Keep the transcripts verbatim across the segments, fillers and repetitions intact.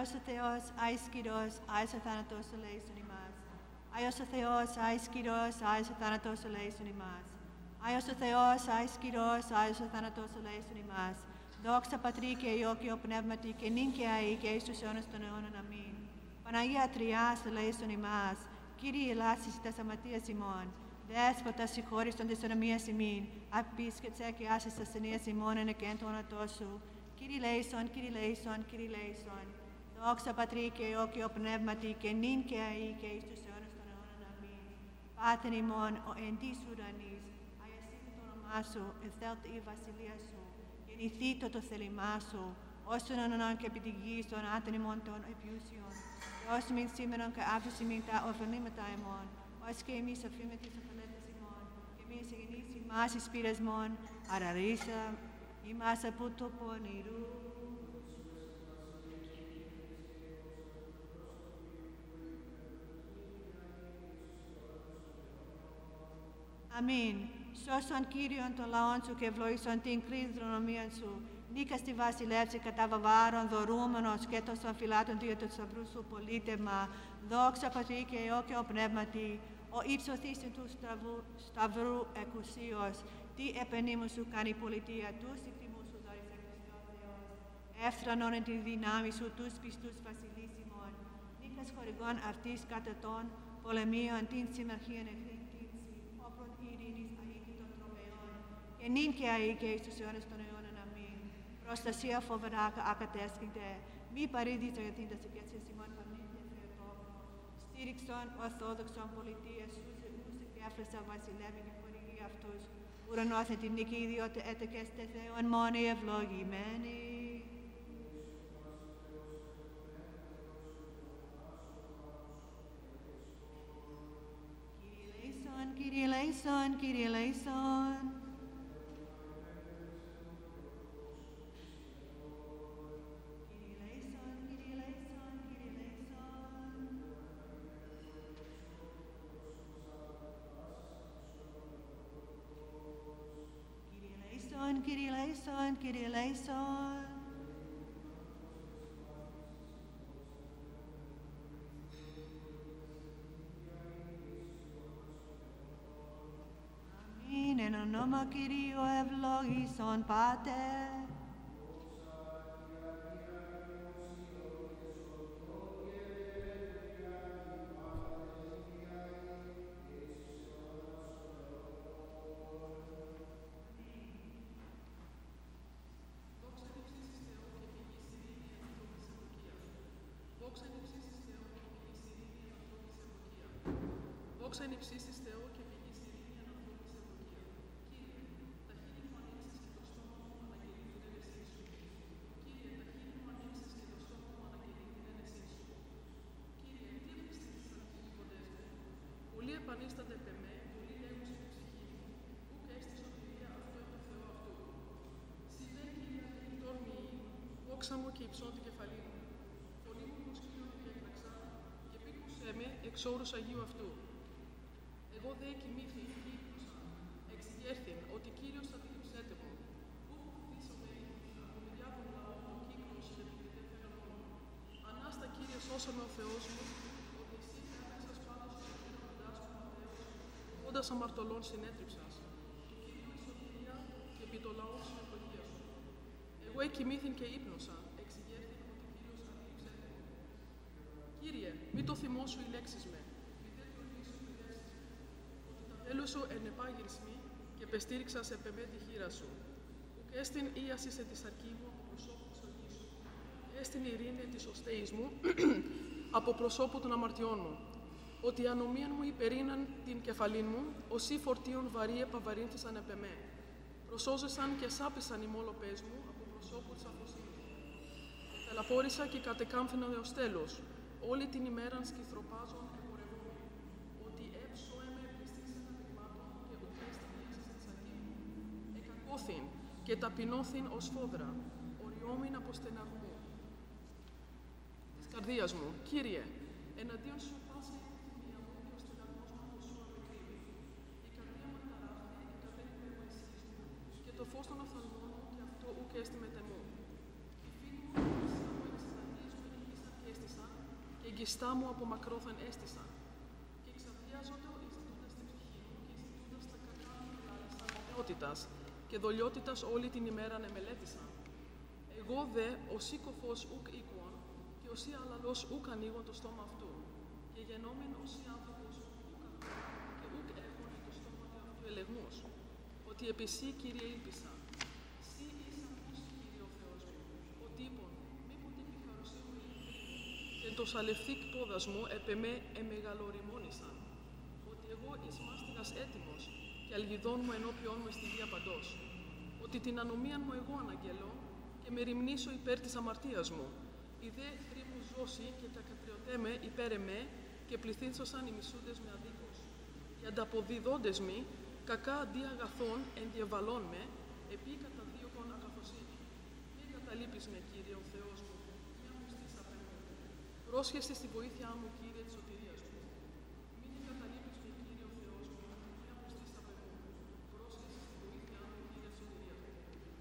Άγιος ο Θεός, Άγιος Κύριος, Άγιος ο θάνατος ελέησον ημάς. Άγιος ο Θεός, Άγιος Κύριος, Άγιος ο θάνατος ελέησον ημάς. Άγιος ο Θεός, Άγιος Κύριος, Άγιος ο θάνατος ελέησον ημάς. Δόξα Πατρί και Υιό και ο Πνεύματι και νυν και αεί και εις τους αιώνας των αιώνων. Αμήν. Παναγία Τριάς ελέησον ημάς. Κύριε ελάσεις τας αμαρτίας ημών. Δέσποτα συγχώρησον της ονομίας ημίν. Απίσκεψε και άσες τας ασθενείας ημών εν εκέν το όνατό σου. Κύριε λέησον, Κύριε λέησον, Κύριε λέησον. Δόξα Πατρί και Υιό και ο Πνεύματι και νυν και αεί και εις τους αιώνας των αιώνων. Αμήν. Πάτερ ημών, ο εν της ουρανής, αγιασύνθη το όνομά σου, ενθέλθει η βασιλεία σου. Γεννηθήτω το θέλημά σου, όσον ονονών και επί τη γης των άτων ημών των επιούσιων. Δώσου μην σήμερον και άφηση μην τα οφελήματα ημών, ως και εμείς αφήνουμε τις οφελέτες ημών, και μη εισεγενείς ημάς εις πειρασμόν, αραρίσα ημάς από το πονηρού. Αμήν. Σώσον Κύριον των λαών σου και ευλογήσον την κληρονομία σου. Νίκα στη βασιλεύση κατά βαβάρων δωρούμενος και των φυλάτων του του σταυρού σου πολίτευμα. Δόξα Πατρί και Υιό και ο Πνεύματι, ο ύψωθης του σταυρού, σταυρού εκουσίως, τι επενήμου σου κάνει η πολιτεία, τους εκτιμού σου δόρισε Χριστό Θεός. Εύστρανον εν τη δυνάμει σου τους πιστούς βασιλίσιμων. Νίκας χορηγών αυτής κατά των πολεμίων την συμμαχίαν εχθρική όπλων ειρήνης αήτητων τροπεών. Και νυν και αεί και εις τους αιώνες των αιώνων. Αμήν. Προστασία φοβερά και ακατέσκητε, μη παρήδητο για την τασικέτσια ημών πανίδια Θεοτόκο. Στήριξον ορθόδοξον πολιτείας σου σε ούσε και έφρεσα βασιλεύει και χορηγεί αυτούς. Ουρανώθε την νίκη ιδιώτε έτεκεστε Θεόν μόνοι ευλογημένοι. Κύριε λέησον, Κύριε λέησον. Κύριε λέησον, Κύριε λέησον. Αμήν, εν ονόμα Κυρίου ευλογήσον Πάτερ. Δόξα εν υψίστοις Θεό και πηγής ειρήνη εν ανθρώπης ευωκία. Κύριε, τα χείλη μου ανοίξεις και το στόμα μου αναγγελεί την αίρεσή σου. Κύριε, τα χείλη μου ανοίξεις και το στόμα μου αναγγελεί την αίρεσή σου. Κύριε, τι επιστήσεις τις αρχιεποδές μου. Πολλοί επανίστανται πε με, πολλοί λέγουν στην ψυχή μου. Ούκ έστι σωτηρία αυτό από το Θεό αυτού. Συ δε, Κύριε, η τόρμη, δόξα μου και υψών την κεφαλή μου. Φωνή μου προσκύνω και έκραξα, και πήκουσέ με εξ όρους Αγίου αυτού. Εγώ δε κοιμήθη και ύπνωσα, εξηγέρθην ότι Κύριος θα τυλιψέται μου. Πού χτίσομαι από μεριά των λαών ο κύκλος και την κριτέφερον μου. Ανάστα Κύριε σώσε με ο Θεός μου, ότι εσύ κράταξας πάντως στους εκκληρώνοντάς μου ματέως, όντας αμαρτωλών συνέτριψας. Του Κύριου η σωτηρία και επί το λαό σου ευλογία σου. Εγώ εκοιμήθην και ύπνωσα, εξηγέρθην ότι Κύριος θα τυλιψέται μου. Κύριε, μη το θυμό σου οι λέξεις με. Τέλος σου ενεπάγυρσμη και πεστήριξα σε πεμέ τη χείρα σου. Ουκ έστιν ίασης εν της αρκή μου από προσώπου της οργής σου. Έστιν ειρήνη εν της οστέης μου από προσώπου των αμαρτιών μου. Ότι η ανομίαν μου υπερήναν την κεφαλήν μου, οσί φορτίων βαρύ επαβαρύνθησαν επεμέ. Προσώζεσαν και σάπησαν οι μόλοπές μου από προσώπου της αφροσύνης μου. Τελαφόρησα και κατεκάμφθηνα έως τέλος. Όλη την ημέραν σκυθροπάζων εμπορευόμενοι. Ότι έψω έμε πληστήσαν απειγμάτων και ουδέστην ίασης εν της αρκή μου. Εκακώθην και ταπεινώθην ως φόδρα, οριόμην από στεναγμού. Της καρδίας μου, Κύριε, εναντίον σου πάσα η επιθυμία μου και ο στεναγμός μου από σου απεκρύβει. Η καρδία μου ταράχθη, η κατένη περιμαϊσής μου, και το φως των οφθαλμών μου και αυτό ουκ έστι μετεμού. Οι φίλοι μου ήσαν από εξ Ισραήλ μου ενηγήσαν και γγιστά μου από μακρόθεν έστησαν. Και εξαφιάζονται εις τούτας την ψυχή μου και εις τούτας τα κακά μου λάλησαν ομοιότητας και δολιότητας όλη την ημέραν εμελέτησαν. Εγώ δε, ο σύκοφος ουκ οίκουον και ο σύ αλλαλός ουκ ανοίγον το στόμα αυτού και γενόμην ο σύ άνθρωπος ουκ ακούν και ουκ έχουν το στόμα του αυτού ελεγμούς. Ότι επί σύ, Κύριε, ήλπισα. Σύ εις ακούς, Κύριε ο Θεός μου, ο τύπον, μήποτε επί χαρουσίου μου ηλικρίνη, και το σαλευθήκ πόδας μου επ' εμέ εμεγαλοριμόνησαν. Ότι εγώ εις μάστιγας έτοιμος και αλγιδών μου ενώπιόν μου στη βία παντός. Ότι την ανομίαν μου εγώ αναγγελώ και με ρημνήσω υπέρ της αμαρτίας μου. Η δε εχθρή μου ζώση και τα κατριωτέμαι υπέρ εμέ και πληθύνσωσαν οι μισούντες με αδίκως. Οι ανταποδιδόντες μη, κακά αντί αγαθών ενδιαβαλών με, επί καταδίωκον αγαθοσύνη. Μην καταλείπεις με, Κύριε, ο Θεός μου, μια μουστής απ' εμού. Πρόσχεσαι στη βοήθειά μου, Κύριε, της σωτηρίας μου. Μην καταλείπεις με, Κύριε, ο Θεός μου, μια μουστής απ' εμού. Πρόσχεσαι στη βοήθειά μου, Κύριε, της σωτηρίας μου.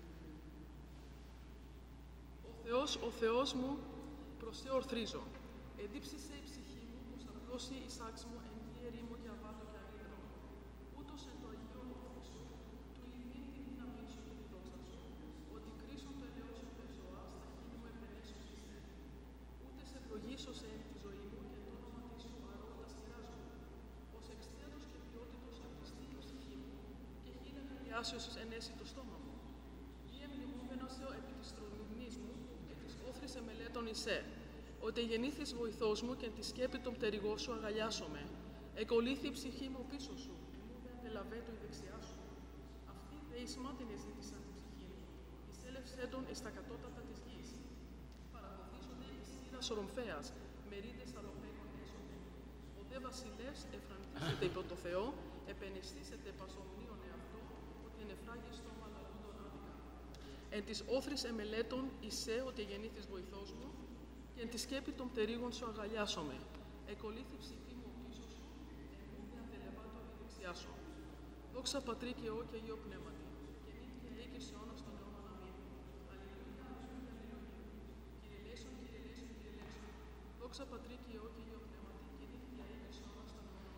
Ο Θεός, ο Θεός μου, προς σε ορθρίζω. Εδίψησε η ψυχή μου, πως απλώσει η σάξ μου εν γη ερήμο και αβάτο και ανίδρο. Ούτως εν το Αγίο όφη σου, του ειδήν την δύναμή σου και τη δόξα σου, ότι κρίσον το ελαιό σου πεζοά, στα χείλη μου επενέσου είσαι. Ούτε σε ευλογήσωσε εν τη ζωή μου και το όνομα της σου αρώτα σχηράς μου. Ως εξτέατος και ποιότητος απτιστεί η ψυχή μου και χείρα χαλιάσεως ενέσει το στόμα μου. Ή εμνημόμενος σε επί της τρομηνής μου και της όθρης εμελέτων εισέ. Ότι γεννήθης βοηθός μου και εν τη σκέπη των πτερυγών σου αγαλιάσομαι. Εκολύθη η ψυχή μου πίσω σου, μου δε αντελαβέτω η δεξιά σου. Αυτοί δε εις μάτιν εζήτησαν την ψυχή μου, εισέλευσέ τον εις τα κατώτατα της γης. Παραδοθήσονται εις σύρας ορομφέας, μερίδες αλοπαίκων έσονται. Ο δε βασιλεύς εφραντίζεται υπό το Θεό, επενεστήσεται πασομνίων εαυτό, ότι εν εφράγει στόμα λαλούντων άδικα. Εν της όθρης εμελέτων εισέ ότι γεννήθης βοηθός μου, και εν τη σκέπη των πτερύγων σου αγαλιάσομαι. Εκολύθη ψυχή μου πίσω σου, εν μου δε αντελεβάτω η δεξιά σου. Δόξα Πατρί και Υιό και Αγίο Πνεύματι, και νύν και αεί και σε αιώνας των αιώνων. Αμήν. Αλληλούια, αλληλούια, αλληλούια. Κύριε λέησον, Κύριε λέησον, Κύριε λέησον. Δόξα Πατρί και Υιό και Αγίο Πνεύματι, και νύν και αεί και σε αιώνας των αιώνων.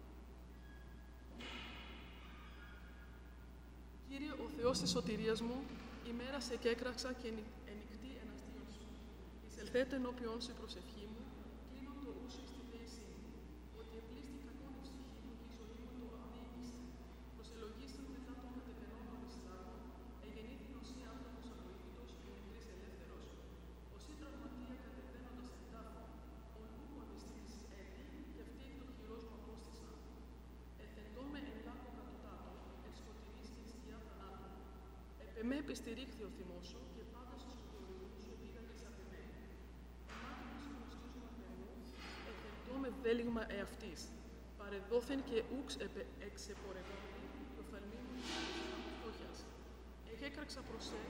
Κύριε, ο Θεός της σωτηρίας μου, ημέρα σε κέκραξα και ενικτή εναστίον σου. Εισελθέτε ενώπιον σε προσευχή μου, κλείνω το ου σου στη θέση μου, ότι επλήστη κακόν η ψυχή μου και η ζωή μου το αδιοίκησε. Προσελογίστην μετά των κατεπαινόμενων Ισλάμων, εγεννήθην οσί άνθρωπος αβοήθητος, ο νεκρής ελεύθερος. Οσί τραυματία κατεβαίνοντας εν τάφο, ο νούμων εις της έτη, και αυτοί εκ το χειρός μου απόστησαν. Εθεντώ με εν λάκκο κατωτάτων, εν σκοτεινής και σκιά θανάτου. Επ' εμέ επιστηρίχθη ο θυμός σου, και πάντα στους σκοτεινούς σου πήγαγες απ' εμέ. Εμάτινος γνωστούς μου απ' εμού, εθεντώ με δέλυγμα εαυτής. Παρεδόθεν και ούξ εξεπορευόμενη, και οφθαλμή μου της φτώχειας. Εκέκραξα προς σε,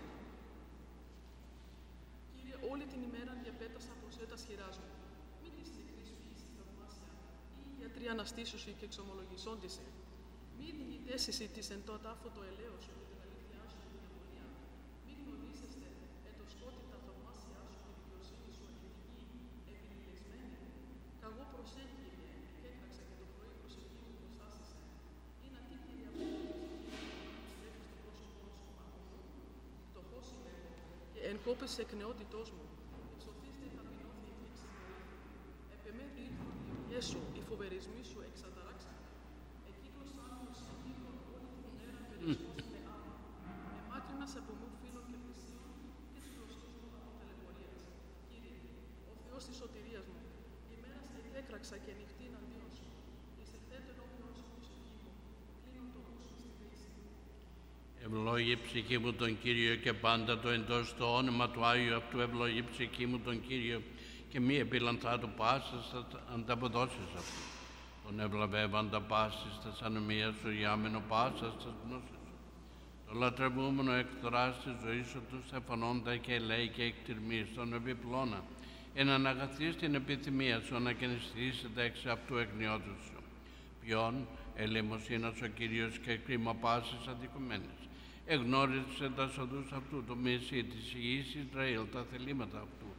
Κύριε, όλη την ημέρα διαπέτασα προς σε τα σχηράς μου. Μην της νεκρής φύης τη θαυμάσια, ή οι γιατροί αναστήσουσι και εξομολογησόντισε. Μη διηγητές εσύ της εν το τάφο το ελαίος σου και την αλήθειά σου και την αγωνία. Μη γνωρίζεστε εν το σκότη τα θαυμάσια σου και δικαιοσύνη σου αρνητική, επιληλεσμένη. Καγώ προσέ, Κύριε, εκέκραξα και το πρωί προσευχή μου προστάσισε. Είναι τι, Κύριε, από την ψυχή μου, βλέπεις το πρόσωπό σου μακρού. Φτωχός είμαι εγώ, και εν κόπης εκ νεότητός μου. Εξωθήστε ταπεινώθη η πλήξη βοήθου. Επ' εμέ διήρθουν οι οργές σου, οι φοβερισμοί σου εξαταράξαν. Εκύκλωσαν μου σε κύκλον όλη την ημέρα περισκότη με άμα. Εμάτιονας από μου φίλων και πλησίων και τους γνωστούς μου από ταλαιπωρίας. Κύριε, ο Θεός της σωτηρίας μου, ημέρας εκέκραξα και νυχτή εναντίον σου. Εισελθέτω ενώπιον σου προσευχή μου, κλείνω το νου σου στη θέση μου. Ευλόγη ψυχή μου τον Κύριο και πάντα το εντός το όνομα του Άγιου αυτού ευλόγη ψυχή μου τον Κύριο και μη επιλανθά του πάσης θα ανταποδώσεις αυτού. Τον ευλαβεύοντα πάσης τας ανομίας σου γιάμενο πάσας τας γνώσης σου. Το λατρευούμενο εκδράς της ζωής σου του στεφανόντα και ελέη και εκτιρμής τον επιπλώνα εν αναγαθείς την επιθυμία σου να κενιστήσετε εξ αυτού εκνιώτου σου. Ποιον ελεημοσύνας ο Κύριος και κρίμα πάσης αδικουμένης. Εγνώρισε τα οδούς αυτού το μισή της γης Ισραήλ, τα θελήματα αυτού.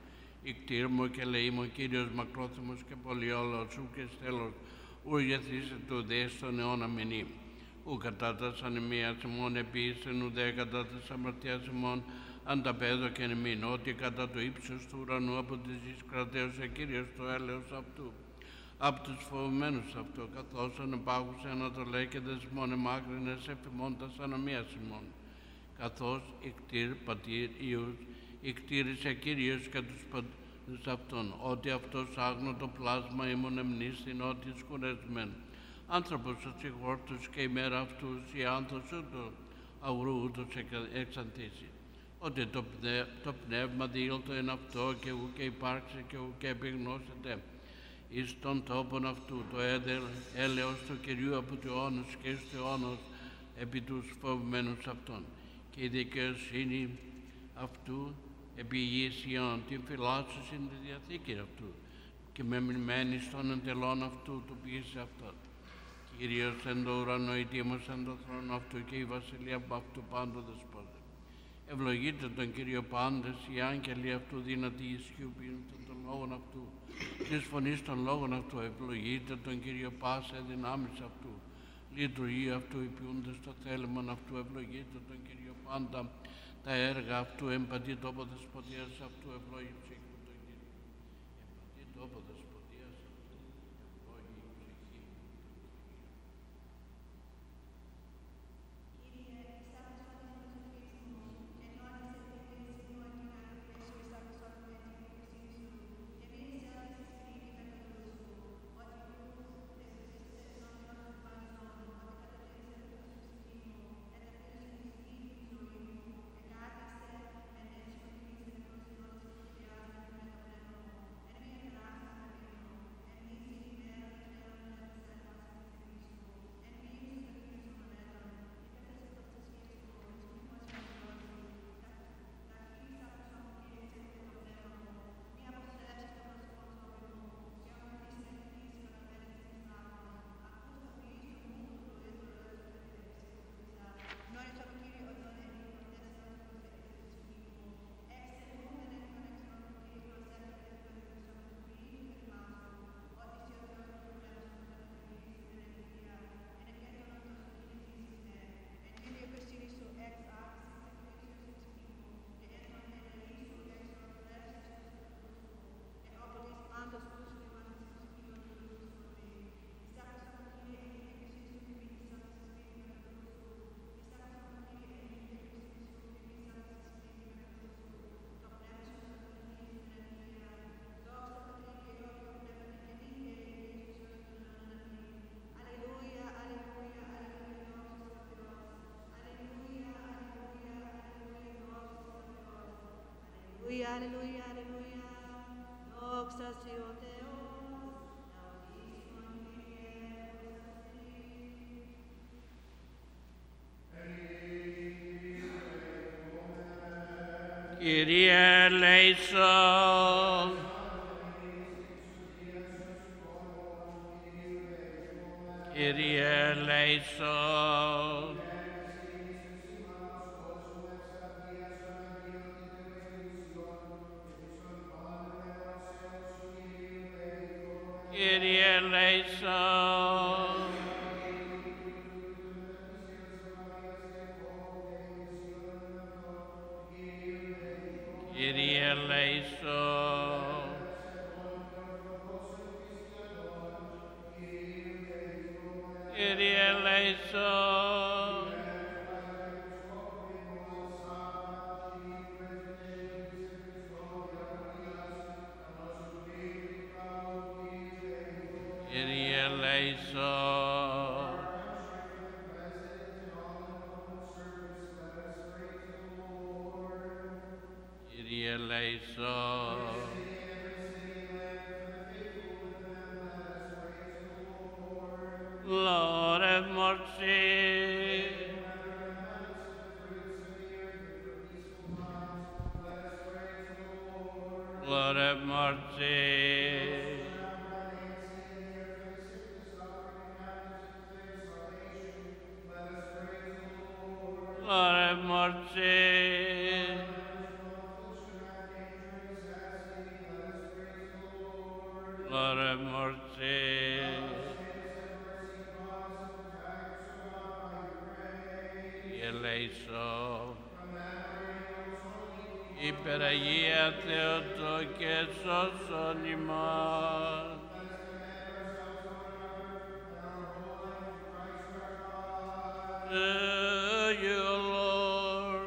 Ικτήρμο και ελεήμο, Κύριος μακρόθυμος και πολυόλαος, ου και στέλος, ου γεθήσε του δε στον αιώνα μηνύ. Ου κατά τας ανημίας ημών επίσης, ου δε κατά τας αμαρτίας ημών, ανταπέδω και εμήν, ότι κατά το ύψος του ουρανού από τη γης κρατέωσε Κύριος το έλεος αυτού. Από τους φοβημένους αυτό, καθώς ανεπάγουσε ανατολέ και δεσμόν εμάκρυνες εφημών τας ανομίας ημών. Καθώς ικτήρ πατήρ Υιούς, ικτήρισε Κύριος και τους πατήρους αυτών, ότι αυτός άγνωτο πλάσμα ήμουν εμνήστην, ότι σκουρεσμέν. Άνθρωπος ο συγχώρτους και η μέρα αυτούς η άνθος ούτω αουρού ούτως εξαντήσει. Ότι το, πνε, το πνεύμα διήλθω εν αυτό και ου και υπάρξει και ου και επιγνώσεται. Εις τον τόπον αυτού το έδελ, έλεος του Κυρίου από του αιώνος και εις του αιώνος επί τους φοβμένους αυτών. Και η δικαιοσύνη αυτού επί γης Ιών, την φυλάσσουσιν τη διαθήκη αυτού και μεμνημένη στον εντελών αυτού του ποιήσε αυτόν. Κύριος εν το ουρανό, η τίμος εν το θρόνο αυτού και η βασιλεία από αυτού πάντο δεσπότη. Ευλογείτε τον Κύριο πάντες, οι άγγελοι αυτού δύνατοι ισχύου ποιούνται των λόγων αυτού. Της φωνής των λόγων αυτού ευλογείτε τον Κύριο πάσα δυνάμεις αυτού. Λειτουργεί αυτού υπηούνται στο θέλημα αυτού, ευλογείτε τον Κύριο πάντα. Τα έργα αυτού εμπατή τόπο δεσποτείας αυτού ευλόγη ψυχή μου τον Κύριο. Εμπατή τόπο δεσποτείας αυτού ευλόγη ψυχή μου. Alleluia, alleluia, δόξα σοι ο Θεός, ναυδίσμον Κύριε προστασί. Kyrie eleison. Kyrie eleison. Kyrie eleison. Kyrie eleison. Kyrie eleison. Kyrie eleison. Kyrie eleison. Lord have mercy. Lord have mercy. Lord have mercy. Lord have mercy. Eleison. Υπεραγία Θεότο και σώσον ημάς. To you, Lord.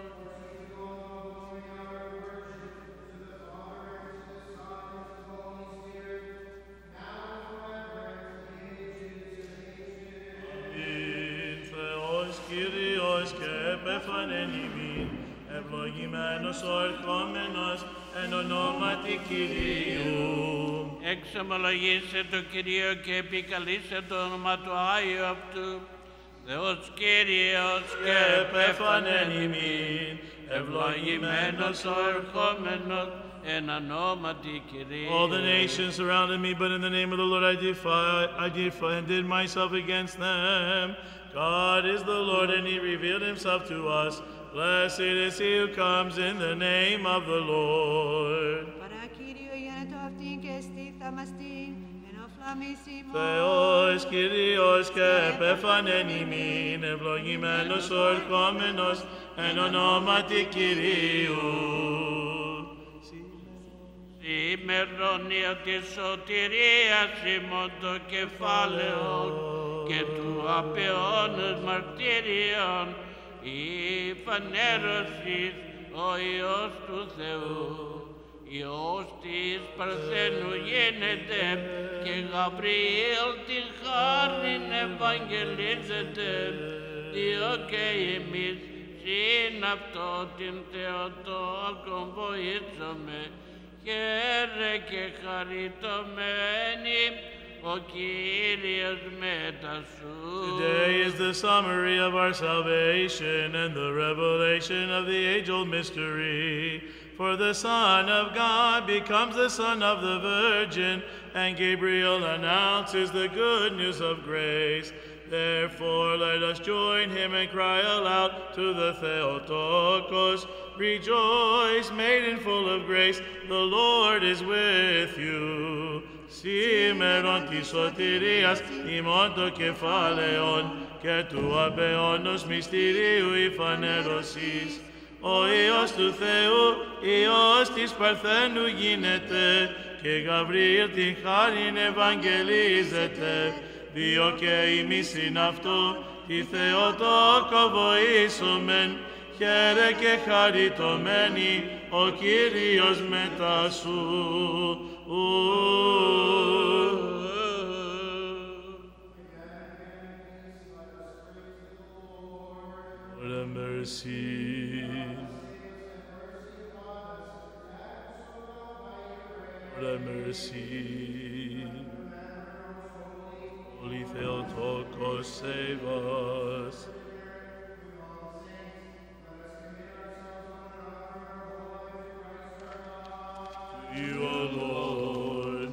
Θεός Κύριος και επέφανεν ημίν, ευλογημένος ο ερχόμενος εν ονόματι Κυρίου. Εξομολογήσε το Κυρίο και επικαλείσε το όνομα του Άγιου αυτού. Θεός Κύριος και επέφανεν ημίν, ευλογημένος ο ερχόμενος εν ονόματι Κυρίου. All the nations surrounded me, but in the name of the Lord I defy, I defended myself against them. God is the Lord, and he revealed himself to us. Blessed is he who comes in the name of the Lord. Παρακύριο γένετο αυτήν και στήθαμαστήν, εν οφλαμίσιμο. Θεός Κύριος και επέφανεν ημίν, ευλογημένος ο ερχόμενος εν ονόματι Κυρίου. Ημερώνια της σωτηρίας ημών το κεφάλαιο και του απαιώνος μαρτύριον η φανέρωσης ο Υιός του Θεού. Υιός της Παρθένου γίνεται και Γαβριήλ την χάριν ευαγγελίζεται, διό και εμείς συν αυτό την Θεοτόκον βοήθαμε, χαίρε και χαριτωμένη ο Κύριος μετά σου. Today is the summary of our salvation and the revelation of the age-old mystery. For the Son of God becomes the Son of the Virgin, and Gabriel announces the good news of grace. Therefore let us join him and cry aloud to the Theotokos, rejoice, maiden full of grace, the Lord is with you. Σήμερον της σωτηρίας ημών το κεφάλαιον και του απαιώνος μυστηρίου η φανέρωσης. Ο Υιός του Θεού, Υιός της Παρθένου γίνεται και Γαβριήλ την χάριν ευαγγελίζεται, διό και ημείς συν αυτό τη Θεοτόκο βοήσομεν, χαίρε και χαριτωμένη ο Κύριος μετά σου. Lord have mercy. Lord have mercy. Holy Theotokos, save us. To you, O Lord.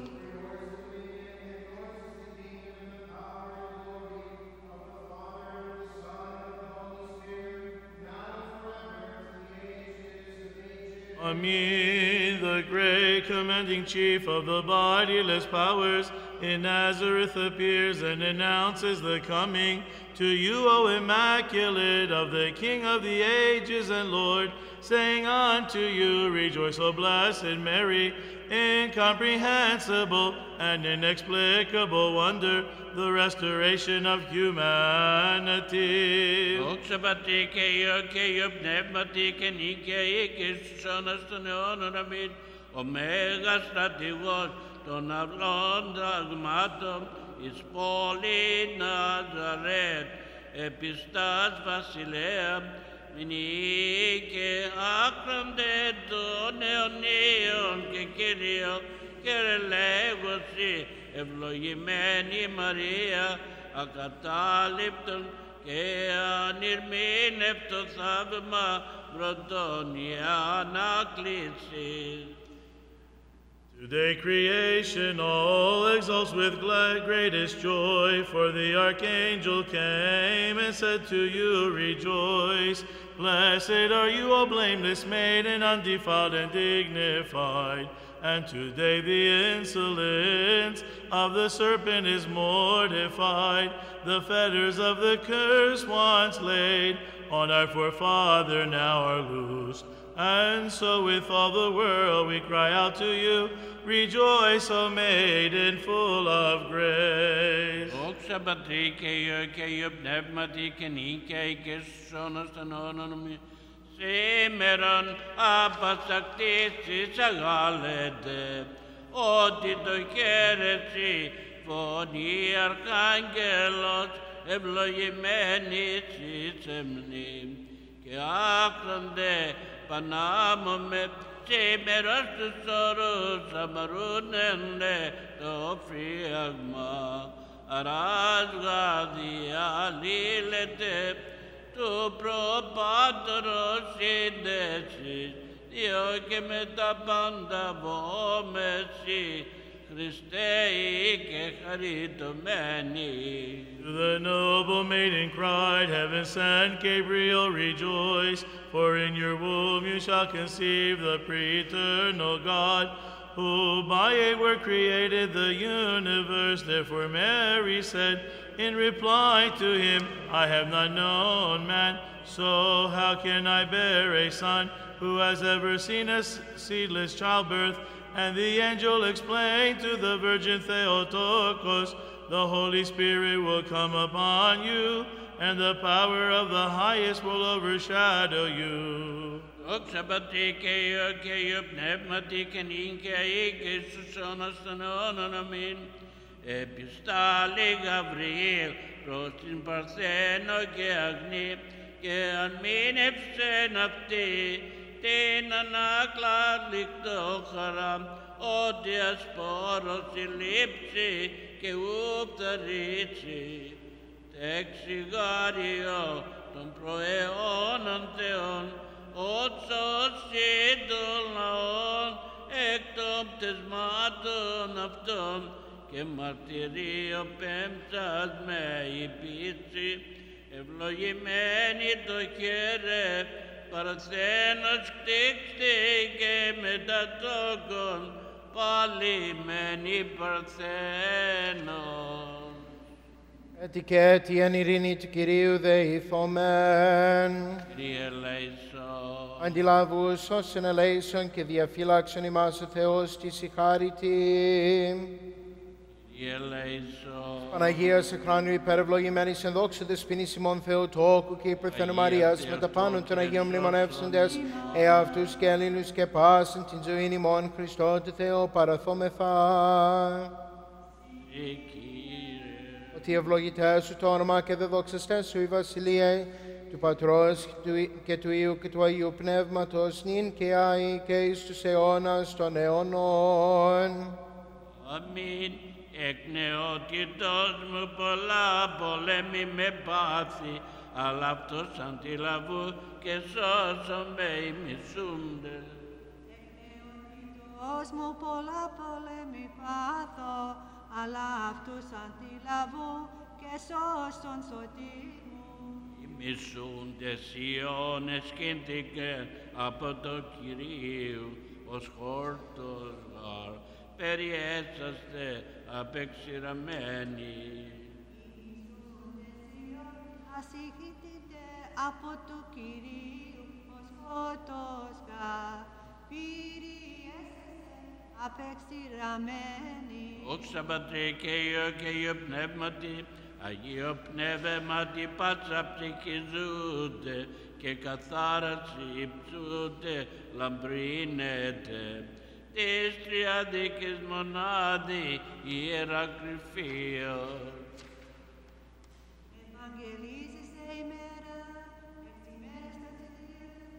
Amen. The great commanding chief of the bodiless powers in Nazareth appears and announces the coming to you, O Immaculate, of the King of the ages and Lord, saying unto you, rejoice, O blessed Mary, incomprehensible and inexplicable wonder, the restoration of humanity. Δόξα Πατρί και Υιό και Υιό Πνεύματι και νικαίοι και στους αιώνας των αιώνων αμήν. Ο Μέγας στρατηγός των αυλών δραγμάτων εις πόλη Ναζαρέτ, επιστάς βασιλέα, μηνύει και άκρονται των αιωνίων και Κύριος και ρελέγωση, ευλογημένη Μαρία, ακατάληπτον και ανηρμήνευτο θαύμα, πρωτόνια ανάκλησης. Today creation all exults with glad greatest joy, for the archangel came and said to you, rejoice. Blessed are you, O blameless maiden, undefiled and dignified, and today the insolence of the serpent is mortified. The fetters of the curse once laid on our forefather now are loosed. And so with all the world we cry out to you, rejoice, O maiden full of grace. Δόξα Πατρί και Υιό και Υιό Πνεύματι και νίκαια και σώνος των όνων σήμερον απασακτήσεις αγάλετε, ότι το χαίρεσι φωνή αρχάγγελος ευλογημένη εις εμνή και άκρονται πανάμομαι σήμερα στους όρους αμαρούνενε το φρύαγμα αράσγα διαλύλεται του προπάτωρος σύνδεσης διό και με τα πάντα βόμεση Χριστέοι και χαριτωμένοι. The noble maiden cried, Heaven sent Gabriel, rejoice, for in your womb you shall conceive the pre-eternal God, who by a word created the universe. Therefore Mary said, in reply to him, I have not known man, so how can I bear a son who has ever seen a seedless childbirth? And the angel explained to the Virgin Theotokos, the Holy Spirit will come upon you, and the power of the highest will overshadow you. Δόξα Πατρί και Υιό και Υιό Πνεύματι και νίκαια και στους όνος των αιώνων αμήν. Επιστάλη Γαβριήλ προς την Παρθένο και Αγνή και ανμήνευσεν αυτή την ανακλάδεικτο χαρά, ότι ασπόρος η λήψη και ου πταρρύτσι. Τεξιγάριο των προαιώνων θεών, ότσος των λαών, εκ των πτεσμάτων αυτών, και μαρτυρείο πέμψας με η πίστη, ευλογημένη το χέρε, παρθένος κτίξτη και μετατόκον, πάλι μένει παρθένος. Έτι και έτι εν ειρήνη του Κυρίου δεηθόμεν. Κύριε ελέησον. Αντιλαβούς όσων ελέησον και διαφύλαξον ημάς ο Θεός της η χάρητη. Κύριε ελέησον. Παναγίας εχράνιου υπερευλογημένης εν δόξα δεσποινής ημών Θεοτόκου και υπερθένου Μαρίας με τα πάνω των Αγίων μνημονεύσαντες εαυτούς και Ελλήνους και πάσιν την ζωήν ημών Χριστό του Θεό παραθόμεθα. Ότι ευλογητέ σου το όνομα και δεδοξαστέ σου η Βασιλεία του Πατρός και του Υιού και του Αγίου Πνεύματος νυν και άη και εις τους αιώνας των αιώνων. Αμήν. Εκ νεότητος μου πολλά πολέμη με πάθη, αλλά αυτός αντιλαβού και σώσον με ημισούντες. Εκ νεότητος μου πολλά πολέμη πάθω, αλλά αυτούς αντιλαβού και σώσον σωτήρ μου. Οι μισούντες Ιώνες κίνθηκεν από το Κυρίου, ως χόρτος γάρ, περιέσαστε απεξηραμένοι. Ασυχητείτε από του Κυρίου, ως χόρτος γάρ, περιέσαστε απεξηραμένοι. Δόξα Πατρί και Υιό και Υιό Πνεύματι, Αγίο Πνεύματι πάτσα ψυχιζούνται και καθάραση υψούνται λαμπρίνεται. Της τριαδίκης μονάδη ιερακρυφίος. Ευαγγελίζεσαι ημέρα, εξ ημέρας τα τσιδίες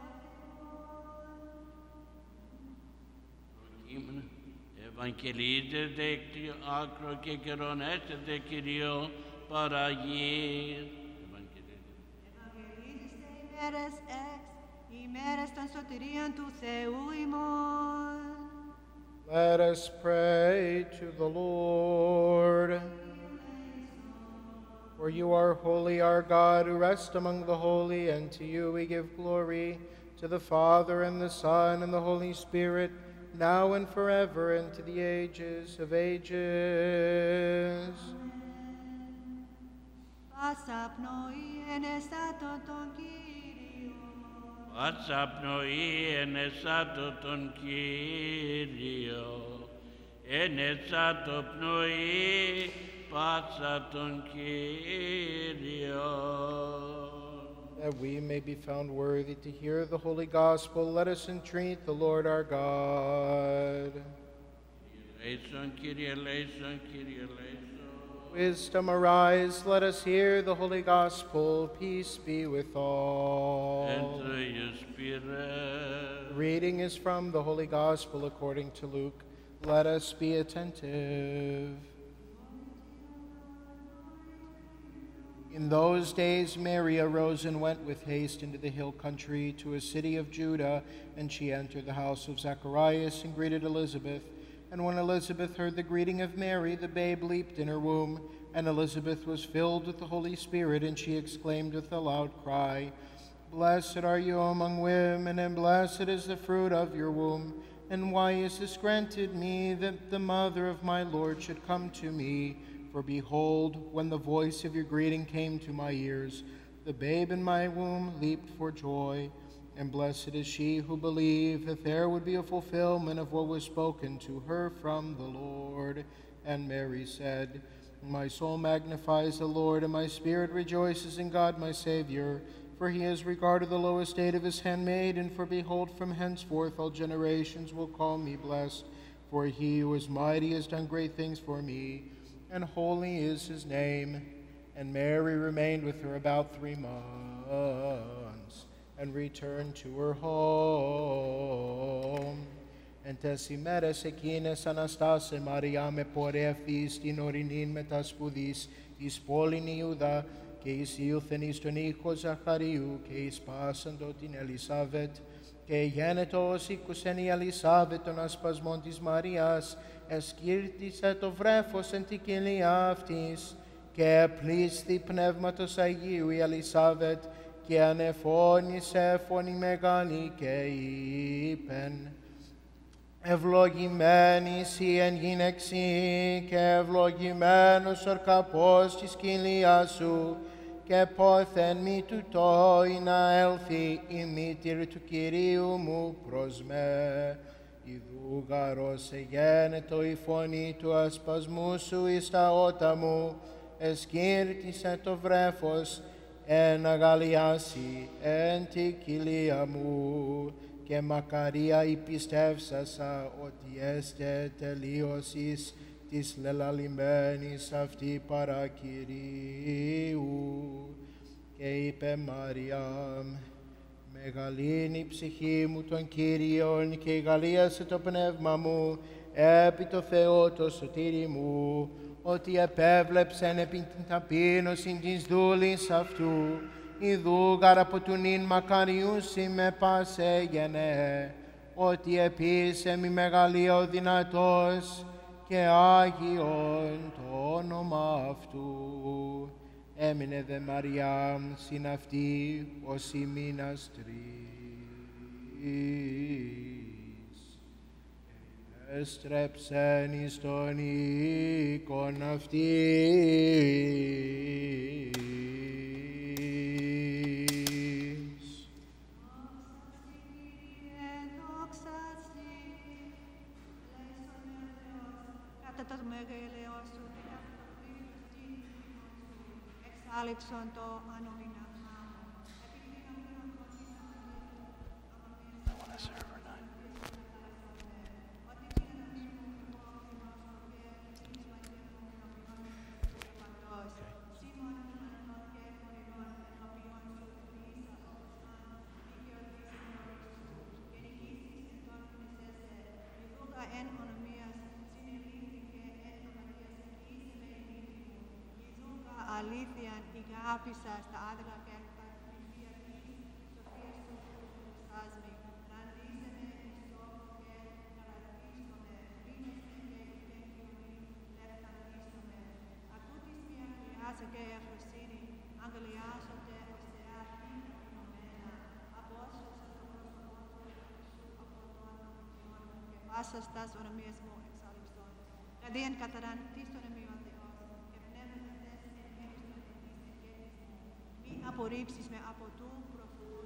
Θεότικο. Ευαγγελίζεται εκ άκρο και καιρόν έστετε Κυρίω παραγής. Ευαγγελίζεσαι ημέρας εξ ημέρας των σωτηρίων του Θεού ημών. Let us pray to the Lord. For you are holy, our God, who rest among the holy, and to you we give glory, to the Father, and the Son, and the Holy Spirit, now and forever, and to the ages of ages. Πάσα πνοή ενεστάτω τον Κύριο. Πάσα πνοή ενεσάτω τον Κύριο, ενεσάτω πνοή πάσα τον Κύριο. That we may be found worthy to hear the holy gospel, let us entreat the Lord our God. Eleison, Kyrie eleison, Kyrie eleison. Wisdom arise, let us hear the holy gospel. Peace be with all. And to your spirit. The reading is from the holy gospel according to Luke. Let us be attentive. In those days, Mary arose and went with haste into the hill country to a city of Judah, and she entered the house of Zacharias and greeted Elizabeth. And when Elizabeth heard the greeting of Mary, the babe leaped in her womb, and Elizabeth was filled with the Holy Spirit, and she exclaimed with a loud cry, "Blessed are you among women, and blessed is the fruit of your womb. And why is this granted me, that the mother of my Lord should come to me? For behold, when the voice of your greeting came to my ears, the babe in my womb leaped for joy. And blessed is she who believed that there would be a fulfillment of what was spoken to her from the Lord." And Mary said, "My soul magnifies the Lord, and my spirit rejoices in God my Savior, for he has regarded the low estate of his handmaid, and for behold, from henceforth all generations will call me blessed. For he who is mighty has done great things for me, and holy is his name." And Mary remained with her about three months, and returned to her home. Εν τες ημέρες εκείνες αναστάσε Μαριά με πορεύθη στην ορεινήν μετασπουδής εις πόλην Ιούδα, και εις ήλθεν εις τον οίκο Ζαχαρίου, και εις πάσαντο την Ελισάβετ, και γένετο ως ήκουσεν η Ελισάβετ των ασπασμών της Μαρίας, εσκύρτησε το βρέφος εν την κοιλία αυτής, και πλήσθη πνεύματος Αγίου η Ελισάβετ, και ανεφώνησε φωνή μεγάλη και είπεν, «Ευλογημένη εσύ εν γυναίξη, και ευλογημένος ο καρπός της κοιλίας σου, και πόθεν μη τούτο ή να έλθει η μήτηρ του Κυρίου μου προς με. Ιδού γαρός εγένετο η φωνή του ασπασμού σου εις τα ότα μου, εσκύρτησε το βρέφος, εν αγαλιάσει εν τη κοιλία μου, και μακαρία η πιστεύσασα ότι έστε τελείωσης της λελαλημένης αυτή παρά Κυρίου. Και είπε Μαρία, «Μεγαλύνει η ψυχή μου των Κύριων, και γαλίασε το πνεύμα μου επί το Θεό το σωτήρι μου, ότι επέβλεψεν επί την ταπείνωση της δούλης αυτού, ιδού γαραποτουνήν μακαριούσι με πάσε γενέ, ότι επίσε μη μεγαλεία ο δυνατός, και Άγιον το όνομα αυτού. Έμεινε δε Μαριά συν αυτή ως η μήνας τρεις. Εστρέψεν εις τον οίκον αυτής. Εξάλληψον το ανομήναυμά μου. Αλήθεια, ηγάπησα στα άδελα και τα θρηβεία της σοφίας του στάσμη. Ραντίσε με εις τόπο και καρατήσω με, ρίνεσαι και υπέγγιονη, λεφταντήσω με. Ακούτης μια χρειάζε και ευρωσύνη, αγγελιάζονται ως θεάτοι ενωμένα. Απόσωσα το πρόσωπό του σου από το αναμνιόν, και πάσας τας ονομίας μου εξάλληψον. Καδίαν καταράν της τον εμείων Θεός, και πνεύματα τες εν μέριστον εν της εκκέτης μου. Μη απορρίψεις με από του προφούς,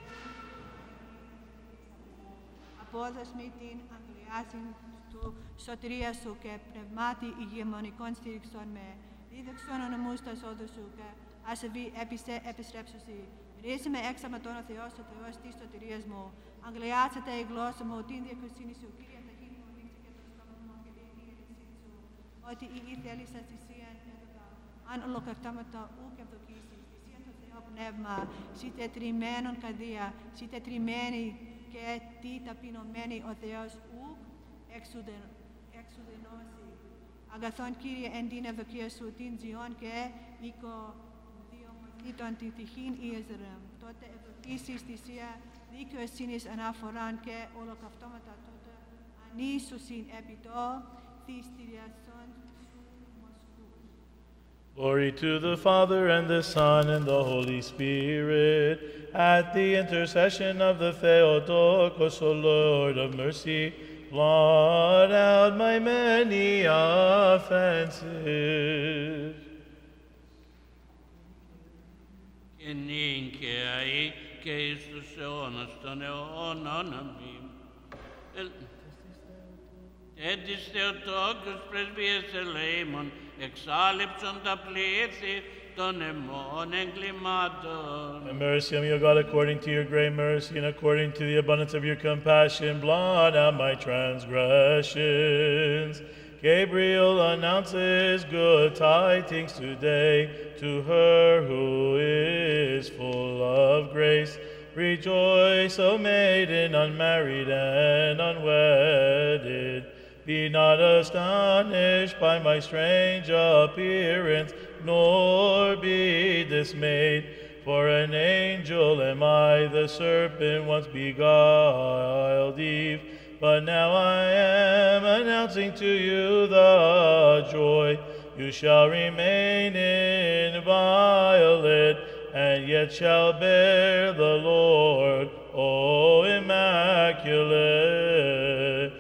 απόδος μη την αγγλιάσιν του σωτηρία σου και πνευμάτι ηγεμονικών στήριξον με. Δίδεξον ονομούς τας όδους σου και ασεβή έπισε επιστρέψωση. Ρίση με έξαματον ο Θεός, ο Θεός της σωτηρίας μου. Αγγλιάσετε η γλώσσα μου, την διακοσύνη σου, Κύριε ταχύν μου, ανοίξε και το στόμα μου και την ήρεσή σου. Ότι η ή θέλησα θυσίαν έδωκα, αν ολοκαυτάματα ουκ ευδοκίσεις. Θυσίαν το Θεό πνεύμα, σι τετριμένον καδία, σι τετριμένη και τι ταπεινωμένη ο Θεός ουκ εξουδενώσει. Αγαθόν Κύριε εν την ευδοκία σου, την ζιών και οίκο διομαθήτων τη τυχήν Ιεσρεμ. Τότε ευδοκίσεις θυσία δικαιοσύνης αναφοράν και ολοκαυτώματα τότε ανίσωσιν επί το θυστηριασόν σου μοσκούς. Glory to the Father, and the Son, and the Holy Spirit, at the intercession of the Theotokos, O Lord of mercy, blot out my many offenses. Και νυν και αεί και εις τους αιώνας των αιώνων. Αμήν. Εν της Θεοτόκους πρεσβείες ελεήμων, εξάλληψον τα πλήθη των αιμών εγκλημάτων. Have mercy on me, O God, according to your great mercy, and according to the abundance of your compassion, blot out my transgressions. Gabriel announces good tidings today to her who is full of grace. Rejoice, O maiden, unmarried and unwedded. Be not astonished by my strange appearance, nor be dismayed. For an angel am I, the serpent once beguiled Eve. But now I am announcing to you the joy. You shall remain inviolate, and yet shall bear the Lord, O Immaculate.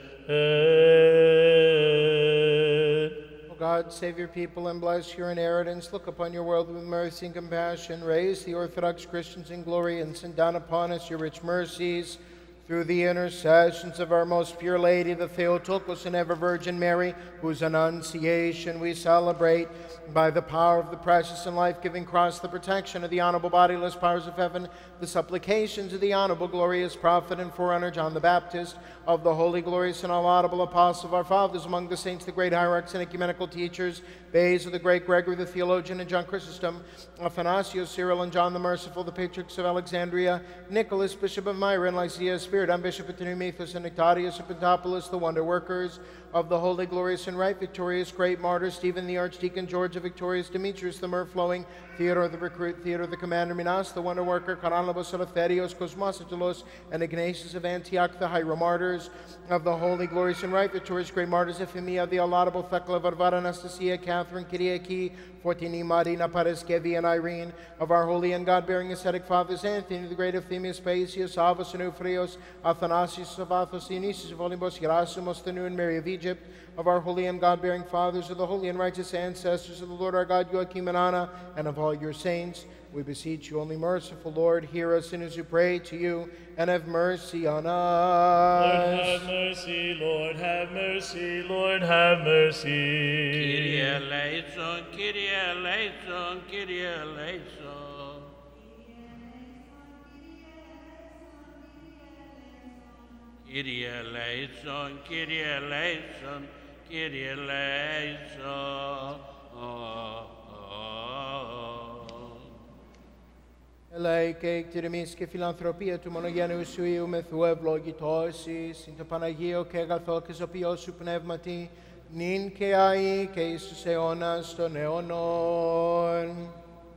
O God, save your people and bless your inheritance. Look upon your world with mercy and compassion. Raise the Orthodox Christians in glory and send down upon us your rich mercies. Through the intercessions of our most pure Lady, the Theotokos and ever Virgin Mary, whose annunciation we celebrate, by the power of the precious and life-giving cross, the protection of the honorable bodiless powers of heaven, the supplications of the honorable glorious prophet and forerunner John the Baptist, of the holy, glorious, and laudable apostle of our fathers among the saints, the great hierarchs and ecumenical teachers, Bays of the great Gregory the theologian and John Chrysostom, Athanasius, Cyril, and John the Merciful, the patriarchs of Alexandria, Nicholas, Bishop of Myra, and Lycia, Spiridon, Bishop of Trinimethus, and Nectarius of Pentapolis, the wonder workers, of the holy, glorious, and right, victorious, great martyr, Stephen the Archdeacon, George the victorious, Demetrius the myrrh-flowing, Theodore the recruit, Theodore the commander, Minas the wonder worker, Carnalabus, Eleftherios, Cosmas, Attilos, and Ignatius of Antioch, the hieromartyrs, of the holy, glorious, and right, victorious, great martyrs, Ephemia, the laudable Thecla, Varvara, Anastasia, Catherine, Kyriaki, Fortini, Marina, Paraskevi, and Irene, of our holy and God-bearing ascetic fathers, Anthony, the great Euthemius, Paisius, Avos, and Euphraios, Athanasius, of Athos, Dionysius of Olympus, Gerasimus, the new and Mary of Egypt, of our holy and God-bearing fathers, of the holy and righteous ancestors of the Lord our God, Joachim and Anna, and of all your saints, we beseech you, only merciful Lord, hear us sinners who pray to you, and have mercy on us. Lord, have mercy, Lord, have mercy, Lord, have mercy. Kyrie eleison, Kyrie eleison, Kyrie eleison. Kyrie eleison, Kyrie eleison, Kyrie eleison. Ελέη και εκτιριμής και φιλανθρωπία του μονογένειου σου Υιού μεθού ευλογητώσεις, συν το Παναγίο και αγαθό και ζωπιό σου πνεύματι, νυν και αεί και εις τους αιώνας των αιώνων.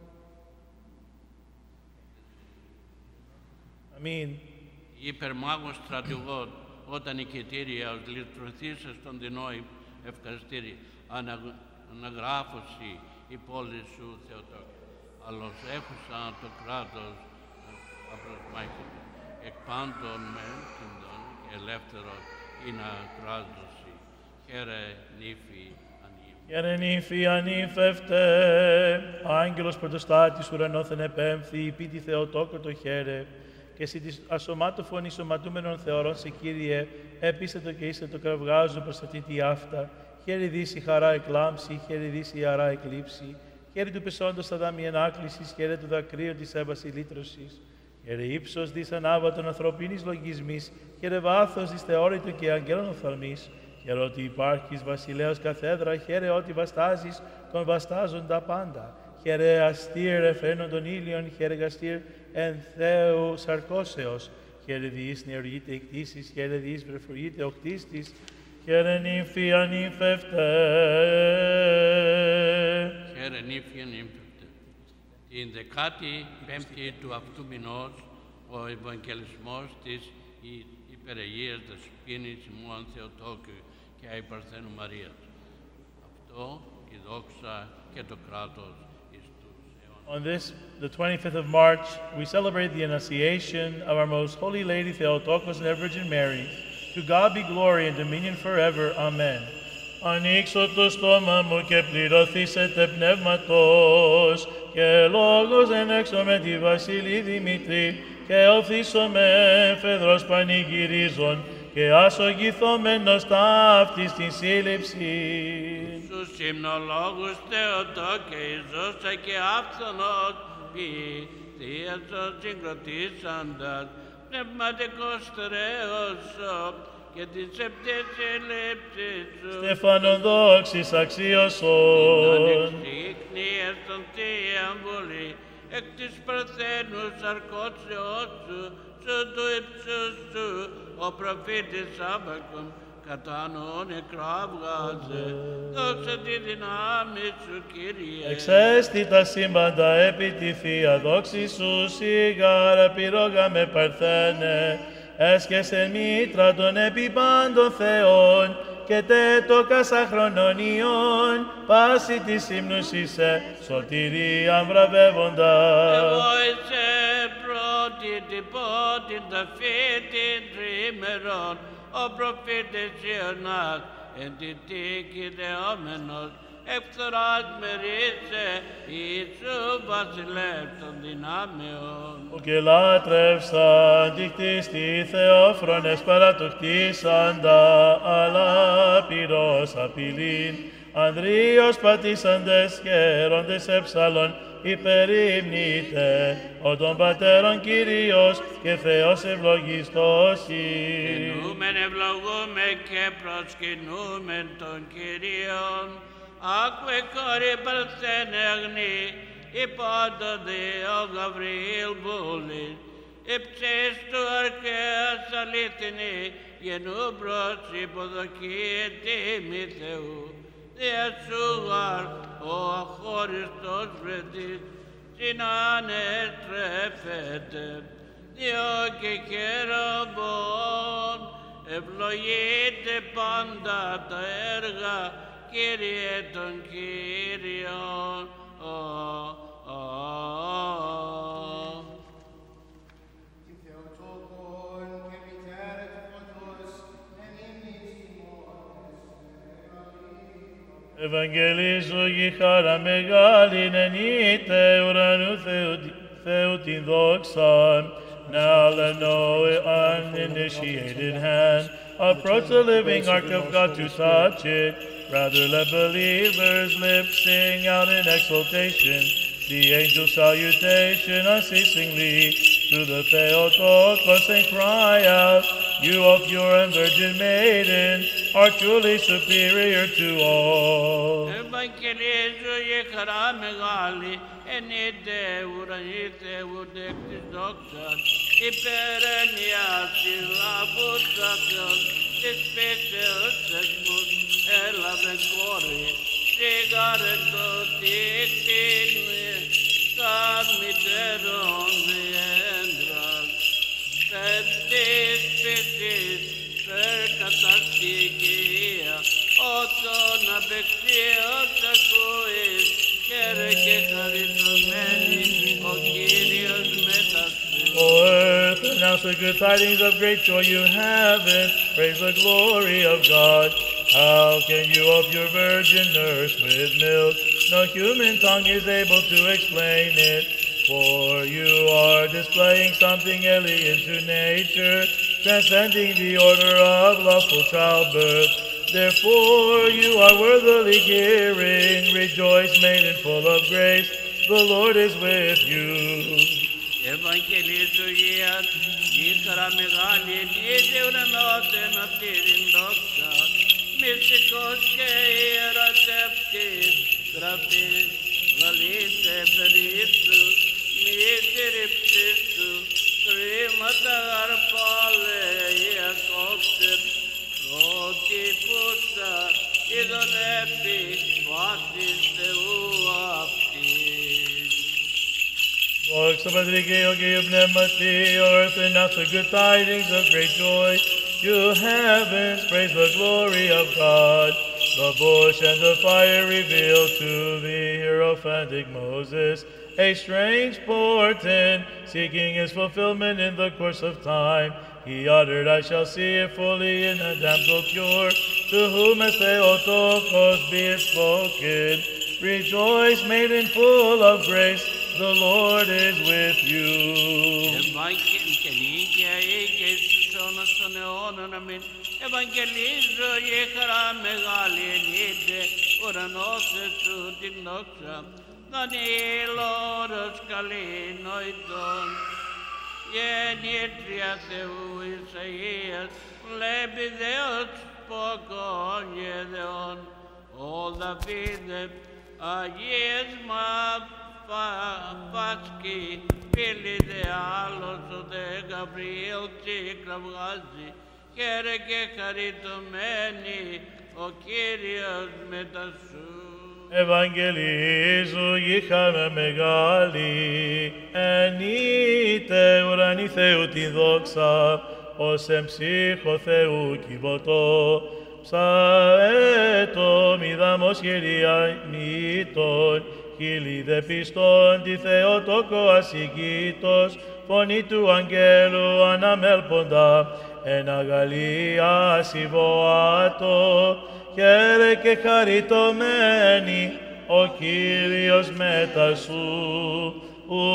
Αμήν. Υπερμάγος στρατηγών, όταν η κετήρια ως λυτρωθήσας τον δεινόη ευχαριστήρι, αναγράφωση η πόλη σου Θεοτόκη. Αλλος έχουσαν το κράτος απροσμάχητο, εκ πάντων μεν kindων και ελεύθερο ή να κράζωση. Χαίρε νύφη ανήφη. Χαίρε νύφη ανήφευτε, άγγελος πρωτοστάτης ουρανόθεν επέμφθη, υπή τη Θεοτόκο το χαίρε, και εσύ της ασωμάτωφων ισοματούμενων θεωρών σε Κύριε, έπιστε το και είστε το κραυγάζω προς αυτή τη αυτά. Χαίρε δύση χαρά εκλάμψη, χαίρε δύση ιαρά εκλείψη, χαίρε του πεσόντος θα δάμει ενάκλησης, χαίρε του δακρύου της έβαση λύτρωσης. Χαίρε ύψος δις ανάβατον ανθρωπίνης λογισμής, χαίρε βάθος δις θεώρητο και αγγέλων οφθαλμής. Χαίρε ότι υπάρχεις βασιλέως καθέδρα, χαίρε ότι βαστάζεις τον βαστάζοντα πάντα. Χαίρε αστήρ εφαίνον των ήλιων, χαίρε γαστήρ εν Θεού σαρκώσεως. Χαίρε διείς νεωργείται εκτίσεις, χαίρε διείς βρεφουργείται ο κτίστης, χαίρε νύφη ανήφευτε. Χαίρε νύφη ανήφευτε. Την δεκάτη πέμπτη του αυτού μηνός, ο Ευαγγελισμός της υπεραγίας Δεσποίνης ημών Θεοτόκου και Αϊπαρθένου Μαρίας. Αυτό η δόξα και το κράτος εις τους αιώνας. On this, the twenty-fifth of March, we celebrate the Annunciation of our Most Holy Lady Theotokos and Ever Virgin Mary. To God be glory and dominion forever. Amen. Ανοίξω το στόμα μου και πληρωθήσετε πνεύματος, και λόγος εν έξω με τη Βασίλη Δημητρή, και οφθήσω με φεδρός πανηγυρίζων, και ασογηθόμενος ταύτης την σύλληψη. Στους υμνολόγους Θεοτόκε, Ιζώσα και άφθονος ποιη, Θείασος συγκροτήσαντας, πνευματικός στερέωσο, και τις επτές ελλείψεις σου. Στέφανον δόξης αξίωσον. Την ανεξίχνιες των Θείαν Βουλή, εκ της Παρθένου σαρκώσεώς σου, σου του ύψους σου, ο προφήτης Άβακων, κατά νόν εκράβγαζε, δόξα τη δυνάμει σου, Κύριε. Εξέστη τα σύμπαντα επί τη Θεία δόξη σου, σιγάρα πυρόγα με παρθένε, έσκεσεν μήτρα των επί πάντων Θεών, και τέτοκα σαχρονών ιών, πάση της ύμνους είσαι, σωτηρίαν βραβεύοντα. Εγώ είσαι πρώτη την πότην ταφή την τρίμερον, ο προφήτης Ιωνάς, εν τη τίκη δεόμενος, ευθοράς μερίσε, Ιησού βασιλεύς των δυνάμεων. Ο και λάτρευσαν τη κτίστη Θεόφρονες παρά το κτίσαντα, αλλά πυρός απειλήν. Ανδρείος πατήσαντες χαίροντες εψαλών, υπερήμνητε, ο των πατέρων Κύριος και Θεός ευλογιστός ει. Καινούμεν ευλογούμε και προσκυνούμεν τον Κύριον, άκουε κόρη παρθένε αγνή, υπότονται ο Γαβριήλ βούλης, υψής του αρχαίας αλήθινη, γενού προς υποδοχή τίμη Θεού. Δια σου γαρ ο αχώριστος βρετής, συνανεστρέφεται, διό και χαίρομον, ευλογείται πάντα τα έργα, Κύριε των Κύριων. Ο, ο, Την Θεοτόκον και μητέρα του φωτός, εν ύμνης ημών, Ευαγγελίζω γη χαρά μεγάλη ενείται ουρανού Θεού, Θεού την δόξαν. Now let no uninitiated hand approach the living ark of God to touch it. Rather let believers' lips sing out in exultation the angel salutation unceasingly to the Theotokos and cry out, you of pure and virgin maiden are truly superior to all. Ευαγγελίζω η χαρά μεγάλη, ενείται ουρανή Θεού εκ της δόξας, υπερένειας συλλάβους Θεός, της πίστεως θεσμούς, έλαβε κόρη, σιγάρε το τίκτηνε, σαν μητέρων διέντρας, θες της πίστης, φέρ καταστοιχεία, όσον απεξίως ακούεις, χαίρε και χαριτωμένη, ο Κύριος μέσα σου. O earth and announce the good tidings of great joy you have, and praise the glory of God. How can you help your virgin nurse with milk? No human tongue is able to explain it. For you are displaying something alien to nature, transcending the order of lawful childbirth. Therefore you are worthily hearing. Rejoice, maiden full of grace, the Lord is with you. Ευαγγελίζουιας, γύκαρα μεγάλη, νίδη ουρανότεν αυτήριν δόξα, μυστικός και ιερατεύτης, γραφής, βαλίτε περίπτου, μη τυριψίστου, κρίματα γαρπάλε, ιακόψε, πρότυπουσα, είδον επί, βάσης Θεού αυτής. Δόξα Πατρί και Υιό και Υιό Πνεύματι, earth announce the good tidings of great joy. You heavens praise the glory of God. The bush and the fire reveal to the hierophantic Moses a strange portent, seeking its fulfillment in the course of time. He uttered, I shall see it fully in a damsel pure, to whom as Theotokos be it spoken. Rejoice, maiden full of grace, the Lord is with you. Ευαγγελίζω η χαρά μεγάλη ενείται, ουρανός σου την δόξα, Δανιήλ όρος καλή νοητών. Γεννήτρια Θεού Ισαΐας, βλέπει Θεός ποκόν γεδεών, ο Δαβίδε, Αγίες μας πάσκει, φίλοι δε άλλος, ο δε Γαβριήλ τσίκλα βγάζει, χαίρε και χαριτωμένη, ο Κύριος μετά σου. Ευαγγελίζου γήχαμε μεγάλη, ενείτε ουρανή Θεού τη δόξα, ως εμψύχο Θεού κυβωτό, ψαέτο μη δάμος χειριανήτων, χείλη δε πιστών τη Θεοτόκο ασυγήτως, φωνή του αγγέλου αναμέλποντα, εν αγαλία συμβοάτο, χαίρε και χαριτωμένη, ο Κύριος μετά σου.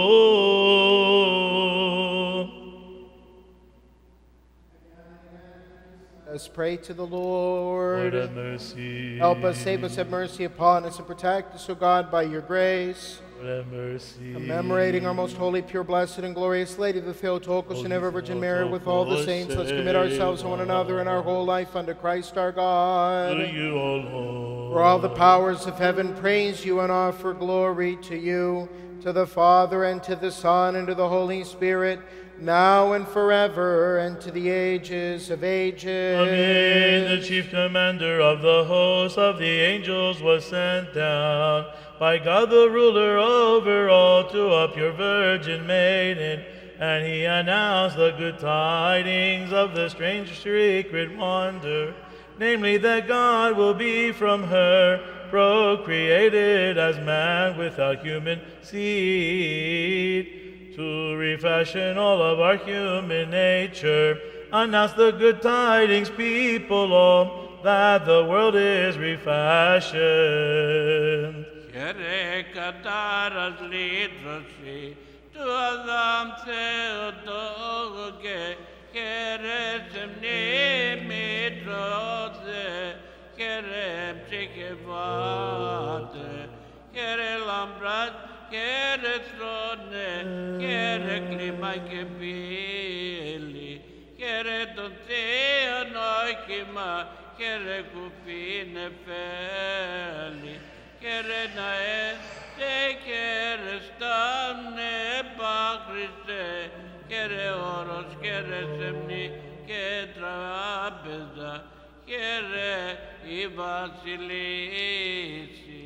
Let's pray to the Lord. Lord, have mercy. Help us, save us, have mercy upon us, and protect us, O God, by your grace. Lord, have mercy. Commemorating our most holy, pure, blessed, and glorious Lady, the Theotokos and ever Virgin Mary, with all the saints, let's commit ourselves and one another and our whole life unto Christ our God. To you, O Lord. For all the powers of heaven praise you and offer glory to you, to the Father, and to the Son, and to the Holy Spirit, now and forever, and to the ages of ages. Amen. The chief commander of the host of the angels was sent down by God the ruler over all to up your virgin maiden, and he announced the good tidings of the strange secret wonder, namely that God will be from her procreated as man without human seed, to refashion all of our human nature. Announce the good tidings, people all, that the world is refashioned. Χαίρε κατάρας λύτρωση του Αδάμ Θεοτόκου και χαίρε σε μνήμη τρώθε, χαίρε ψυχευάτε, χαίρε λαμπράς, χαίρε θρόνε, χαίρε κλίμα και πύλη, χαίρε τον Θείον όχημα, χαίρε κουπί νεφέλη, χαίρε να έστε, χαίρε στάνε επάκρισε, χαίρε όρος, χαίρε σεμνή και τράπεζα, χαίρε η βασιλίση.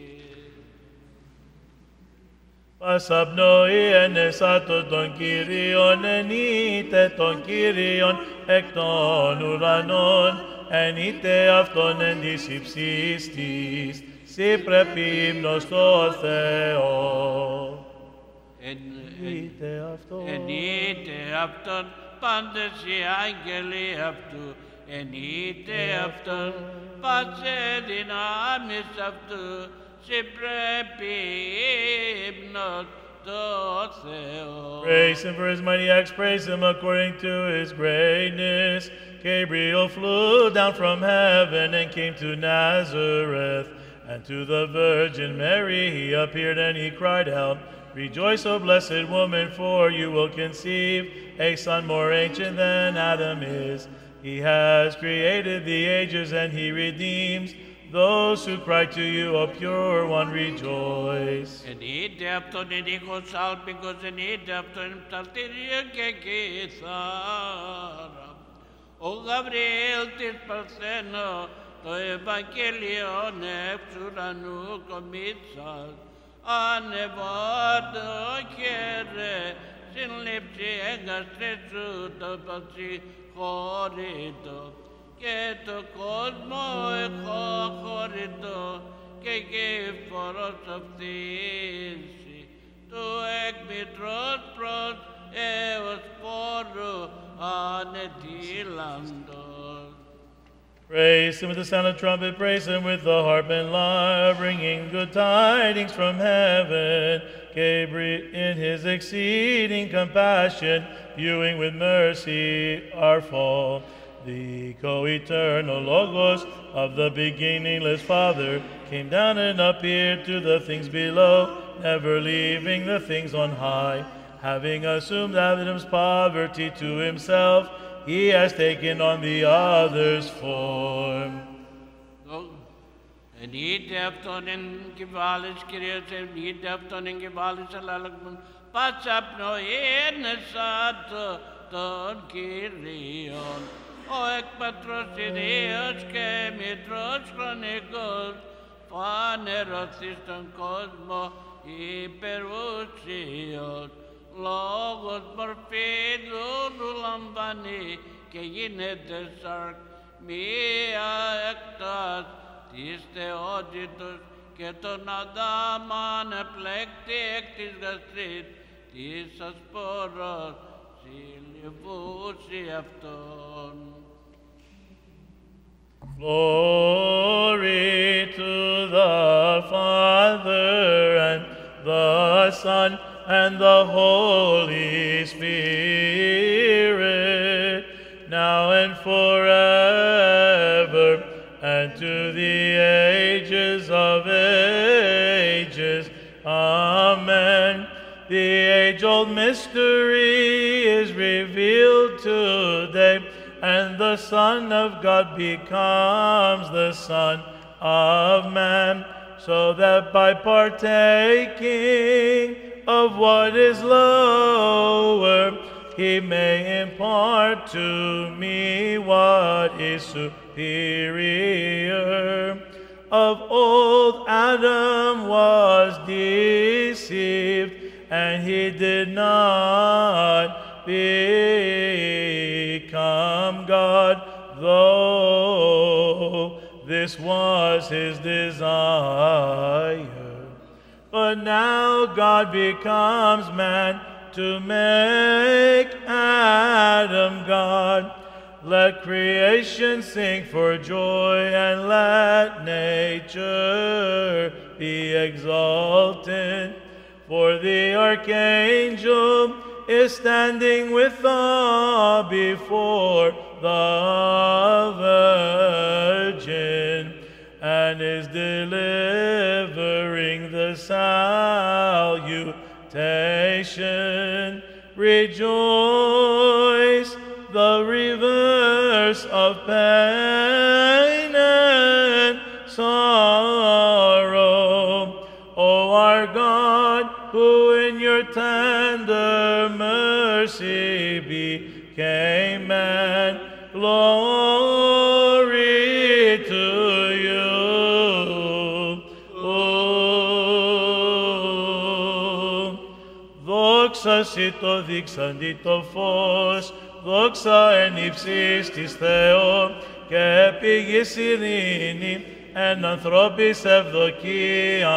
Πάσα πνοή ενεσάτω των Κύριων, ενείτε των Κύριων εκ των ουρανών, ενείτε αυτόν εν της υψής της, σύ πρέπει ύμνος στο Θεό. Ενείτε αυτόν πάντες οι άγγελοι αυτού, ενείται αυτόν, πάσε δυνάμεις αυτού, συ πρέπει ύμνος το Θεό. Praise him for his mighty acts, praise him according to his greatness. Gabriel flew down from heaven and came to Nazareth, and to the Virgin Mary he appeared and he cried out, Rejoice, O blessed woman, for you will conceive a son more ancient than Adam is. He has created the ages and he redeems those who cry to you, O pure one, rejoice. Ενείται αυτόν εν ήχος άλπικος, ενείται αυτόν εν ψαλτήριο και κιθάρα. Ο Γαβριήλ της Παρθένο, το Ευαγγέλιον εξ ουρανού κομίτσας, ανεβάτω χαίρε, συλλήψη έγκαστρε σου το πασιχωρητό, και το κόσμο έχω χωρητό, και γύφορος αυτήσει, του εκμητρός προς έως χώρου ανετήλαντος. Praise him with the sound of trumpet, praise him with the harp and lyre, bringing good tidings from heaven. Gabriel in his exceeding compassion, viewing with mercy our fall. The co-eternal Logos of the beginningless Father came down and appeared to the things below, never leaving the things on high. Having assumed Adam's poverty to himself, he has taken on the other's form. Ενείται αυτόν εν κυβάλης, Κυρίως, ενείται αυτόν εν κυβάλης, αλλάλογμον, πάσα πνοή ενεσάτω των Κυρίων. Ο εκπατρός ιδίος και μητρός χρονικός, φανερός στον κόσμο υπερουσίος. Λόγος μορφή δούλου λαμβάνει και γίνεται σαρκ μία εκτάς της θεότητος και τον Αδάμ ανεπλέκτη εκ της γαστρής της ασπόρος συλληβούσι αυτόν. Glory to the Father and the Son and the Holy Spirit, now and forever, and to the ages of ages. Amen. The age-old mystery is revealed today, and the Son of God becomes the Son of Man, so that by partaking of what is lower, he may impart to me what is superior. Of old Adam was deceived, and he did not become God, though this was his desire. But now God becomes man to make Adam God. Let creation sing for joy, and let nature be exalted. For the archangel is standing with awe before the Virgin, and is delivering the salutation. Rejoice, the reverse of pain and sorrow. O our God, who in your tender mercy became man, glory to you. Δόξα σοι το δείξαντι το φως, δόξα εν υψής της Θεό, και πηγής ειρήνη, εν ανθρώπης ευδοκία.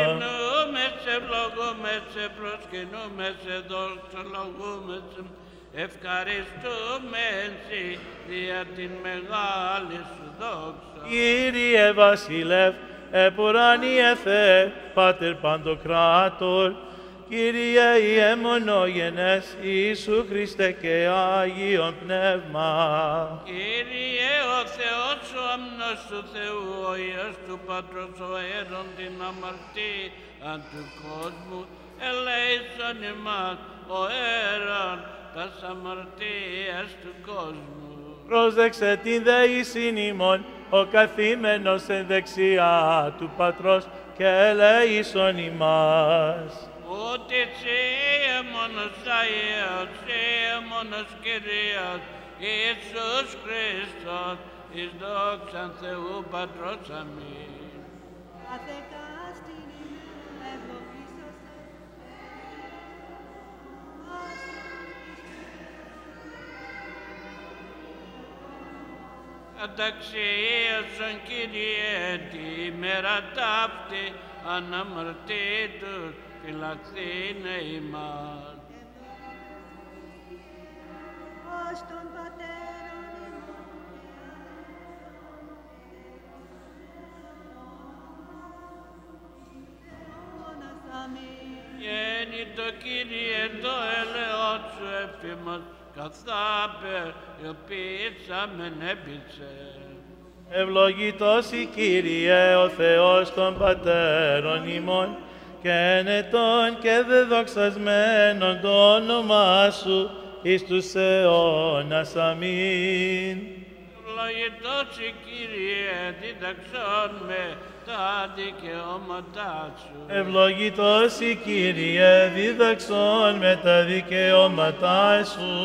Ευνούμε σε, ευλογούμε σε, προσκυνούμε σε, δόξολογούμε σε, ευχαριστούμε Συ δια την μεγάλη Σου δόξα. Κύριε Βασιλεύ, επουράνιε Θεέ, Πάτερ Παντοκράτορ, Κύριε Ιε μονόγενες, Ιησού Χριστέ και Άγιον Πνεύμα. Κύριε ο Θεός ο αμνός του Θεού, ο Υιός του Πατρός, ο αέρον την αμαρτία του κόσμου, ελέησον ημάς, ο αέρον τας αμαρτίας του κόσμου. Πρόσδεξε την δεήσιν ημών, ο καθήμενος εν δεξιά του Πατρός, και ελέησον ημάς. Ότι Συ μόνος Άγιος, Συ μόνος Κυρίος, Ιησούς Χριστός, εις δόξαν Θεού Πατρός. Αμήν. Καθετάς την ημέρα ευλογήσωσε, Καταξίωσον Κύριε τη ημέρα ταύτη, αναμαρτήτους φυλαχθήνε ημάς. ως των πατέρων ημών και αιώνας. Αμήν. Γέννητο Κύριε το ελαιόν Σου εφήμας, καθάπερ ιοποιήσαμεν έπεισε. Ευλογητός η Κύριε ο Θεός των Πατέρων ημών, και ενετών και δεδοξασμένων το όνομά Σου εις τους αιώνας. Αμήν. Ευλογητός η Κύριε, διδαξών με τα δικαιώματά Σου. Ευλογητός η Κύριε, δίδαξον με τα δικαιώματά Σου.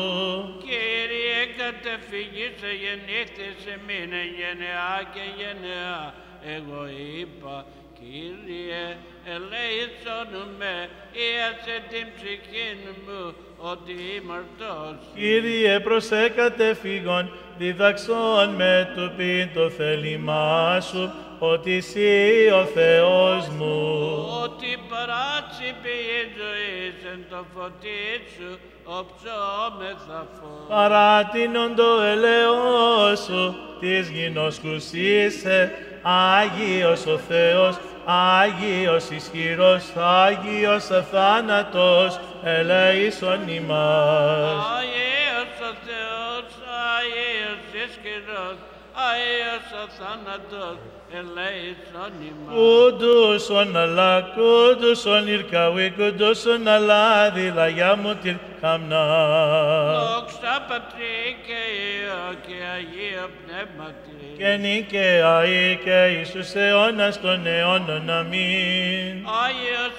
Κύριε, κατεφυγήσε γεννήθησε μήνε γενεά και γενεά. Εγώ είπα, Κύριε, ελέησον με, ίασε την ψυχή μου, ότι ημαρτός. Κύριε, προσέ κατεφύγον, διδαξόν με του πειν το θέλημά Σου, ότι Συ ο Θεός μου. Ότι παράτσιπη η ζωή εν το φωτί Σου, οψόμεθα φως. Παράτηνον το ελαιό Σου, της γινώσκους είσαι, Άγιος ο Θεός, Άγιος ισχυρός, Άγιος αθάνατος, ελέησον ημάς. Άγιος ο Θεός, Άγιος ισχυρός, Άγιος αθάνατος, ελέησον ημάς. Κούντουσον αλλά, κούντουσον ηρκαουί, κούντουσον αλλά, δηλαγιά μου την χαμνά. Δόξα Πατρί και Υιό και Αγίο Πνεύματι. Και νικαία ή και εις τους αιώνας των αιώνων. Αμήν. Άγιος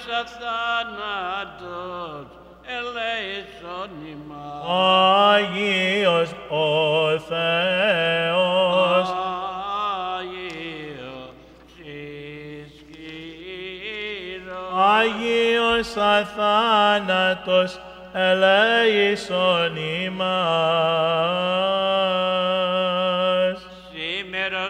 αθάνατος, ελέησον ημάς. Άγιος ο Θεός, Άγιος ισχυρός, Άγιος αθάνατος, ελέησον ημάς. σήμερος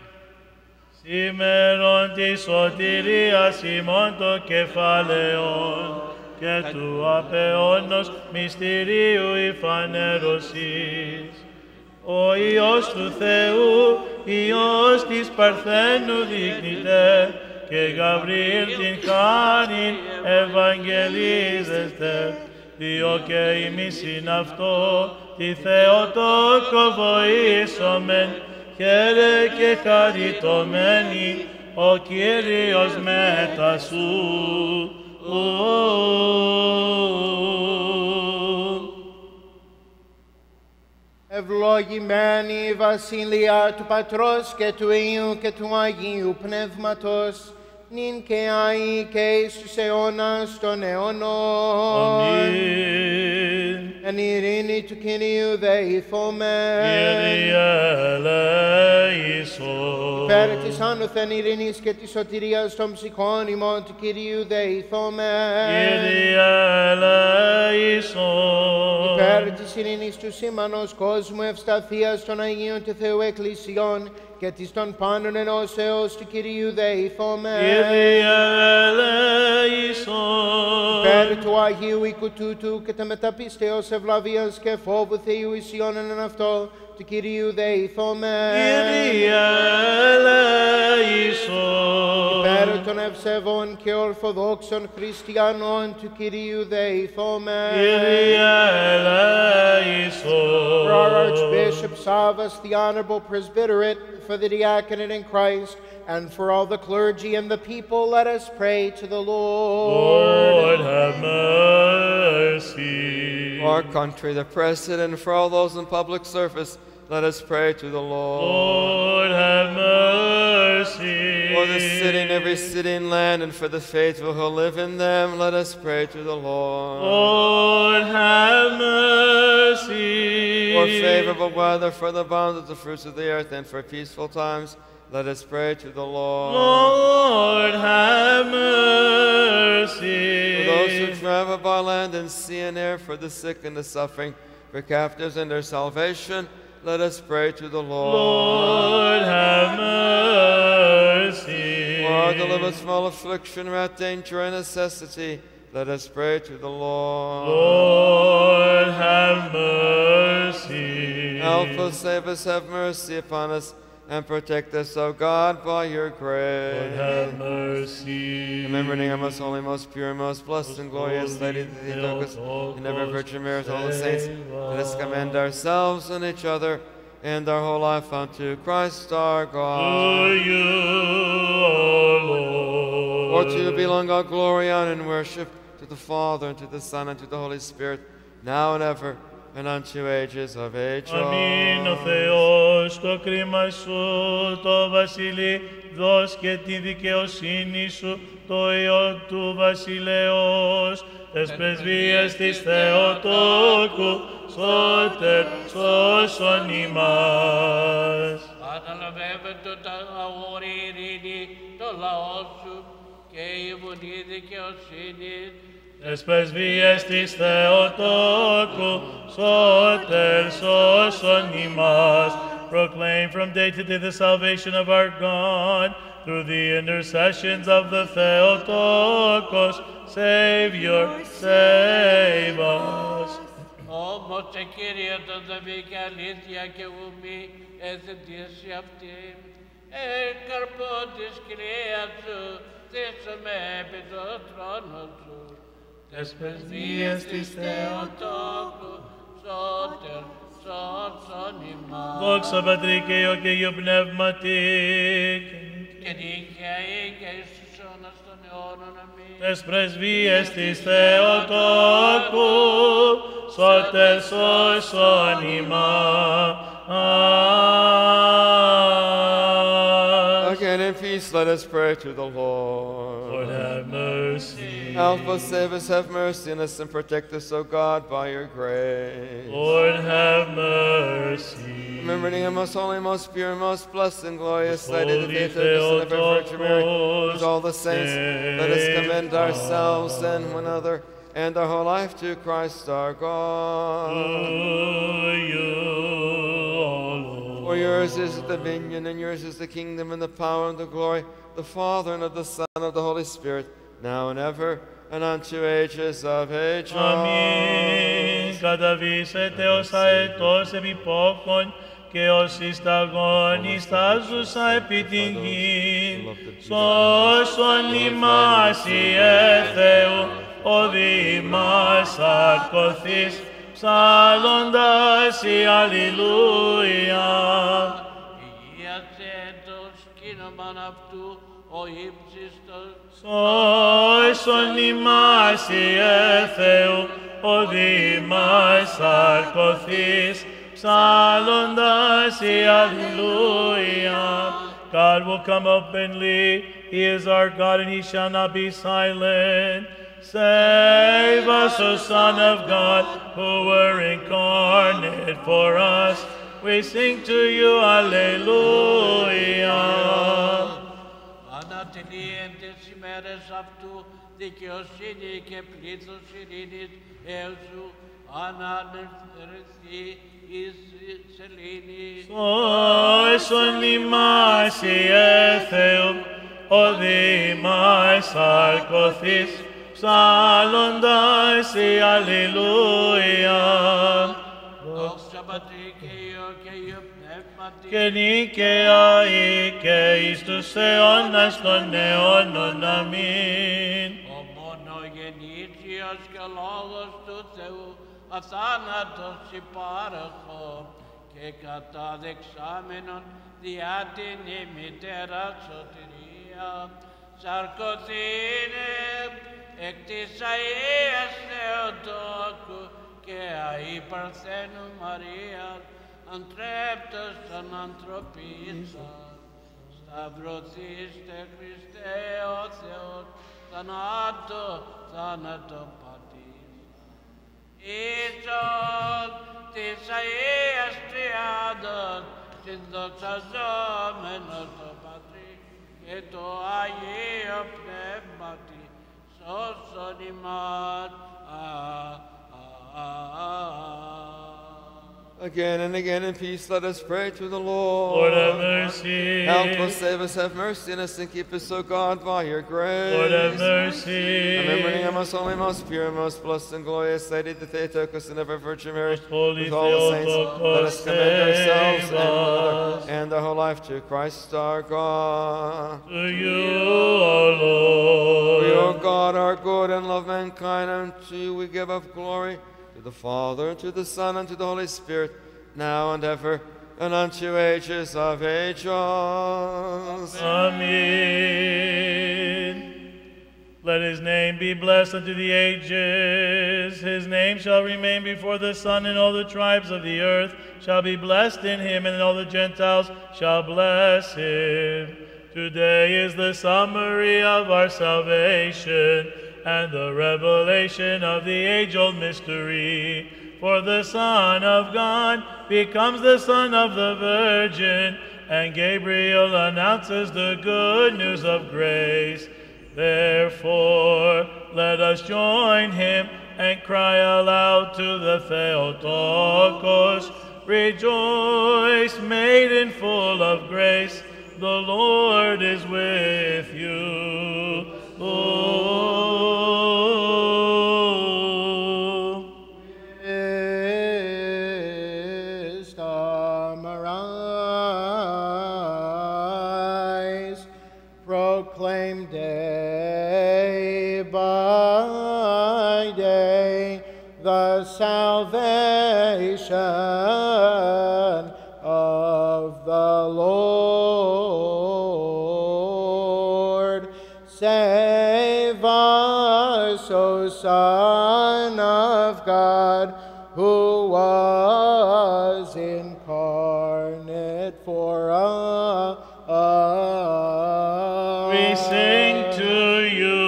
Σήμερον της σωτηρίας ημών το κεφάλαιον και του απεώνος μυστηρίου η φανέρωσης. Ο Υιός του Θεού, Υιός της Παρθένου δείχνεται, και Γαβριήλ την χάριν ευαγγελίζεστε, διό και ημίσιν αυτό τη Θεοτόκο βοήσομεν, χαίρε και χαριτωμένη ο Κύριος μετά σου. Ευλογημένη η βασιλεία του Πατρός και του Υιού και του Αγίου Πνεύματος, νυν και αεί και εις τους αιώνας των αιώνων. Αμήν. Εν ειρήνη του Κυρίου δεηθώμεν. Κύριε ελέησον. Υπέρ της άνωθεν ειρήνης και της σωτηρίας των ψυχών ημών του Κυρίου δεηθώμεν. Κύριε ελέησον. Υπέρ της ειρήνης του σήμανος κόσμου ευσταθίας των Αγίων του Θεού Εκκλησιών και της των πάντων ενώσεως του Κυρίου δεηθώμεν. Κύριε ελέησον. Υπέρ Υπέρ του Αγίου οίκου τούτου και τα μεταπίστεως ευλαβίας και φόβου Θείου ισιών εν αυτό, του Κυρίου δεηθώμεν. Kyrie eleison. Υπέρ των ευσεβών και ορθοδόξων χριστιανών του Κυρίου δεηθώμεν. Kyrie eleison. For our Archbishop Savas, the Honorable Presbyterate, for the diaconate in Christ, and for all the clergy and the people, let us pray to the Lord. Lord, have mercy. For our country, the president, and for all those in public service, let us pray to the Lord. Lord, have mercy. For the city and every city and land, and for the faithful who live in them, let us pray to the Lord. Lord, have mercy. For favorable weather, for the bounds of the fruits of the earth, and for peaceful times, let us pray to the Lord. Lord, have mercy. For those who travel by land and sea and air, for the sick and the suffering, for captives and their salvation, let us pray to the Lord. Lord, have mercy. For our deliverance from all affliction, wrath, danger, and necessity, let us pray to the Lord. Lord, have mercy. Help us, save us, have mercy upon us, and protect us, O God, by your grace. Lord, have mercy. Remembering our most holy, most pure, most blessed and glorious Lady, the Theotokos, and ever Virgin Mary, with all the saints, let us commend ourselves and each other and our whole life unto Christ our God. To you, O Lord. For to you belong all glory, honor, and worship, to the Father, and to the Son, and to the Holy Spirit, now and ever, and unto ages of ages. Αμήν ο Θεός, το κρίμα σου, το βασιλεί, δώσ' και τη δικαιοσύνη σου, το Υιό του βασιλέως, τες πρεσβείες της Θεοτόκου, σώτερ σώσον ημάς. Αναλαβεύεται τα αγόρι ειρήνη, το λαό σου και η βουλή δικαιοσύνη. Τες πρεσβείες της Θεοτόκου, σώτερ σώσον ημάς. Proclaim from day to day the salvation of our God through the intercessions of the Theotokos. Savior, save us. Όμως σε Κύριε το δαβή και αλήθεια και ουμή εθετήσει αυτή. Ε, καρπό της κρύας σου, θύσαμε επί το θρόνο σου. Τες πρεσβείες της Θεοτόκου, σώτερ, σώσον ημάς. Δόξα Πατρί και Υιό και Υιό Πνεύματι. Και δικαίοι και εις αιώνας των αιώνων. Αμήν. Τες πρεσβείες της Θεοτόκου, σώτερ σώσον ημάς. Again, in peace, let us pray to the Lord. Lord, have mercy. Help us, save us, have mercy on us, and protect us, O God, by your grace. Lord, have mercy. Remembering our most holy, most pure, most blessed and glorious Lady, the Holy Theotokos, and ever Virgin Mary, Theotokos, with all the saints, let us commend save ourselves us. and one another and our whole life to Christ our God. To you, O Lord. For yours is the dominion, and yours is the kingdom, and the power, and the glory, the Father, and of the Son, and of the Holy Spirit, now and ever, and unto ages of ages. Αμήν. Καταβήσετε ως αετός επίπόκον και ως ισταγόν ιστάζουσα επί την γη. Σώσον ημάς Ιε Θεού, ο Δήμας αρκωθείς, ψάλλοντας η Αλληλούια. Υγείασε το σκήνωμαν αυτού ο ύψιστος. Σώσον ημάς Ιε Θεού, ο Δήμας αρκωθείς, ψάλλοντας η Αλληλούια. God will come openly, He is our God and He shall not be silent. Save us, O Son of God, who were incarnate for us. We sing to you, Alleluia. Ανατελείεν τις ημέρες αυτού δικαιοσύνη και πλήθος ειρήνης έως ανανερωθεί εις σελήνης. Σώσον ημάς Ιε Θεού, ο Δήμας αρκωθείς, ψάλλοντας η αλληλούια. Δόξα Πατρί και Υιό και Υιό Πνεύματι, Και νίκαια ή και εις τους αιώνας των αιώνων. Αμήν. ο μονογεννήτριος και λόγος του Θεού, αθάνατος υπάραχο και καταδεξάμενον διά την ημιτέρα σωτηρία, σαρκωθήνε εκ της Αγίας Θεοτόκου και αή Παρθένου Μαρίας, αντρέπτος των ανθρωπίσα, σταυρωθήστε Χριστέ ο Θεός, θανάτω, θάνατο πατήσα. Ίσον της Αγίας Τριάδος, συνδοξαζόμενος το Πατρί και το Αγίο Πνεύματι, σώσον ημάς. Α, α, α, α. Again and again in peace, let us pray to the Lord. Lord, have mercy. Help us, save us, have mercy on us, and keep us, O God, by your grace. Lord, have mercy. Remembering our most holy, most pure, most blessed and glorious Lady, the Theotokos and ever Virgin Mary, Most holy with all the saints, Theotokos, let us commend ourselves save and, us. and our whole life to Christ our God. To you, O Lord. We, O God, are good and love mankind, and to you we give up glory, to the Father, and to the Son, and to the Holy Spirit, now and ever, and unto ages of ages. Amen. Let his name be blessed unto the ages. His name shall remain before the sun, and all the tribes of the earth shall be blessed in him, and all the Gentiles shall bless him. Today is the summary of our salvation, and the revelation of the age-old mystery. For the Son of God becomes the Son of the Virgin, and Gabriel announces the good news of grace. Therefore, let us join him and cry aloud to the Theotokos, rejoice, maiden full of grace, the Lord is with you. Oh, wisdom arise, proclaim day by day the salvation of the Lord. Save us, O Son of God, who was incarnate for us. we sing to you,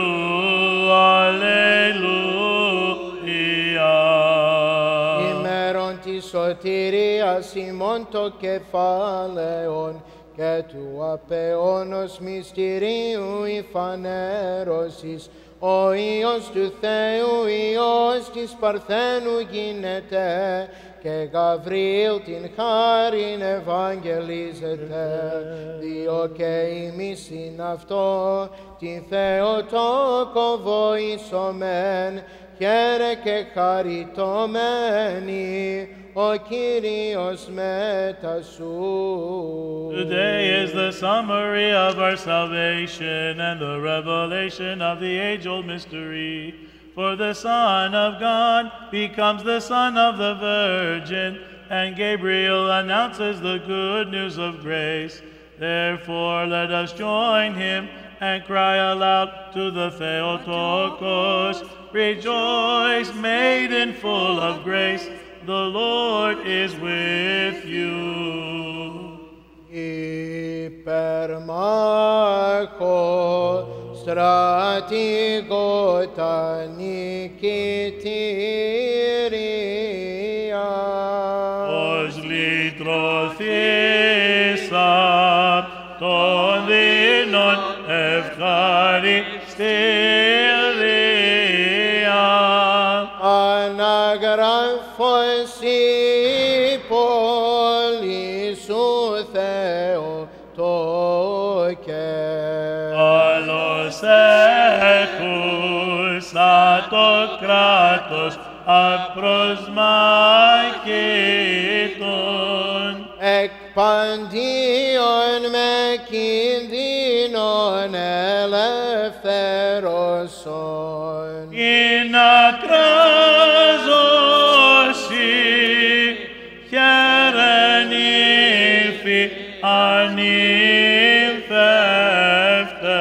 Alleluia. ημέρων της σωτηρίας ημών το κεφάλαιον και του απεώνος μυστηρίου η φανέρωσης, ο Υιός του Θεού, Υιός της Παρθένου γίνεται, και Γαβριήλ την χάριν ευαγγελίζεται, διό και ημίσιν αυτό τη Θεοτόκο βοήσομεν, χαίρε και χαριτωμένη, ο Κύριος μετά σου. Today is the summary of our salvation and the revelation of the age-old mystery. For the Son of God becomes the Son of the Virgin, and Gabriel announces the good news of grace. Therefore, let us join him and cry aloud to the Theotokos, rejoice, maiden full of grace, the Lord is with you. Υπερμάχο στρατηγό τα νικητήρια. Ως λυτρωθήσα των δεινών ευχαριστήρια. Αναγράφος η πόλη σου Θεοτόκε. Άλλος έχους ουρσά το κράτος απροσμάκητον. Εκ παντίον με κινδύνων ελευθερώσον. Η να κράζωση χαίρεν ύφη ανήμφευτε.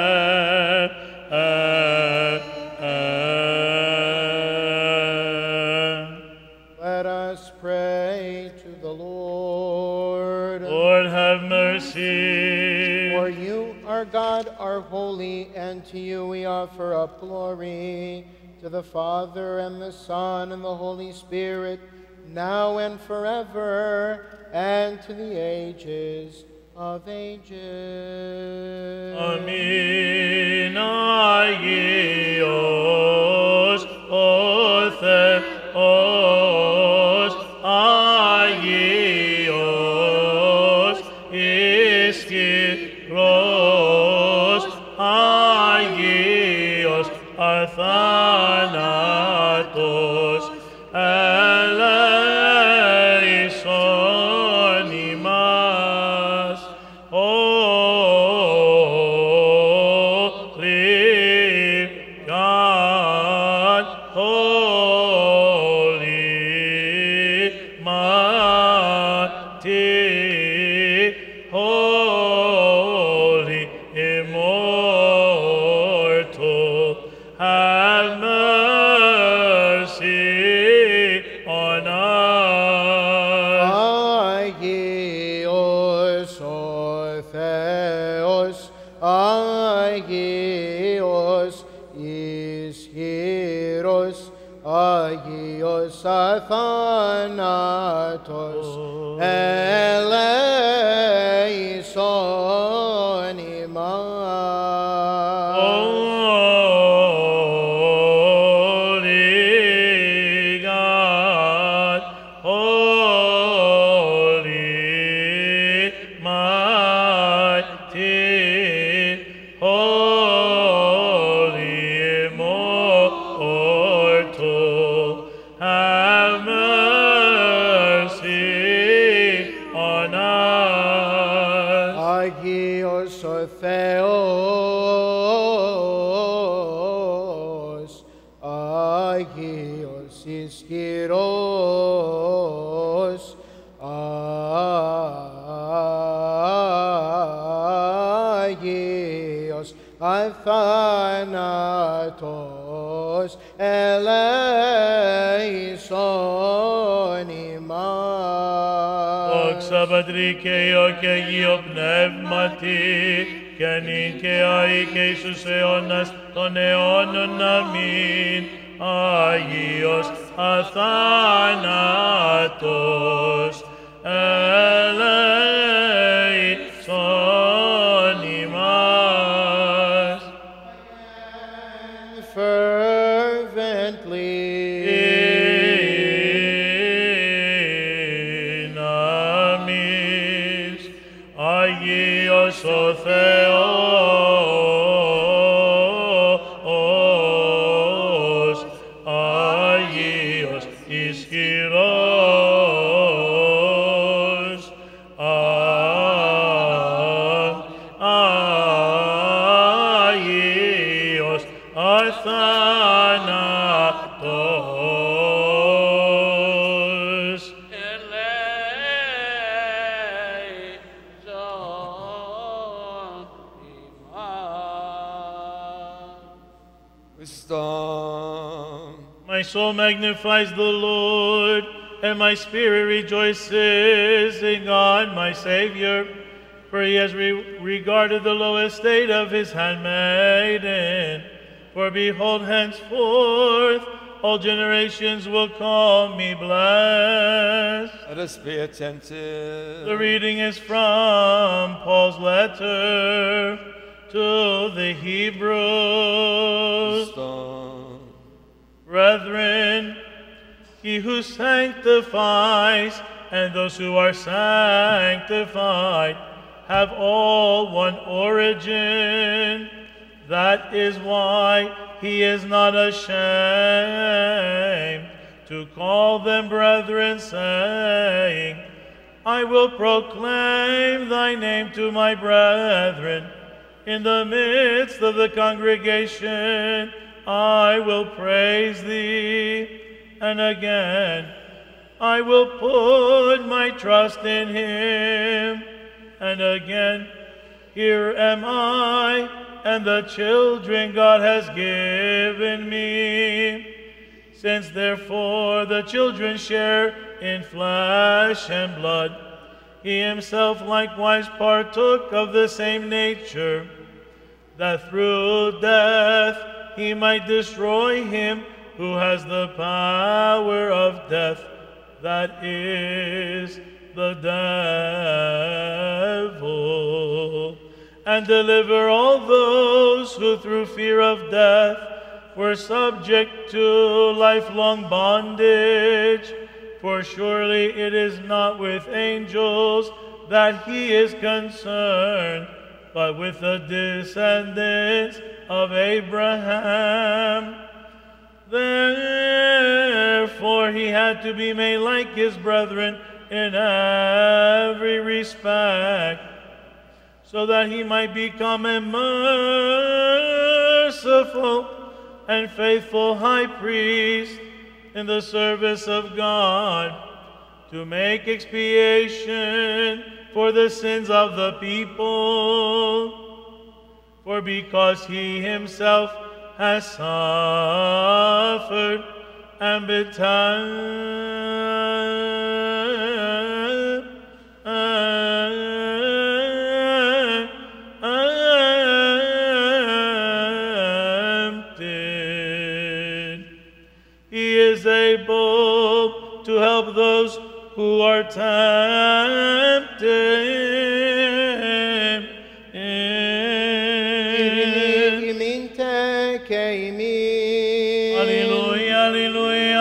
Let us pray to the Lord. Lord, have mercy. For you, our God, are holy, and to you we offer up glory, to the Father and the Son and the Holy Spirit, now and forever, and to the ages of ages. Amen. Agios o Theos, Agios ischiros, Agios athanatos, eleison imas, holy God, holy mighty, holy immortal, have mercy on us. Agios o Theos, Agios ischiros, Agios athanatos, eleison imas. Holy God, holy mighty, holy immortal, have mercy on us. Agios o Theos, Agios ischiros, Agios athanatos, eleison imas. Δόξα Πατρί και Υιό και Αγίο Πνεύματι, και νυν και αεί και εις τους αιώνας των αιώνων. Αμήν. Άγιος αθάνατος, ελέησον ημάς. Fervently Ειν αμείς, Αγίος ο Θεός, Αγίος ισχυρός, Αγίος αθάνατος. Wisdom. My soul magnifies the Lord, and my spirit rejoices in God my Savior, for he has re- regarded the low estate of his handmaiden. For behold, henceforth all generations will call me blessed. Let us be attentive. The reading is from Paul's letter to the Hebrews. Wisdom. Brethren, he who sanctifies and those who are sanctified have all one origin. That is why he is not ashamed to call them brethren, saying, I will proclaim thy name to my brethren. In the midst of the congregation I will praise thee. And again, I will put my trust in him. And again, here am I, and the children God has given me. Since therefore the children share in flesh and blood, he himself likewise partook of the same nature, that through death he might destroy him who has the power of death, that is, the devil, and deliver all those who through fear of death were subject to lifelong bondage. For surely it is not with angels that he is concerned, but with the descendants of Abraham. Therefore he had to be made like his brethren in every respect, so that he might become a merciful and faithful high priest in the service of God, to make expiation for the sins of the people. For because he himself has suffered and been tempted, he is able to help those who are tempted. Alleluia, alleluia,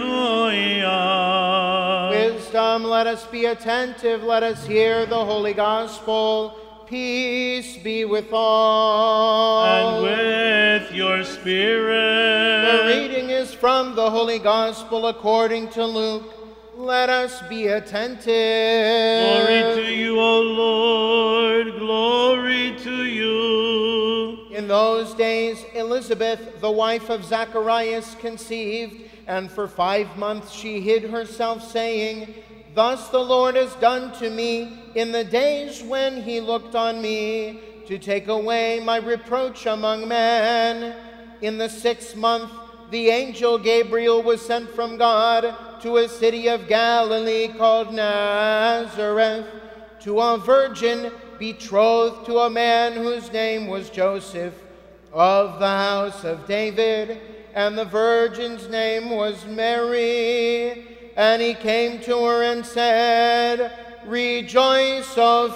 alleluia. Wisdom, let us be attentive, let us hear the holy gospel. Peace be with all. And with your spirit. The reading is from the holy gospel according to Luke. Let us be attentive. Glory to you, O Lord, glory to you. In those days, Elizabeth, the wife of Zacharias, conceived, and for five months she hid herself, saying, Thus the Lord has done to me in the days when he looked on me, to take away my reproach among men. In the sixth month, the angel Gabriel was sent from God to a city of Galilee called Nazareth, to a virgin betrothed to a man whose name was Joseph, of the house of David, and the virgin's name was Mary. And he came to her and said, Rejoice, O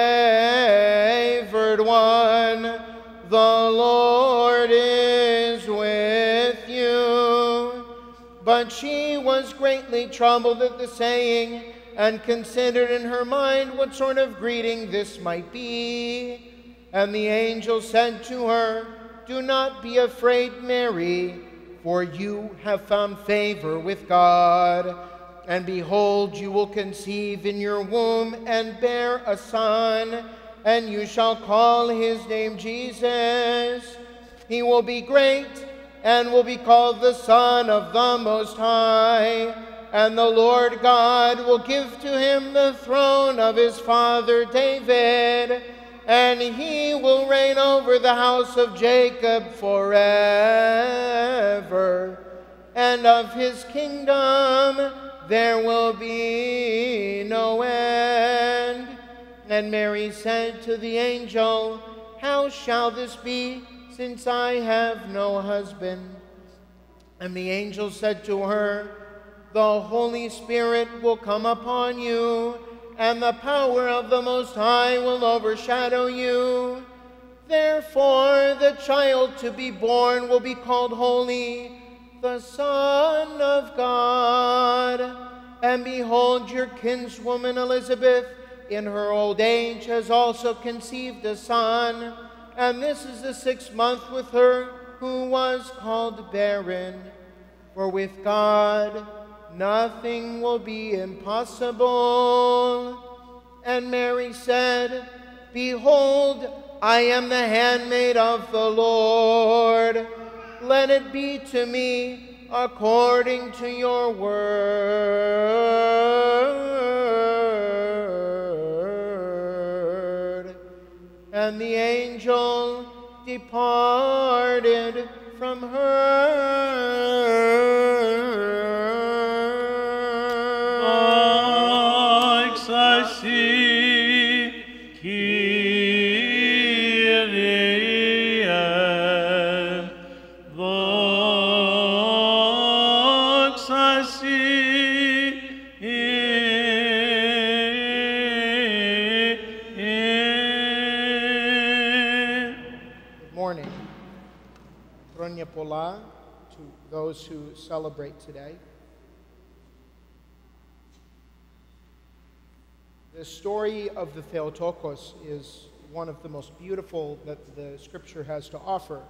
favored one, the Lord is with you. But she was greatly troubled at the saying, and considered in her mind what sort of greeting this might be. And the angel said to her, Do not be afraid, Mary, for you have found favor with God. And behold, you will conceive in your womb and bear a son, and you shall call his name Jesus. He will be great and will be called the Son of the Most High. And the Lord God will give to him the throne of his father David, and he will reign over the house of Jacob forever. And of his kingdom there will be no end. And Mary said to the angel, How shall this be, since I have no husband? And the angel said to her, The Holy Spirit will come upon you, and the power of the Most High will overshadow you. Therefore the child to be born will be called Holy, the Son of God. And behold, your kinswoman Elizabeth, in her old age, has also conceived a son, And this is the sixth month with her who was called barren. For with God nothing will be impossible. And Mary said, Behold, I am the handmaid of the Lord. Let it be to me according to your word. And the angel departed from her. To those who celebrate today. The story of the Theotokos is one of the most beautiful that the Scripture has to offer.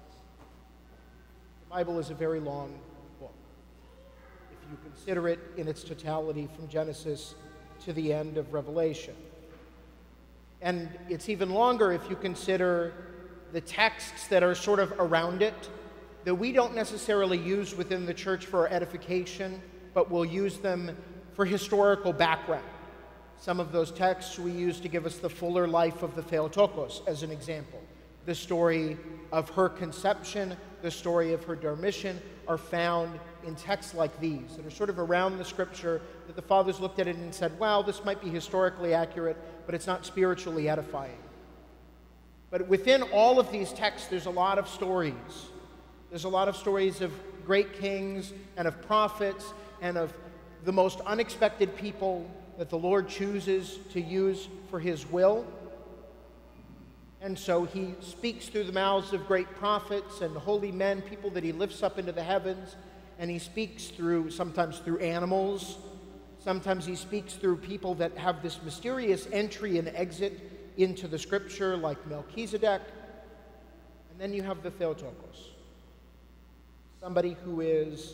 The Bible is a very long book. If you consider it in its totality from Genesis to the end of Revelation. And it's even longer if you consider the texts that are sort of around it, that we don't necessarily use within the church for our edification, but we'll use them for historical background. Some of those texts we use to give us the fuller life of the Theotokos, as an example. The story of her conception, the story of her dormition, are found in texts like these, that are sort of around the Scripture, that the fathers looked at it and said, well, this might be historically accurate, but it's not spiritually edifying. But within all of these texts, there's a lot of stories. There's a lot of stories of great kings and of prophets and of the most unexpected people that the Lord chooses to use for his will. And so he speaks through the mouths of great prophets and holy men, people that he lifts up into the heavens, and he speaks through, sometimes through animals, sometimes he speaks through people that have this mysterious entry and exit into the Scripture, like Melchizedek. And then you have the Theotokos. Somebody who is,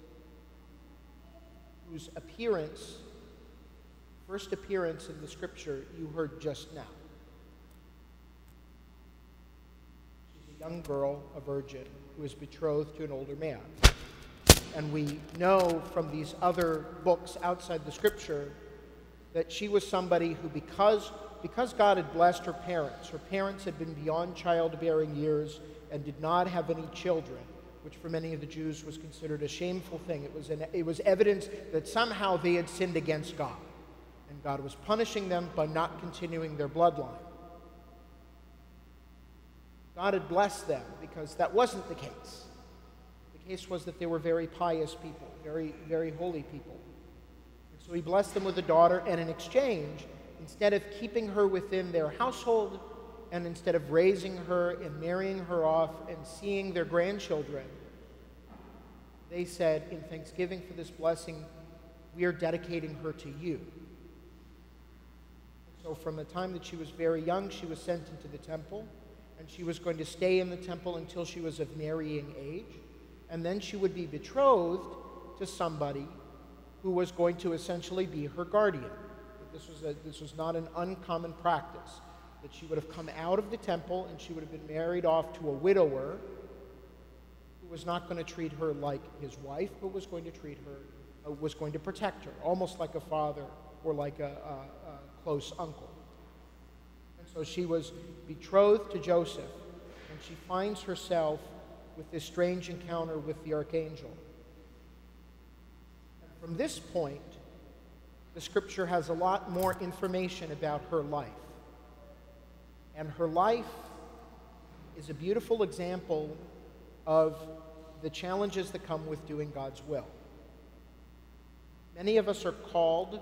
whose appearance, first appearance in the Scripture, you heard just now. She's a young girl, a virgin, who is betrothed to an older man. And we know from these other books outside the Scripture that she was somebody who, because, because God had blessed her parents, her parents had been beyond childbearing years and did not have any children, which for many of the Jews was considered a shameful thing. It was, an, it was evidence that somehow they had sinned against God, and God was punishing them by not continuing their bloodline. God had blessed them because that wasn't the case. The case was that they were very pious people, very, very holy people. And so he blessed them with a daughter, and in exchange, instead of keeping her within their household, and instead of raising her and marrying her off and seeing their grandchildren, they said, in thanksgiving for this blessing, we are dedicating her to you. And so from the time that she was very young, she was sent into the temple, and she was going to stay in the temple until she was of marrying age, and then she would be betrothed to somebody who was going to essentially be her guardian. This was, a, this was not an uncommon practice, that she would have come out of the temple and she would have been married off to a widower who was not going to treat her like his wife, but was going to treat her, uh, was going to protect her, almost like a father or like a, a, a close uncle. And so she was betrothed to Joseph, and she finds herself with this strange encounter with the archangel. And from this point, the Scripture has a lot more information about her life. And her life is a beautiful example of the challenges that come with doing God's will. Many of us are called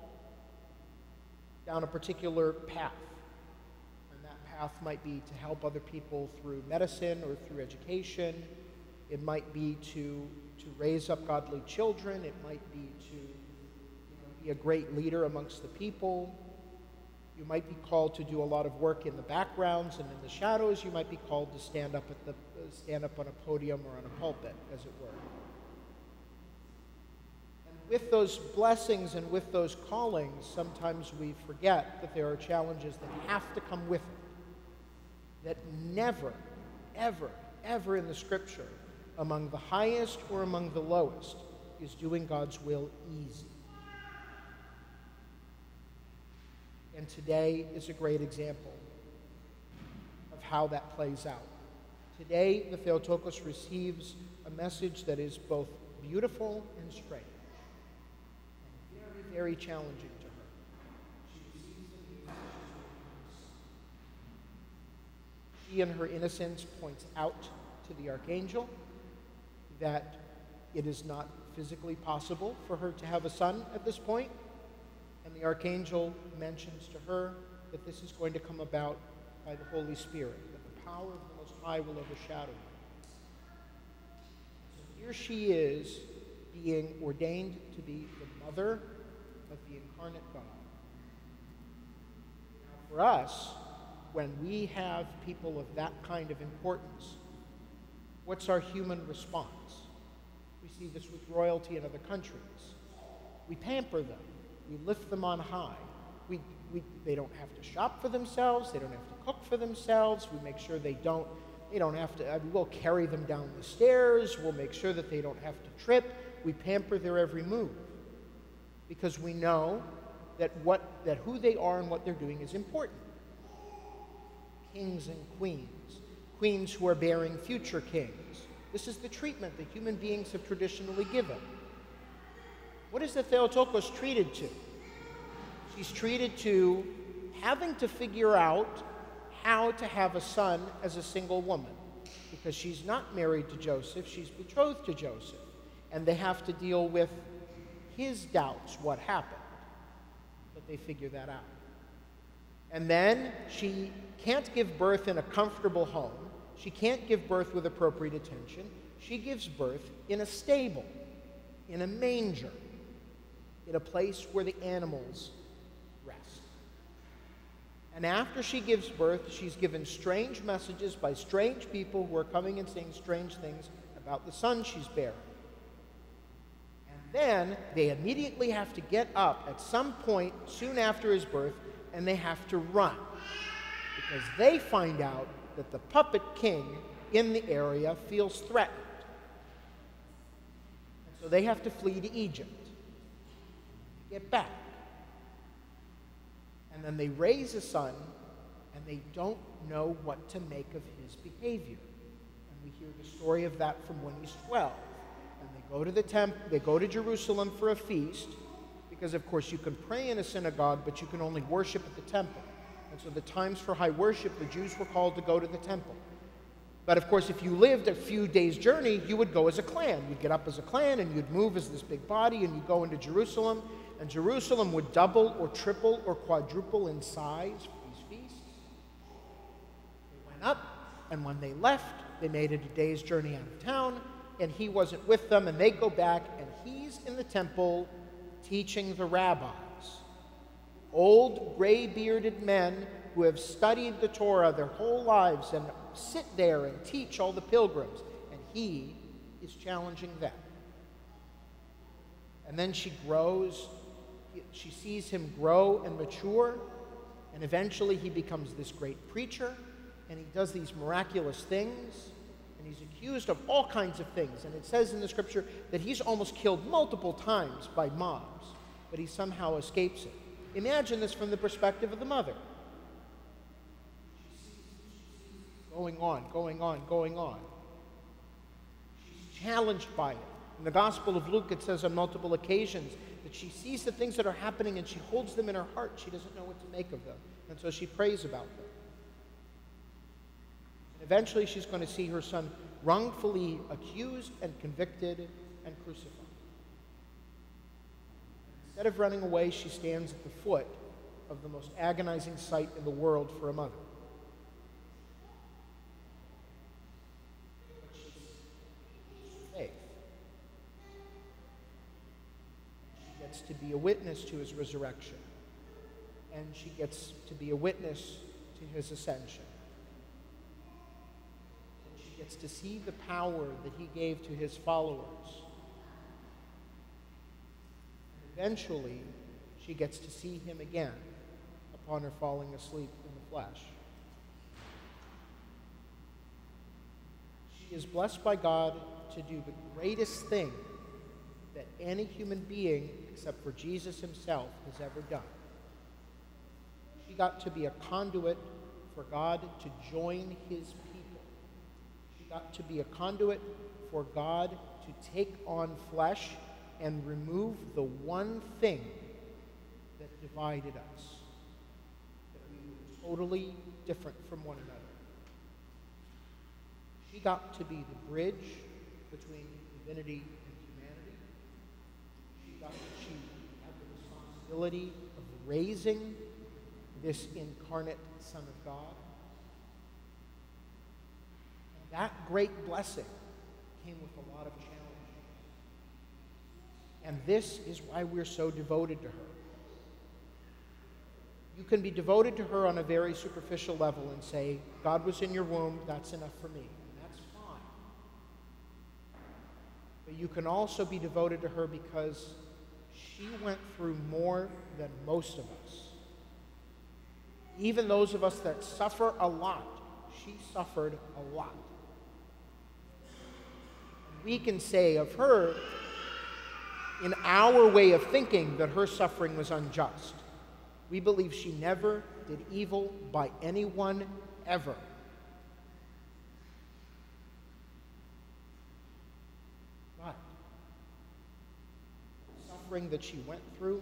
down a particular path. And that path might be to help other people through medicine or through education. It might be to, to raise up godly children. It might be to you know, be a great leader amongst the people. You might be called to do a lot of work in the backgrounds and in the shadows. You might be called to stand up at the uh, stand up on a podium or on a pulpit, as it were. And with those blessings and with those callings, sometimes we forget that there are challenges that have to come with it. That never, ever, ever in the Scripture, among the highest or among the lowest, is doing God's will easy. And today is a great example of how that plays out. Today, the Theotokos receives a message that is both beautiful and strange, and very, very challenging to her. She receives the message. She, in her innocence, points out to the archangel that it is not physically possible for her to have a son at this point. And the archangel mentions to her that this is going to come about by the Holy Spirit, that the power of the Most High will overshadow her. So here she is, being ordained to be the mother of the incarnate God. Now, for us, when we have people of that kind of importance, what's our human response? We see this with royalty in other countries. We pamper them. We lift them on high. We, we, they don't have to shop for themselves. They don't have to cook for themselves. We make sure they don't, they don't have to, I mean, we'll carry them down the stairs. We'll make sure that they don't have to trip. We pamper their every move because we know that, what, that who they are and what they're doing is important. Kings and queens, queens who are bearing future kings. This is the treatment that human beings have traditionally given. What is the Theotokos treated to? She's treated to having to figure out how to have a son as a single woman, because she's not married to Joseph, she's betrothed to Joseph, and they have to deal with his doubts, what happened, but they figure that out. And then she can't give birth in a comfortable home, she can't give birth with appropriate attention, she gives birth in a stable, in a manger, in a place where the animals rest. And after she gives birth, she's given strange messages by strange people who are coming and saying strange things about the son she's bearing. And then they immediately have to get up at some point soon after his birth, and they have to run, because they find out that the puppet king in the area feels threatened. And so they have to flee to Egypt. Get back. And then they raise a son, and they don't know what to make of his behavior. And we hear the story of that from when he's twelve. And they go to the temple, they go to Jerusalem for a feast, because of course you can pray in a synagogue, but you can only worship at the temple. And so the times for high worship, the Jews were called to go to the temple. But of course, if you lived a few days' journey, you would go as a clan. You'd get up as a clan, and you'd move as this big body, and you'd go into Jerusalem. And Jerusalem would double or triple or quadruple in size for these feasts. They went up, and when they left, they made it a day's journey out of town, and he wasn't with them, and they go back, and he's in the temple teaching the rabbis. Old, gray-bearded men who have studied the Torah their whole lives and sit there and teach all the pilgrims, and he is challenging them. And then she grows, she sees him grow and mature, and eventually he becomes this great preacher, and he does these miraculous things, and he's accused of all kinds of things. And it says in the Scripture that he's almost killed multiple times by mobs, but he somehow escapes it. Imagine this from the perspective of the mother. Going on, going on, going on. She's challenged by it. In the Gospel of Luke, it says on multiple occasions that she sees the things that are happening and she holds them in her heart. She doesn't know what to make of them. And so she prays about them. And eventually she's going to see her son wrongfully accused and convicted and crucified. Instead of running away, she stands at the foot of the most agonizing sight in the world for a mother. Faith. She gets to be a witness to his resurrection. and she gets to be a witness to his ascension. And she gets to see the power that he gave to his followers. And eventually, she gets to see him again upon her falling asleep in the flesh. She is blessed by God to do the greatest thing that any human being, except for Jesus himself, has ever done. She got to be a conduit for God to join his people. She got to be a conduit for God to take on flesh and remove the one thing that divided us, that we were totally different from one another. She got to be the bridge between divinity and humanity. She got she had the responsibility of raising this incarnate Son of God. And that great blessing came with a lot of challenges. And this is why we're so devoted to her. You can be devoted to her on a very superficial level and say, God was in your womb, that's enough for me. And that's fine. But you can also be devoted to her because she went through more than most of us. Even those of us that suffer a lot, she suffered a lot. And we can say of her, in our way of thinking, that her suffering was unjust. We believe she never did evil by anyone ever. But the suffering that she went through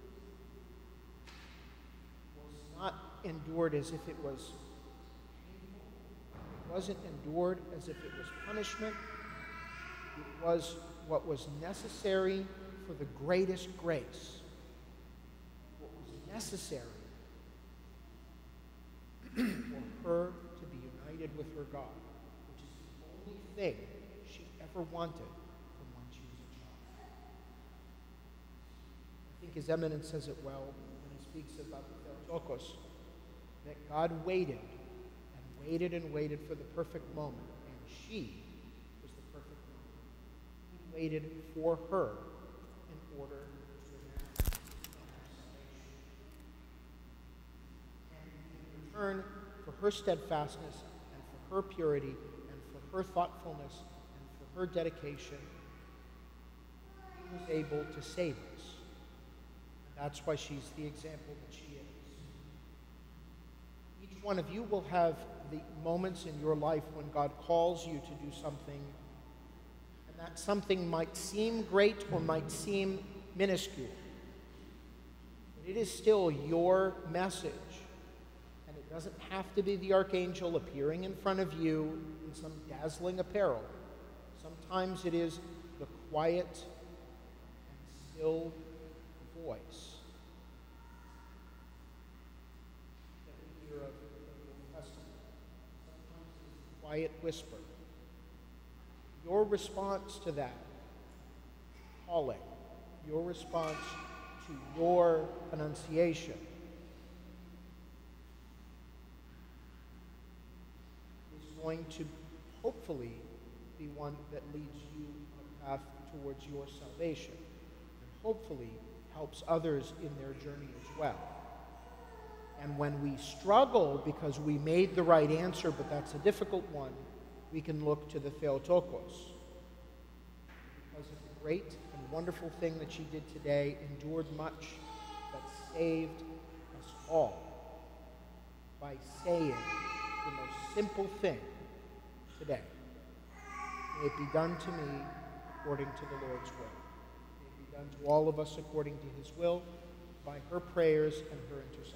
was not endured as if it was painful. It wasn't endured as if it was punishment. It was what was necessary for the greatest grace. Necessary for her to be united with her God, which is the only thing she ever wanted from when she was a child. I think His Eminence says it well when he speaks about the Theotokos, that God waited and waited and waited for the perfect moment, and she was the perfect moment. He waited for her in order for her steadfastness and for her purity and for her thoughtfulness and for her dedication, he was able to save us. And that's why she's the example that she is. Each one of you will have the moments in your life when God calls you to do something, and that something might seem great or might seem minuscule. But it is still your message. It doesn't have to be the archangel appearing in front of you in some dazzling apparel. Sometimes it is the quiet and still voice that we hear of in the Old Testament. Sometimes it is the quiet whisper. Your response to that calling, your response to your annunciation, going to hopefully be one that leads you on a path towards your salvation, and hopefully helps others in their journey as well. And when we struggle because we made the right answer, but that's a difficult one, we can look to the Theotokos. Because of the great and wonderful thing that she did today, endured much, but saved us all by saying the most simple thing today. May it be done to me according to the Lord's will. May it be done to all of us according to his will by her prayers and her intercessions.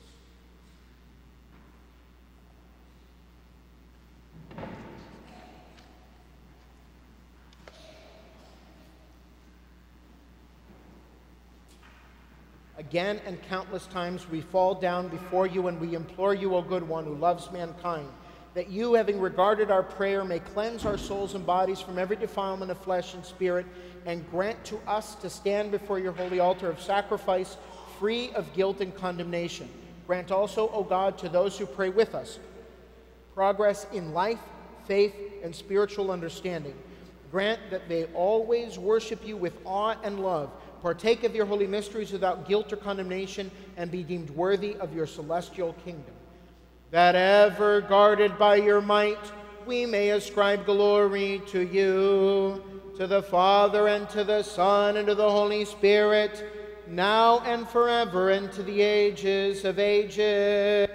Again and countless times we fall down before you and we implore you, O good one who loves mankind, that you, having regarded our prayer, may cleanse our souls and bodies from every defilement of flesh and spirit, and grant to us to stand before your holy altar of sacrifice free of guilt and condemnation. Grant also, O God, to those who pray with us, progress in life, faith, and spiritual understanding. Grant that they always worship you with awe and love, partake of your holy mysteries without guilt or condemnation, and be deemed worthy of your celestial kingdom. That ever guarded by your might, we may ascribe glory to you, to the Father, and to the Son, and to the Holy Spirit, now and forever, and to the ages of ages.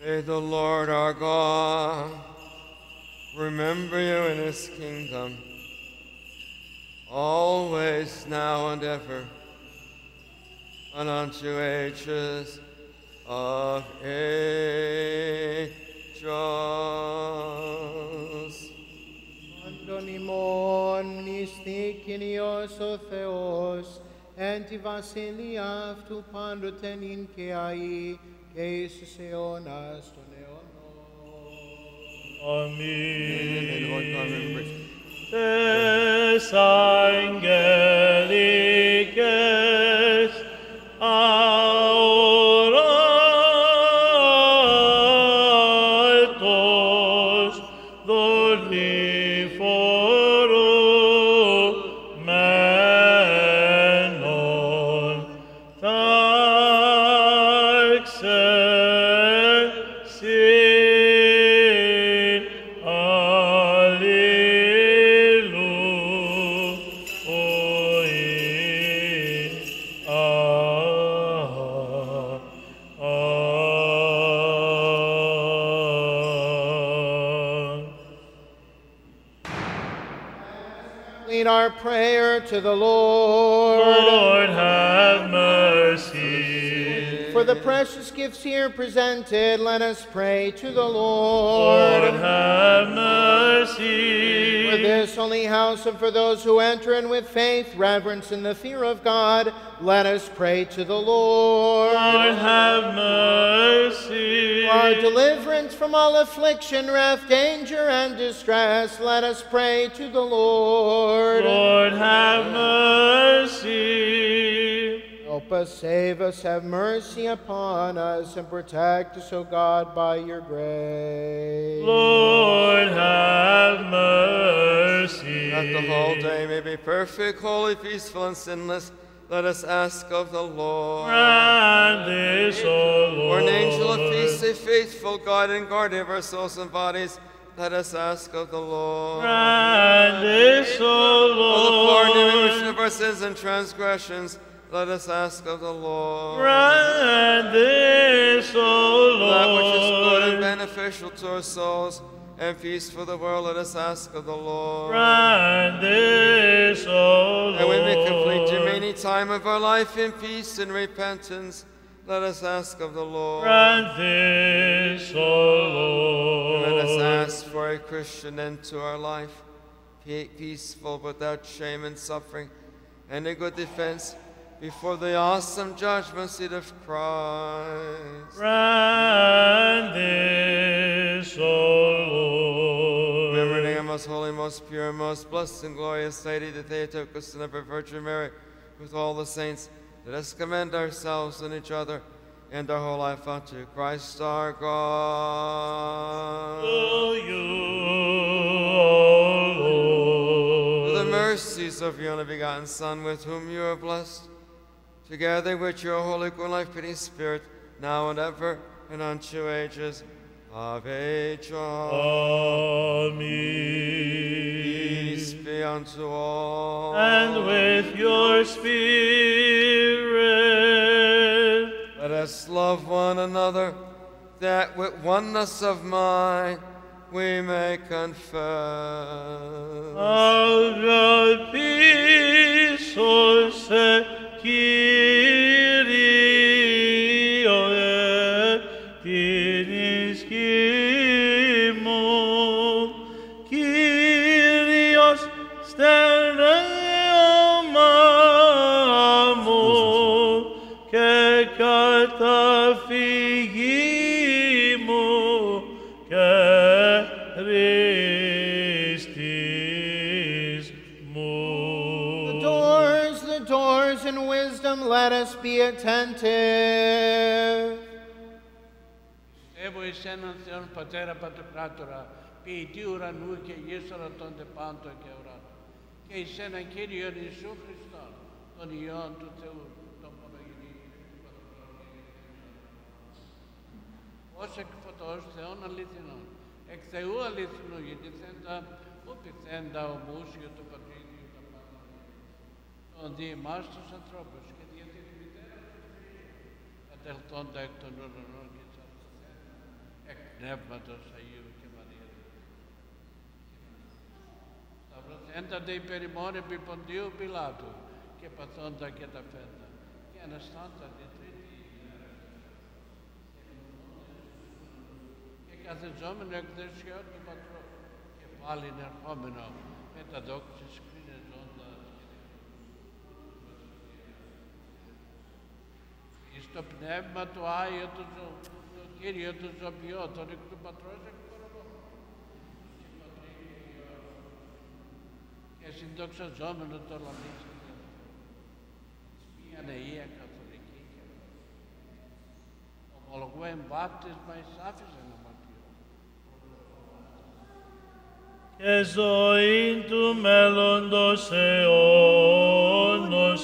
May the Lord our God remember you in his kingdom, always, now, and ever, and unto ages of ages. Αντων ημών μνηστικηνιος ο Θεός, εν τη βασιλεία αυτού πάντοτε νυν και αεί, και εις τους αιώνας των αιώνων. Αμήν. Τες αγγελικές αοράτος δορυφορουμένων τάξεσιν Lead our prayer to the Lord. Lord, have mercy. For the precious gifts here presented, let us pray to the Lord, Lord. have mercy. For this holy house and for those who enter in with faith, reverence, and the fear of God, let us pray to the Lord. Lord, have mercy. For our deliverance from all affliction, wrath, danger, and distress, let us pray to the Lord. Lord, have mercy. Help us, save us, have mercy upon us, and protect us, O God, by your grace. Lord, have mercy. That the whole day may be perfect, holy, peaceful, and sinless, let us ask of the Lord. Grant this, O For Lord. an angel of peace, a faithful guide and guardian of our souls and bodies, let us ask of the Lord. Grant this, O For the pardon and remission Lord. of our sins and transgressions, let us ask of the Lord. Grant this, O Lord. That which is good and beneficial to our souls and peace for the world, let us ask of the Lord. Grant this, O Lord. And we may complete the remaining time of our life in peace and repentance, let us ask of the Lord. Grant this, O Lord. Let us ask for a Christian end to our life, pe- peaceful without shame and suffering, and a good defense before the awesome judgment seat of Christ. Grant this, O Lord. Remembering our most holy, most pure, most blessed and glorious Lady, the Theotokos and ever Virgin Mary, with all the saints, let us commend ourselves and each other and our whole life unto Christ our God. To you, O Lord. Through the mercies of your only begotten Son, with whom you are blessed, together with your holy, good, life-giving Spirit, now and ever, and unto ages of ages. Amen. Peace be unto all. And with your spirit. Let us love one another, that with oneness of mind we may confess. Αγαπήσος Κύριο την ισχύ μου, Κύριος στερέωμα μου και καταφυγή μου και Χριστής μου. The doors, the doors in wisdom, let us be attentive. Πιστεύω εις έναν Θεόν Πατέρα Παντοκράτορα, ποιητή ουρανού και γης ορατώνται πάντο και ουράνο. Και εις έναν Κύριον Ιησού Χριστόν, τον Υιόν του Θεού, τον μονογενή. Ως εκ φωτός Θεών αληθινών, εκ Θεού αληθινού, γιατί θέντα, ου πιθέντα ομούσιο το πατρίδιο τα πάντα. Τον δι' εμάς τους ανθρώπους και δια την μητέρα του Θεού, κατελθόντα εκ των ουρανών και της αυτοθέντα, Πνεύματος Αγίου και Μαρία. Σταυρωθέντα υπέρ ημών επί Ποντίου Πιλάτου και παθώντα και τα φέντα και αναστάντα την τρίτη ημέρα και καθεζόμενο εκ δεξιών του Πατρό και πάλι ερχόμενο με τα δόξης κρίνε ζώντας εις το πνεύμα του Άγιο του Ζω, το Κύριο του Ζωπιό, τον εκ του Πατρός εκ κορονών και Πατρί και Υιό και συντοξαζόμενο το λαμίς και το μία νεία καθολική και ομολογώ εμπάπτισμα εις άφησεν αμαρτιών και ζωή του μέλλοντος αιώνος.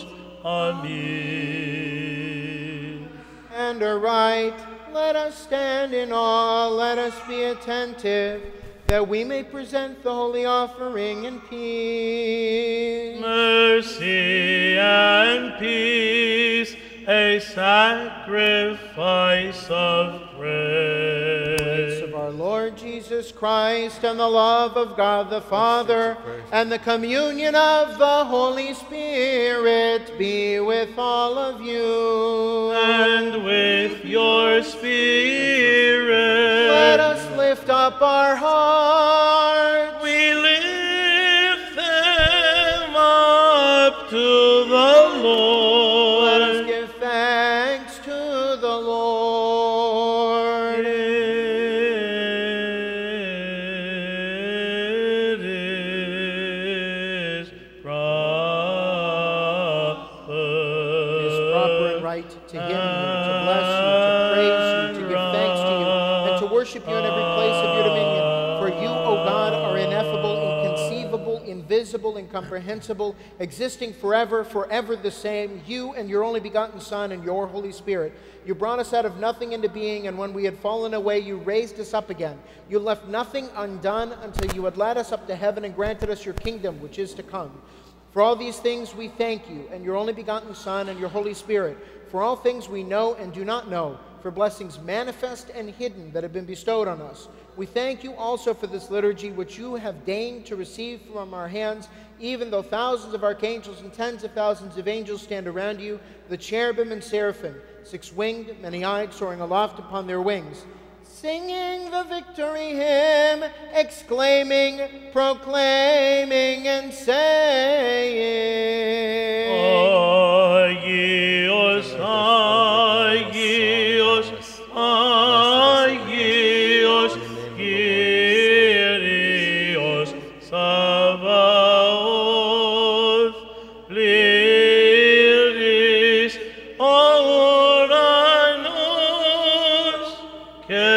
Αμήν. And aright, let us stand in awe, let us be attentive, that we may present the holy offering in peace. Mercy and peace, a sacrifice of praise. Grace of our Lord Jesus Christ and the love of God the Father and the communion of the Holy Spirit be with all of you. And with your spirit. Let us lift up our hearts. We lift them up to the Lord. Let us give thanks to the Lord. It is proper. It is proper and right to hymn you, to bless you, to praise you, to give thanks to you, and to worship you in every place of your dominion. For you, O God, are ineffable, inconceivable, invisible, incomprehensible, existing forever, forever the same, you and your only begotten Son and your Holy Spirit. You brought us out of nothing into being, and when we had fallen away, you raised us up again. You left nothing undone until you had led us up to heaven and granted us your kingdom, which is to come. For all these things we thank you, and your only begotten Son and your Holy Spirit, for all things we know and do not know, for blessings manifest and hidden that have been bestowed on us. We thank you also for this liturgy which you have deigned to receive from our hands, even though thousands of archangels and tens of thousands of angels stand around you, the cherubim and seraphim, six-winged, many-eyed, soaring aloft upon their wings, singing the victory hymn, exclaiming, proclaiming, and saying, Agios, Agios, Agios, Kyrios, Sabaoth, Lyris, Oranos, και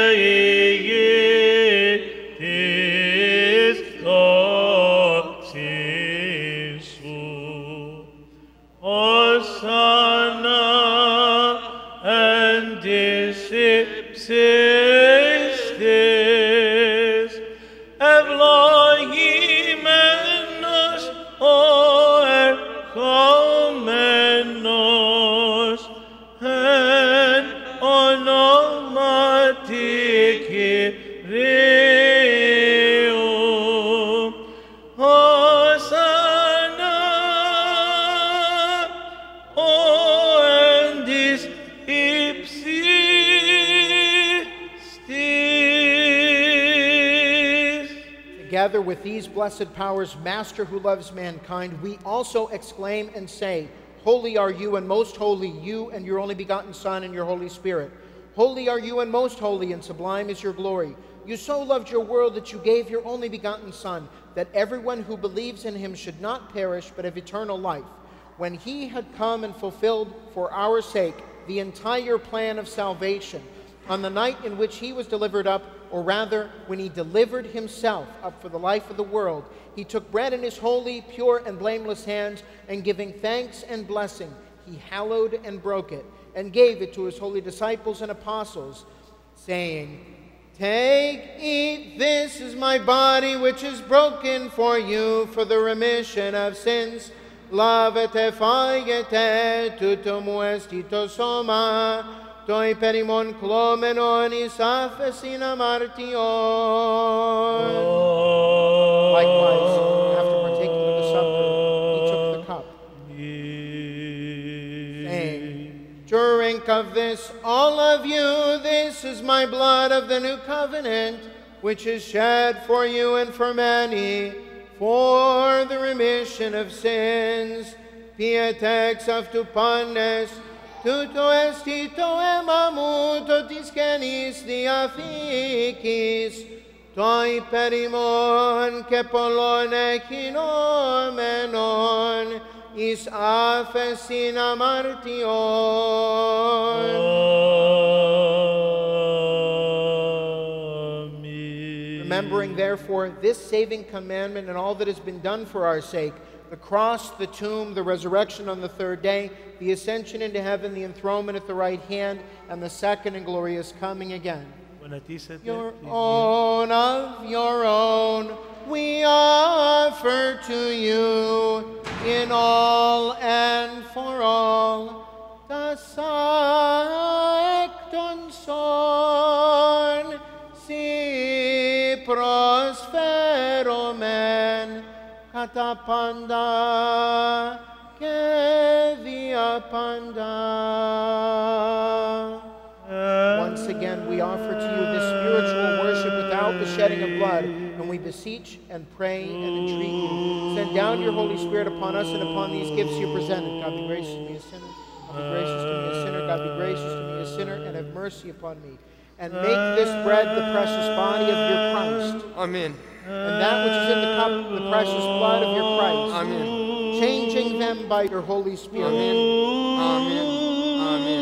ηγέτης δόξης σου. Οσανά εν της ύψης της, ευλογημένος ο ερχόμενος, εν ονόματι Κυρίου. Οσανά ο εν της ύψης της. Together with these blessed powers, Master who loves mankind, we also exclaim and say, Holy are you and most holy, you and your only begotten Son and your Holy Spirit. Holy are you and most holy, and sublime is your glory. You so loved your world that you gave your only begotten Son, that everyone who believes in him should not perish but have eternal life. When he had come and fulfilled for our sake the entire plan of salvation, on the night in which he was delivered up, or rather, when he delivered himself up for the life of the world, he took bread in his holy, pure, and blameless hands, and giving thanks and blessing, he hallowed and broke it, and gave it to his holy disciples and apostles, saying, Take, eat, this is my body which is broken for you for the remission of sins. Lavete, φάγετε, τούτο μου εστί το σώμα, το υπέρ ημών κλώμενον εις άφεσιν αμαρτιών. Likewise, after partaking of the supper, he took the cup, saying, drink of this, all of you, this is my blood of the new covenant, which is shed for you and for many, for the remission of sins. Pietex αυτού πάντες, τούτο εστι το αίμα μου, το της Καινής Διαθήκης, το υπέρ ημών και πολλών εκκοινώμενων, εις άφεσιν αμαρτιών. Remembering therefore this saving commandment and all that has been done for our sake, the cross, the tomb, the resurrection on the third day, the ascension into heaven, the enthronement at the right hand, and the second and glorious coming again. Your own of your own we offer to you in all and for all. Das ekton son si prosferomen κατά πάντα και δια πάντα. Once again, we offer to you this spiritual worship without the shedding of blood, and we beseech and pray and entreat you. Send down your Holy Spirit upon us and upon these gifts you presented. God be gracious to me, a sinner. God be gracious to me, a sinner. God be gracious to me, a sinner, and have mercy upon me. And make this bread the precious body of your Christ. Amen. And that which is in the cup, the precious blood of your Christ. Amen. Changing them by your Holy Spirit. Amen. Amen. Amen.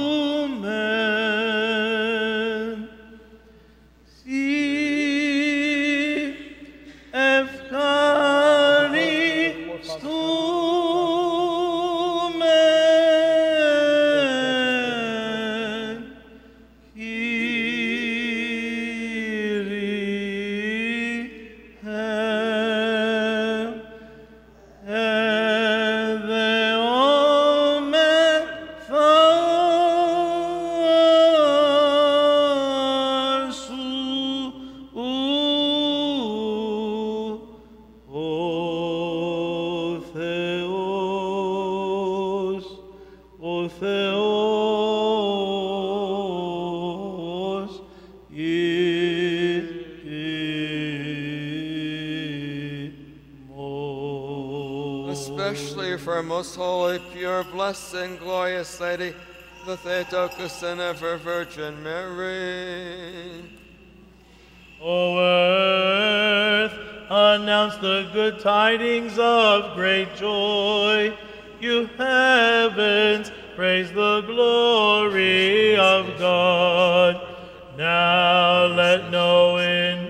Especially for our most holy, pure, blessed, and glorious Lady, the Theotokos and ever Virgin Mary. O earth, announce the good tidings of great joy. You heavens, praise the glory of God. Now let no in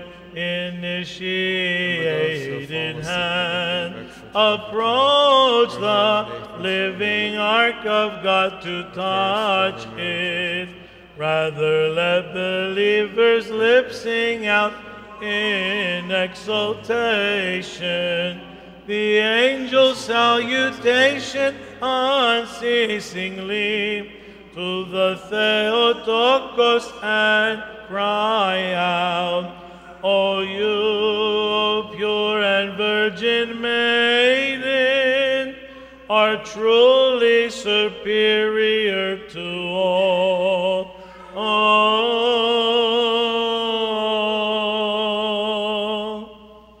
initiated hand approach the living ark of God to touch it. Rather let believers' lips sing out in exultation the angel's salutation unceasingly to the Theotokos and cry out, O you pure and virgin maiden, are truly superior to all. all.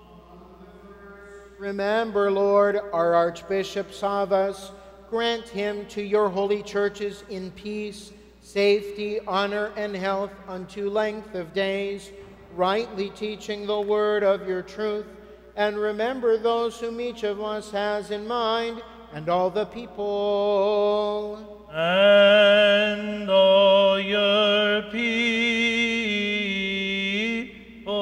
Remember, Lord, our Archbishop Savas. Grant him to your holy churches in peace, safety, honor, and health unto length of days, rightly teaching the word of your truth. And remember those whom each of us has in mind, and all the people. And all your people.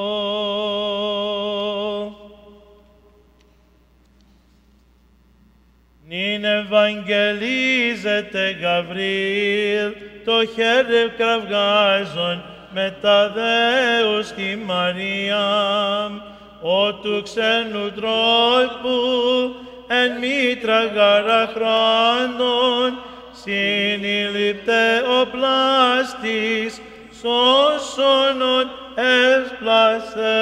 Νυν ευαγγελίζεται Γαβρίλ, το χέρι κραυγάζον μετά Δεus τη Μαριάμ, ο του ξένου τρόπου εν μήτρα γαραχράντων, συνήλυπτε ο πλάστης, σώσονον έσπλασε.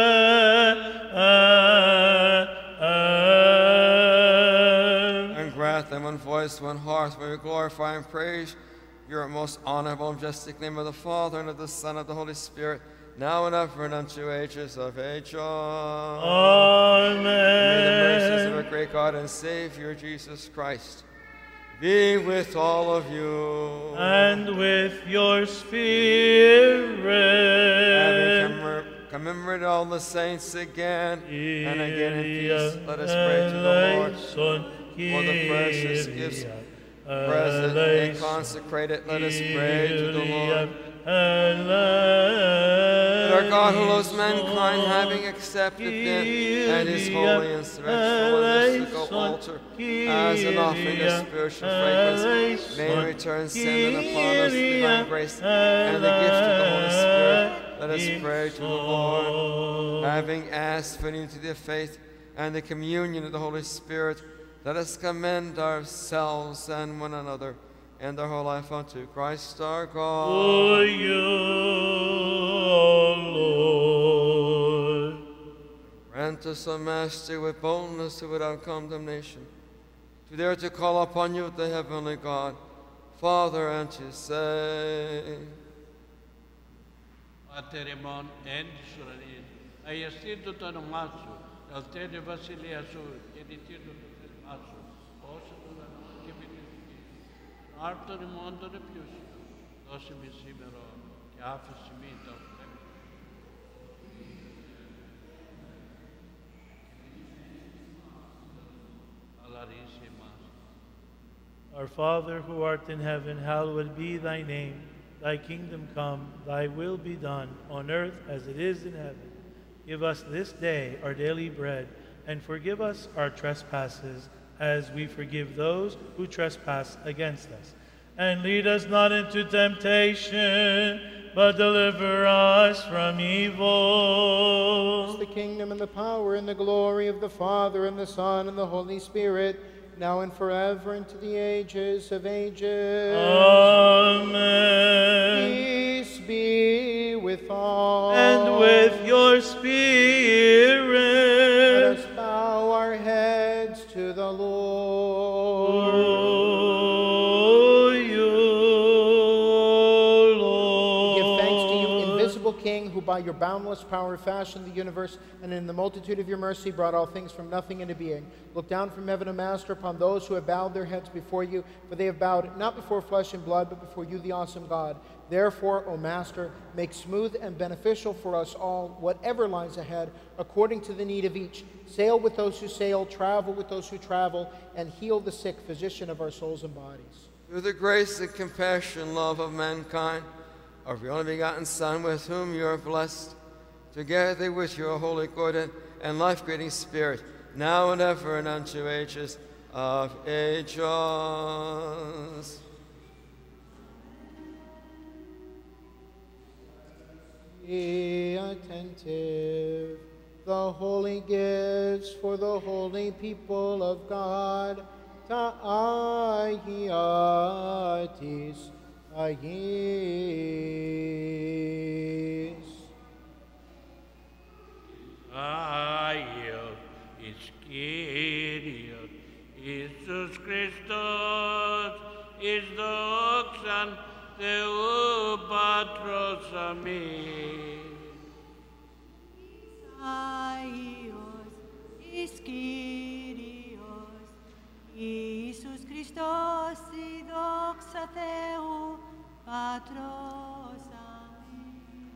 And grant them one voice, one heart, may we glorify and praise your most honorable and majestic name of the Father, and of the Son, and of the Holy Spirit, now and ever, and unto ages of ages. Amen. May the mercies of our great God and Savior, Jesus Christ, be with all of you. And with your spirit. Having commemor- commemorated all the saints again and again in peace, let us pray to the Lord for the precious gifts present and consecrated. Let us pray to the Lord. That our God who loves mankind, having accepted them at his holy and celestial and mystical altar as an offering of spiritual fragrance, may in return send upon us divine grace and the gift of the Holy Spirit. Let us pray to the Lord. Having asked for unity of faith and the communion of the Holy Spirit, let us commend ourselves and one another and our whole life unto Christ our God. O you, O Lord. Grant us, O Master, with boldness and without condemnation, to dare to call upon you, the heavenly God, Father, and to say, Πάτερ ημών εν της ουρανής, αγιαστήτω το όνομά σου, ελθέτω η βασιλεία σου, γεννηθήτω το θεσμά σου, όσο τον ουρανό και επί της γης. Άρτον ημών των επιούσιων, δώσε μη σήμερα και άφησε μη τα οφθέν. Αλλά ρίσε εμάς. Our Father who art in heaven, hallowed be thy name. Thy kingdom come, thy will be done, on earth as it is in heaven. Give us this day our daily bread, and forgive us our trespasses, as we forgive those who trespass against us. And lead us not into temptation, but deliver us from evil. The kingdom and the power and the glory of the Father and the Son and the Holy Spirit, now and forever, and to the ages of ages. Amen. Peace be with all. And with your spirit. Let us bow our heads to the Lord. O you, Lord. Give thanks to you, invisible King, who by your boundless power fashioned the universe, and in the multitude of your mercy brought all things from nothing into being. Look down from heaven, O Master, upon those who have bowed their heads before you, for they have bowed not before flesh and blood, but before you, the awesome God. Therefore, O Master, make smooth and beneficial for us all whatever lies ahead, according to the need of each. Sail with those who sail, travel with those who travel, and heal the sick, physician of our souls and bodies. Through the grace and compassion and love of mankind, of your only begotten Son, with whom you are blessed, together with your holy good and, and life-creating Spirit, now and ever, and unto ages of ages. Be attentive. The holy gifts for the holy people of God. Ta agiatis agis. Άγιος εις Κύριος Ιησούς Χριστός, εις δόξαν Θεού Πατρός αμήν. Άγιος εις Κύριος Ιησούς Χριστός, η δόξα Θεού Πατρός αμήν.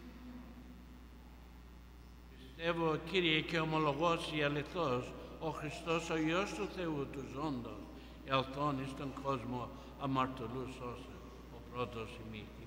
Πιστεύω, Κύριε, και ομολογώ η αληθώς, ο Χριστός, ο Υιός του Θεού, του ζώντος, ελθόν εις τον κόσμο αμαρτωλούς σώσε, ο πρώτος ημίχης.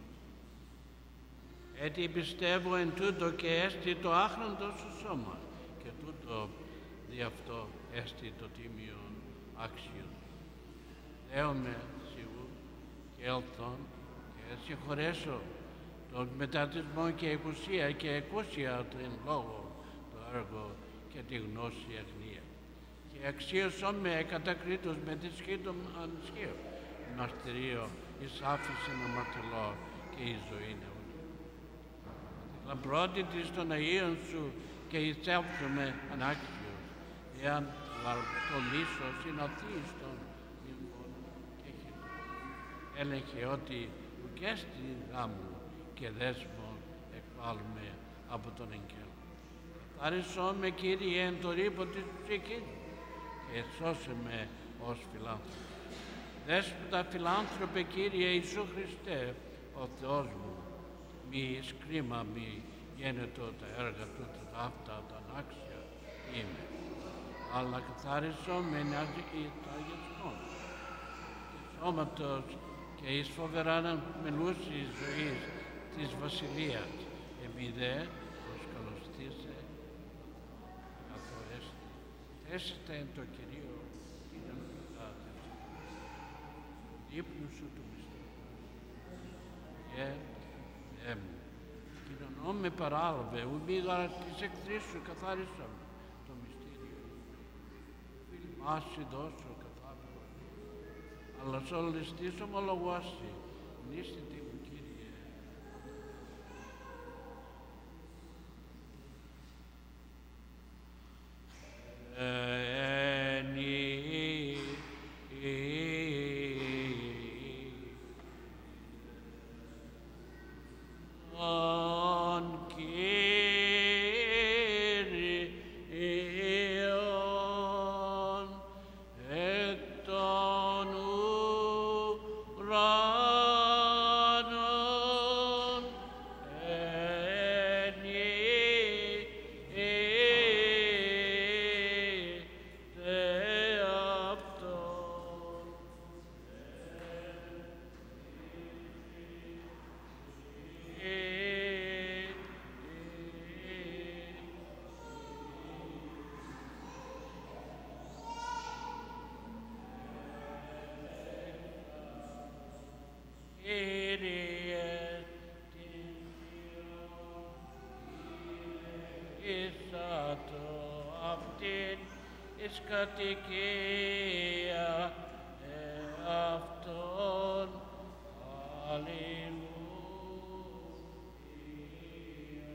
Έτσι πιστεύω εν τούτο και έστι το άχραντο σου σώμα, και τούτο δι' αυτό έστι το τίμιον άξιον. Δέομαι σιγού και ελθόν και συγχωρέσω τον μετατισμό και εκουσία και εκούσια την λόγο, το έργο και τη γνώση αγνία. Και αξίωσό με κατακρίτως με τη σχή των ανισχύων, μαρτυρίο, εις άφησιν αμαρτωλό και η ζωή αιώνια. Λαμπρότητης των Αγίων σου και εισέλθουμε ανάξιος, εάν λαρτολίσω συνωθείς των μυθών και χειρών. Έλεγχε ότι ουκέ στην γάμου και δέσμον εκβάλλουμε από τον εγγέλο. Καθάρισό με, Κύριε, εν το ρήπο της ψυχής και σώσε με ως φιλάνθρωπος. Δέσποτα φιλάνθρωπε, Κύριε Ιησού Χριστέ, ο Θεός μου, μη σκρίμα μη γένετο τα έργα του τα αυτά τα ανάξια είμαι, αλλά καθάρισό με νοιάζει εις τα αγιασμόν και σώματος και εις φοβεράν μελούσης ζωής της Βασιλείας, εμεί δε προσκαλωστήσε καθώ έστι. Θέσετε εν το Κυρίο την αναπλάτευση του ύπνου σου του μυστικού και Θεέ μου, κοινωνώ με παράλαβε, ουδίγα της εχθρής σου καθάρισα το μυστήριο. Φιλμάσι δώσω καθάρισα, αλλά σ' όλες τις ομολογουάσι, νίστητη μου, Κύριε. Κατοικία εαυτόν. Αλληλούια.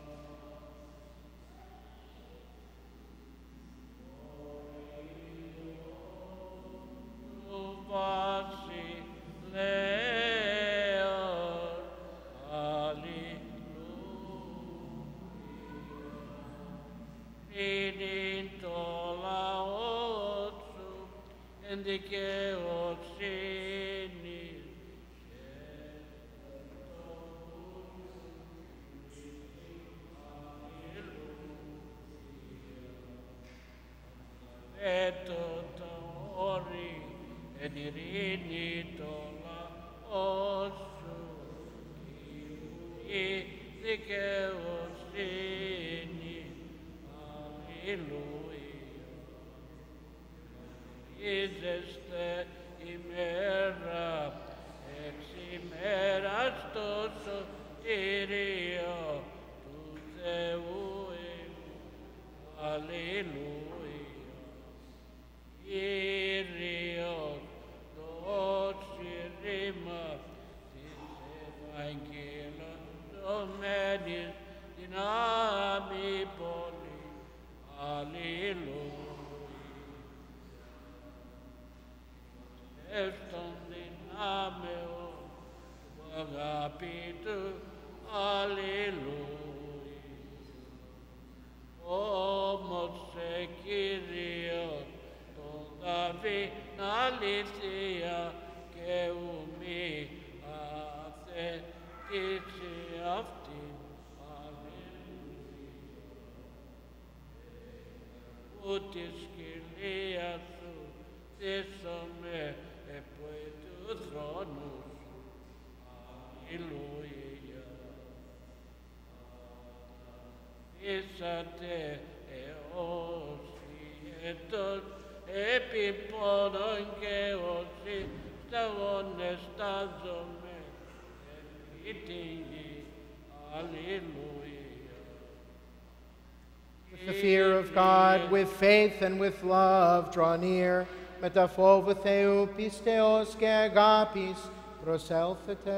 Του βασιλέως. Αλληλούια. Το λαό σου εν δικαιοσύνη και το όρι εν ειρήνη το λαό σου η δικαιοσύνη. Αλληλούια. Ίζεστε ημέρα εξ ημέρας το σωτήριο του Θεού. Αλληλούια. Κύριος δώσει ρήμα της Ευαγγέλων δομένης δυνάμει πολύ. Αλληλούια. Εύστον δυνάμεων του αγαπήτου. Αλληλούια. Όμως σε Κύριος τον Δαβίδ αλήθεια και ουμή αθετήσει αυτήν. Αλληλούια. Που τη σκυλία σου θύσομαι επί του θρόνου σου. Αλληλούια. Ήσατε έως έτος επί πόνων και όσοι σταγόνες στάζομαι επί τη γη. Αλληλούια. With the fear of God, with faith and with love, draw near με τα φόβου Θεού πίστεως και αγάπης προσέλθετε.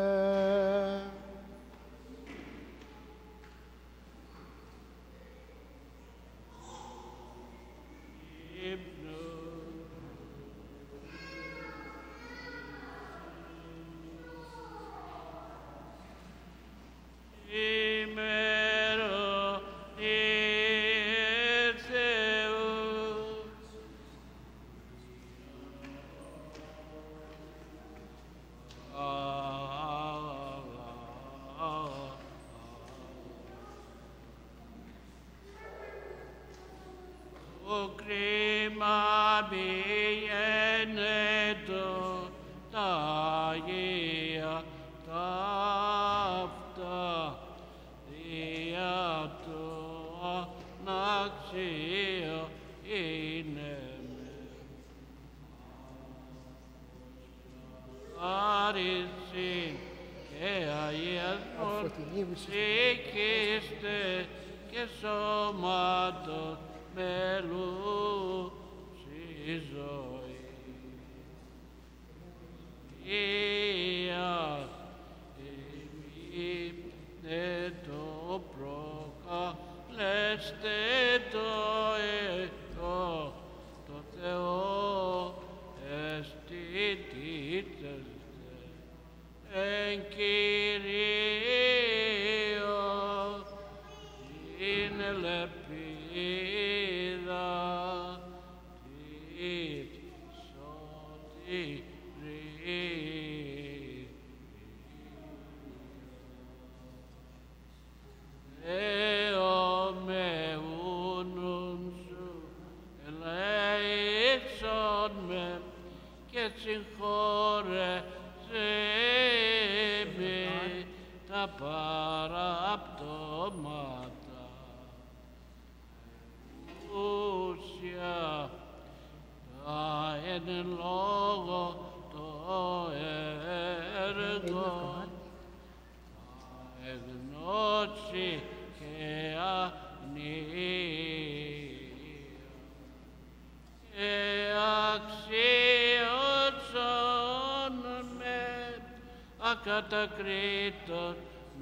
Ακατακρίτων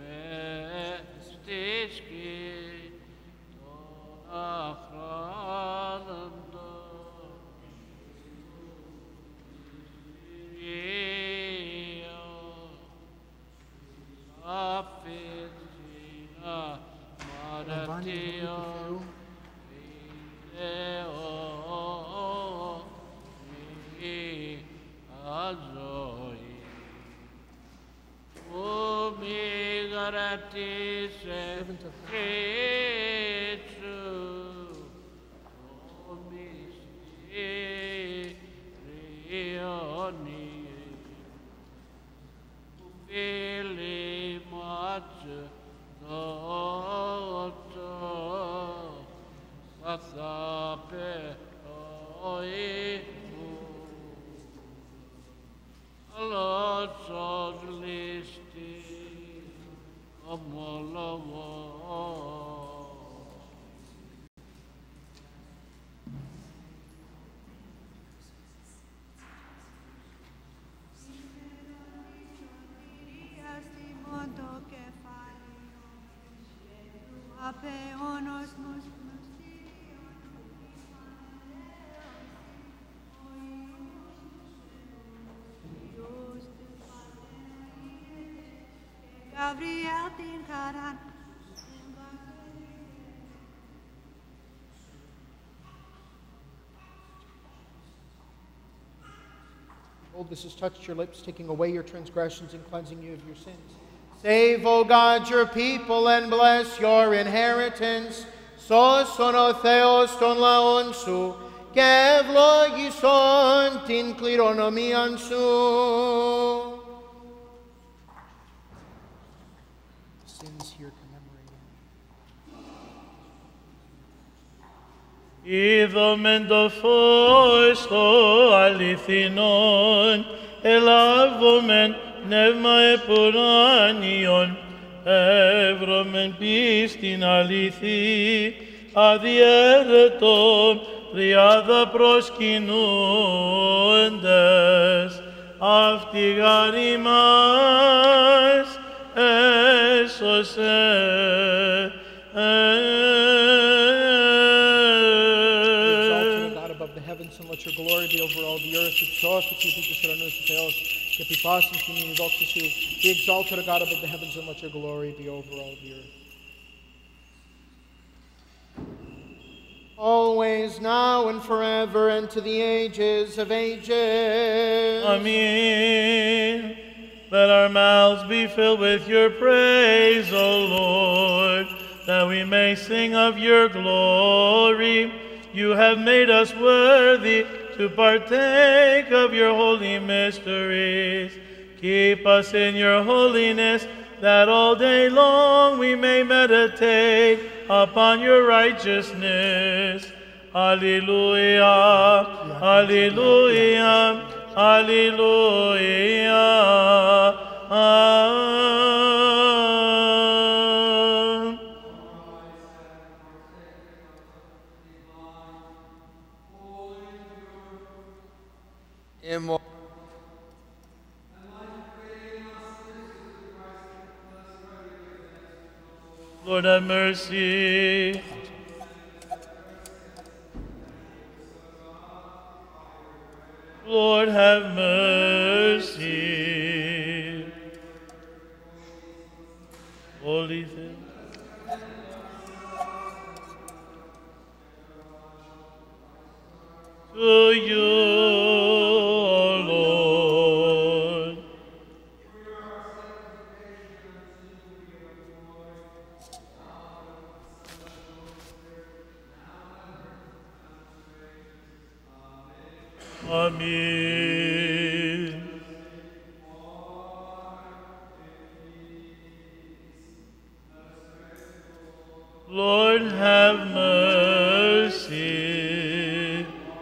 με στη σκή των αχράντων Κυρίως αφήτσινα μαρατίων ιδεών η αζώη που μη γαρατήσε Χρήτσου, που μυστήριονι, που φίλοι μάτσου δότσο, καθάπε οίκου, λότσος λίστη, ομολογώ. Απεώνος μας Gabriel την χαράν. Behold, this has touched your lips, taking away your transgressions and cleansing you of your sins. Save, O God, your people and bless your inheritance. Σώσον ο Θεός των λαών σου και ευλόγησον την κληρονομίαν σου. Sins here commemorating. Είδομεν το φως το αληθινόν, ελάβομεν πνεύμα επουράνιον, εύρωμεν πίστην αληθή, αδιέρετον τριάδα προσκυνούντες, αυτοί γάρ ημάς έσωσε. And let your glory be over all the earth. Exalt you, Jesus, ουρανούς του Θεός, και επιπάσουν στην η δόξα σου. Be exalted, O God, above the heavens, and let your glory be over all the earth. Always, now, and forever, and to the ages of ages. Amen. Let our mouths be filled with your praise, O Lord, that we may sing of your glory. You have made us worthy to partake of your holy mysteries. Keep us in your holiness, that all day long we may meditate upon your righteousness. Alleluia, alleluia, alleluia. Amen. Lord, have mercy. Lord, have mercy. Holy thing. To you, O Lord. Amen. Lord, have mercy.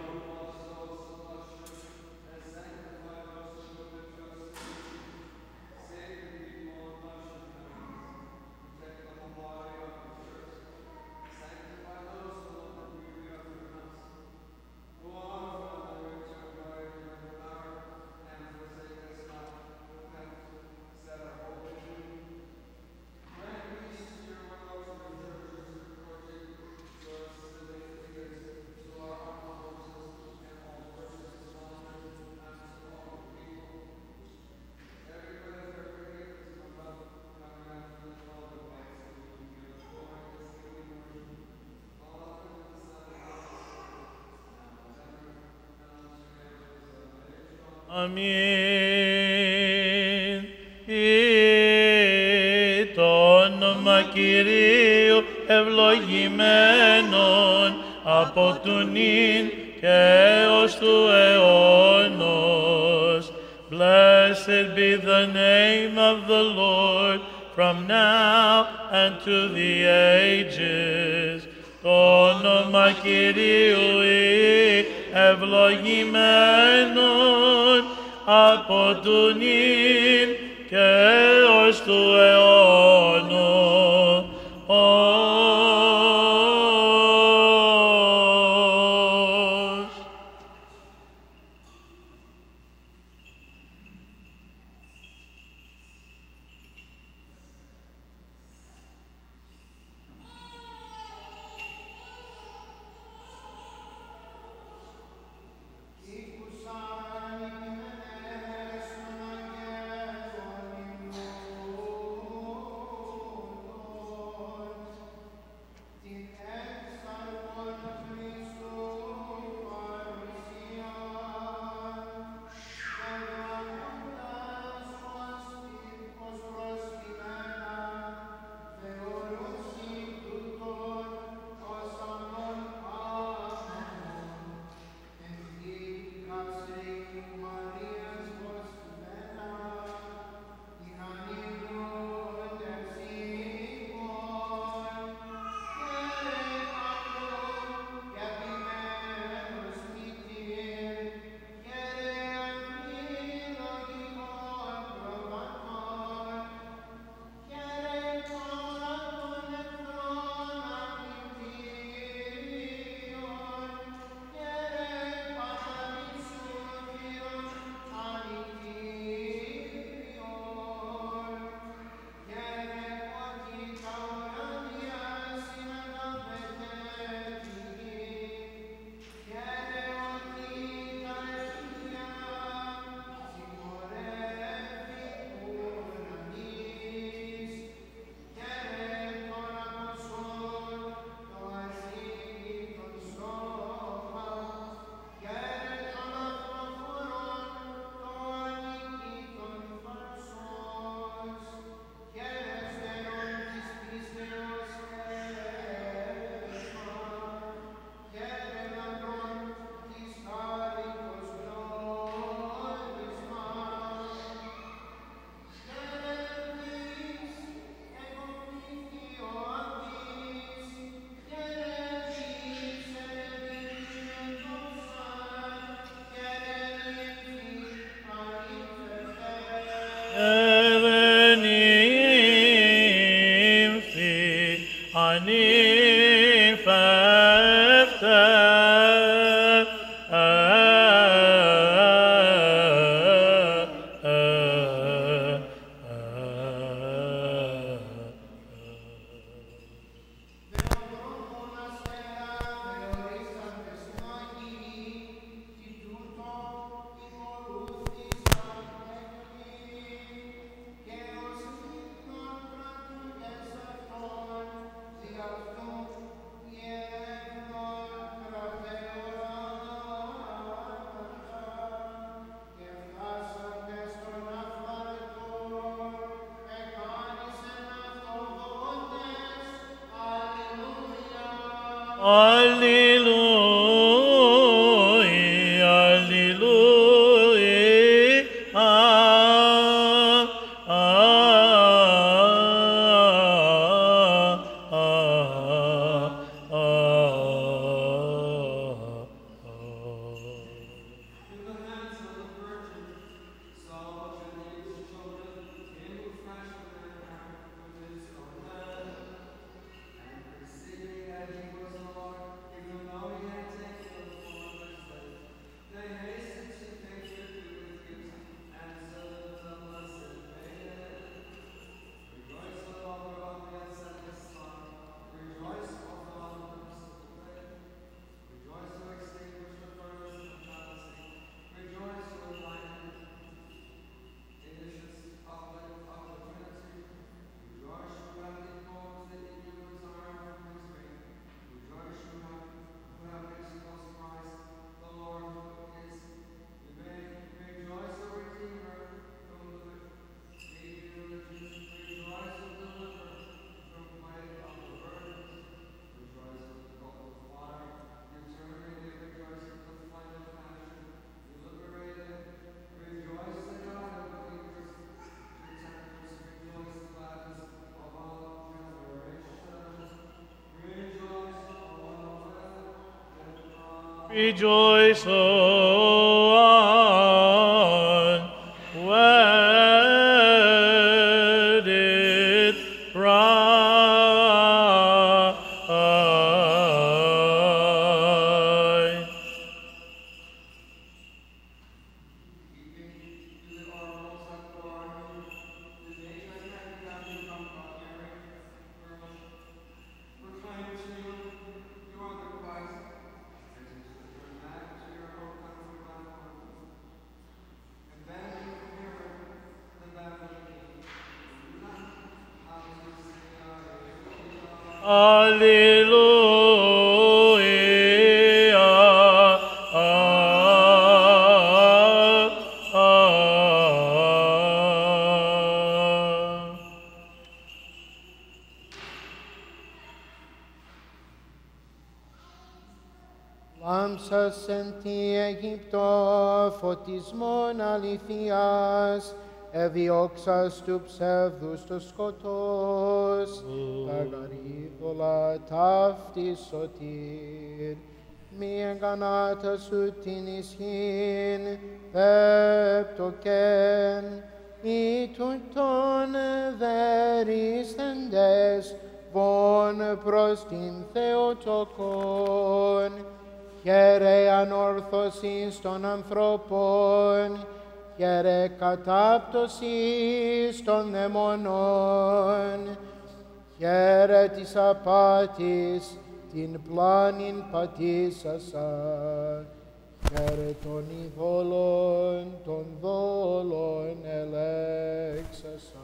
Αμήν. Ή το όνομα Κυρίου ευλογημένον από του νυν και έως του αιώνος. Blessed be the name of the Lord from now and to the ages. Το όνομα Κυρίου ή ευλογημένον από του νυν και έως του αιώνος. Rejoice, O unwedded bride. Λάμψας εν τη Αιγυπτό φωτισμόν αληθείας, εδιώξας του ψεύδους το σκοτός, τα γαρίδωλα ταύτη σωτήρ, μη εγκανάτα σου την ισχύν, πέπτοκεν, ή τούτον δερίσθεντες, βον προς την Θεοτοκόν, χαίρε ανόρθωσης των ανθρώπων, χαίρε κατάπτωσης των δαιμονών, χαίρε της απάτης την πλάνην πατήσασα, χαίρε των ειδόλων των δόλων ελέξασα.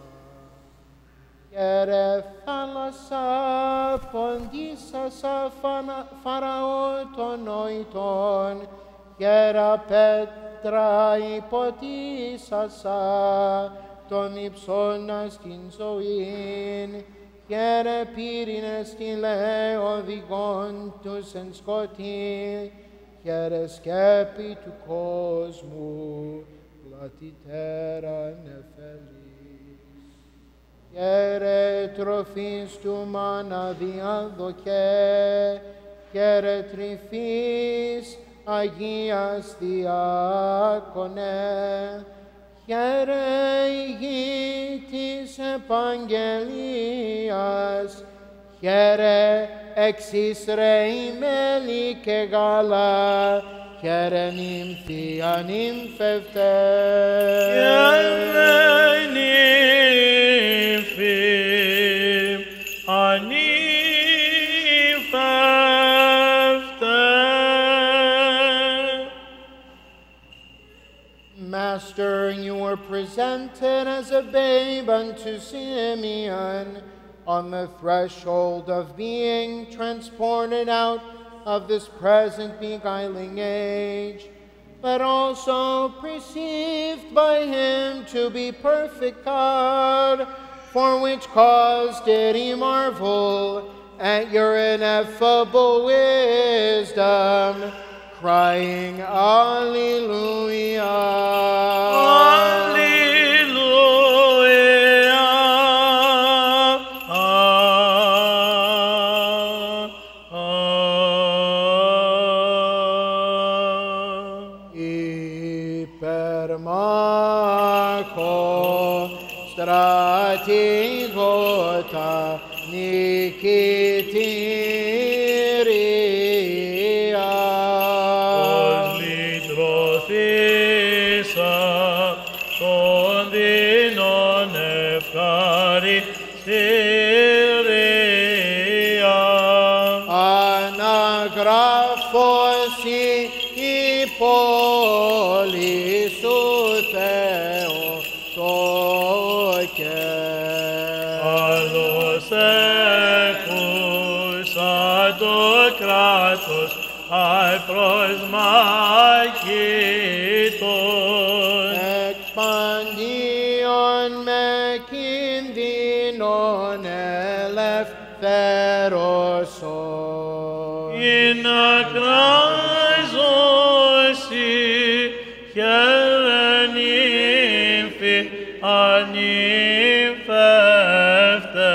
Χαίρε θάλασσα ποντίσασα Φαραώ των νοητών, χαίρε πέτρα υποτίσασα των υψώνας την ζωήν, χαίρε πύρινες τηλέ οδηγών τους εν σκοτή, χαίρε σκέπη του κόσμου, πλατητέρα νεφέλης. Χαίρε τροφής του μάνα διάδοκε, χαίρε τρυφής Αγίας Διάκονε, χαίρε η γη της επαγγελίας, χαίρε εξής ρε η μέλη και γάλα, χαίρε νύμφη ανύμφευτε. Χαίρε νύμφη ανύμφευτε. Master, you were presented as a babe unto Simeon on the threshold of being transported out of this present beguiling age, but also perceived by him to be perfect God, for which cause did he marvel at your ineffable wisdom, crying, Alleluia. Alleluia. Υπερμάχο στρατηγότα νικητήρια. Ως λυτρωθήσα των δεινών ευχαριστήρια. Αναγράφωση η πόλη σου Θεό το και Άλλος έκουσα το κράτος απροσμάκητον. εκπαντίον με κινδύνων ελευθέρωσον. In ακράζωση χαίρε νύμφη ανύμφευτε.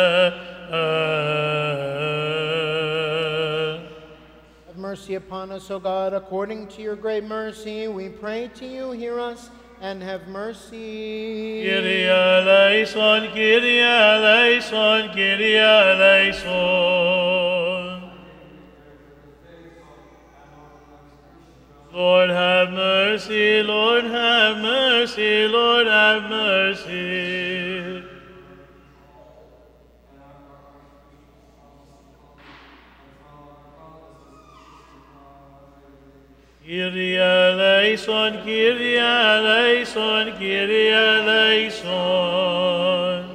Have mercy upon us, O God, according to your great mercy. We pray to you, hear us, and have mercy. Kyrie eleison, Kyrie eleison, Kyrie eleison. Lord have mercy, Lord have mercy, Lord have mercy. Kyrie eleison, Kyrie eleison, Kyrie eleison.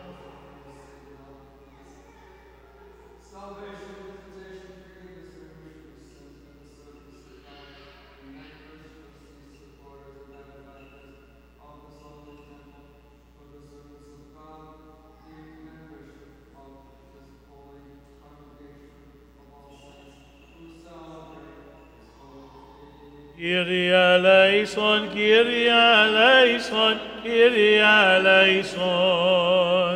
Kyrie eleison, Kyrie eleison, Kyrie eleison.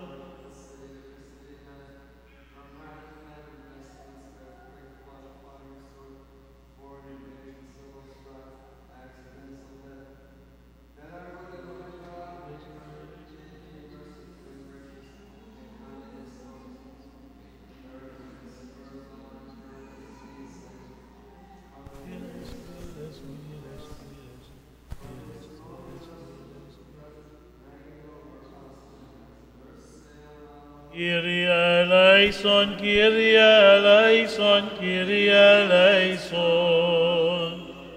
Kyrie eleison, Kyrie eleison, Kyrie eleison.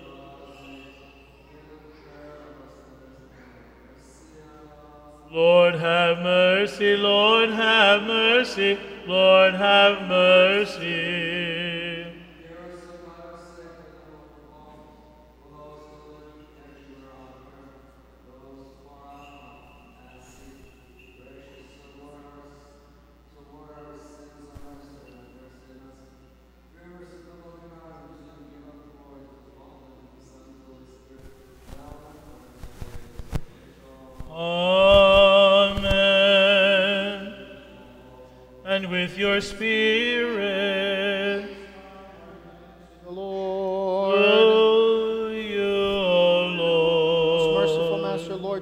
Lord have mercy, Lord have mercy, Lord have mercy. Amen. And with your spirit, The Lord, O you, O most merciful Lord. Master, Lord Jesus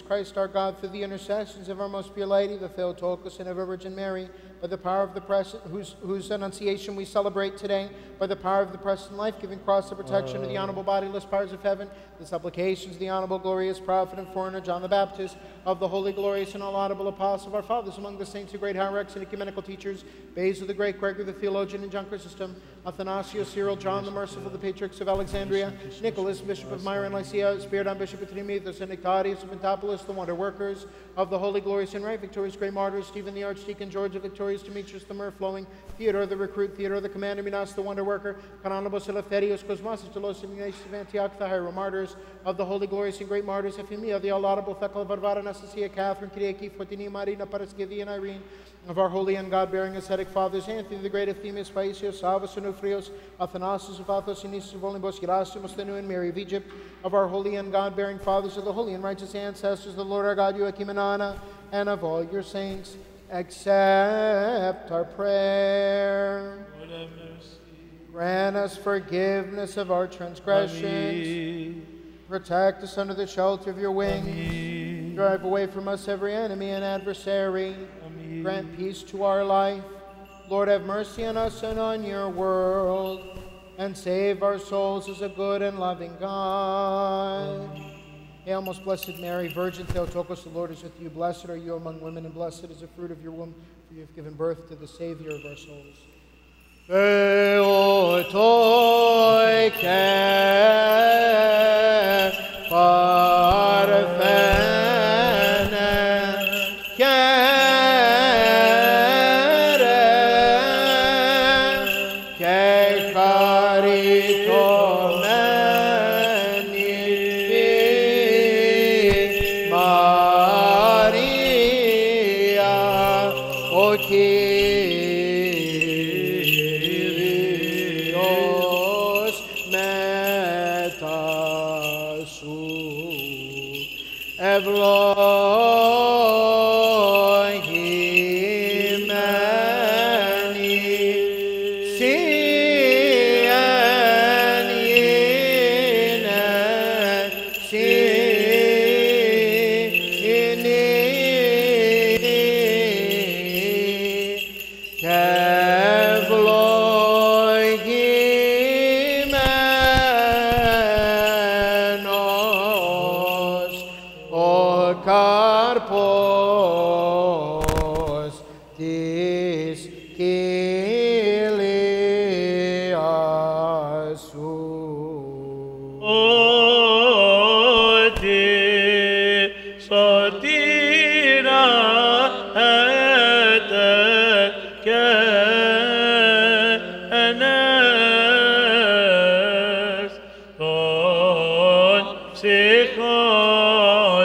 Christ our God, through the intercessions of our most pure Lady, the Theotokos, and of our Virgin Mary, by the power of the press, whose, whose annunciation we celebrate today, by the power of the press and life-giving cross, the protection of the honorable bodiless powers of heaven, the supplications of the honorable glorious prophet and foreigner John the Baptist, of the holy, glorious, and all-audible apostle of our fathers among the saints, the great hierarchs and ecumenical teachers, Basil the Great, Gregory the theologian and John Chrysostom, Athanasius, Cyril, John the Merciful, the patriarchs of Alexandria, Nicholas, Bishop of Myra and Lycia, Spiridon, Bishop of Trinimethus, and Nectarius of Pentapolis, the wonder workers, of the holy, glorious, and right victorious great martyrs, Stephen the Archdeacon, George the victorious, Demetrius the myrrh-flowing, Theodore the recruit, Theodore the commander, Minas the wonder worker, Canonibus Eleftherios, Cosmas, Telos, and Ignatius of Antioch, the hero martyrs, of the holy, glorious, and great martyrs, Ephemia, the all-audible, Thecla, Varvara, Anastasia, Catherine, Kyriaki, Fotini, Marina, Paraskevi, and Irene, of our holy and God-bearing ascetic fathers, Anthony the great, Ephemius, Paisios, Salvus, Onufrios, Athanasius, of Athos, Inisus, of Olympus, Gerasimus, the new and Mary of Egypt, of our holy and God-bearing fathers, of the holy and righteous ancestors, the Lord our God, Joachim and Anna, and of all your saints, accept our prayer. Lord have mercy. Grant us forgiveness of our transgressions. Amen. Protect us under the shelter of your wings. Amen. Drive away from us every enemy and adversary. Amen. Grant peace to our life. Lord, have mercy on us and on your world, and save our souls as a good and loving God. Amen. Hail, most blessed Mary, Virgin Theotokos, the Lord is with you. Blessed are you among women, and blessed is the fruit of your womb, for you have given birth to the Savior of our souls. Theotoike parthene kere ke charitomeni Maria o Kyrios metasu Elohimeni sienine sieni kevloimenos o karpos tis kiliasu. Ότι σωτήρα έτε και ενές των ψυχών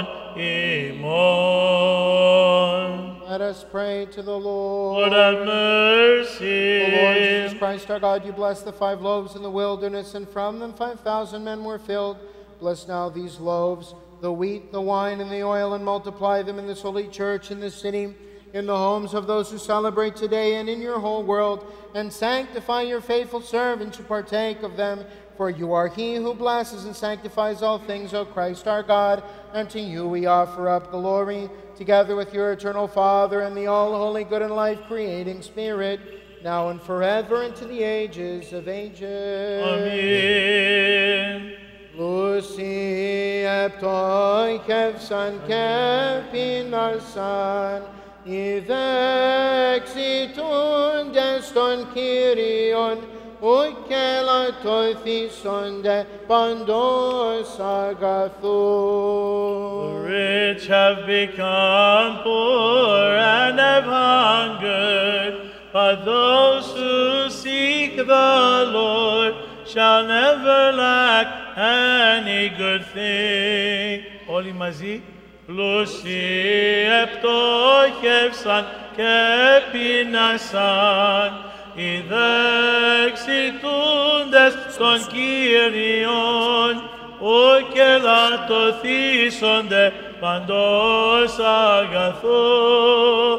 ημών. Let us pray to the Lord. Lord have mercy. O Lord Jesus Christ, our God, you blessed the five loaves in the wilderness, and from them five thousand men were filled. Bless now these loaves, the wheat, the wine, and the oil, and multiply them in this holy church, in this city, in the homes of those who celebrate today, and in your whole world, and sanctify your faithful servants who partake of them. For you are he who blesses and sanctifies all things, O Christ our God, and to you we offer up glory, together with your eternal Father and the all-holy, good and life-creating Spirit, now and forever, and to the ages of ages. Amen. Lucy eptoi kevsan kepinarsan, ivexitun ton Kyrion, ukelatoithison pandos agathou. The rich have become poor and have hungered, but those who seek the Lord shall never lack any good thing. Όλοι μαζί. Πλούσιοι επτόχευσαν και πεινάσαν, οι δεξιτούντες των Κύριων, ουκ ελαττωθήσονται παντός αγαθό.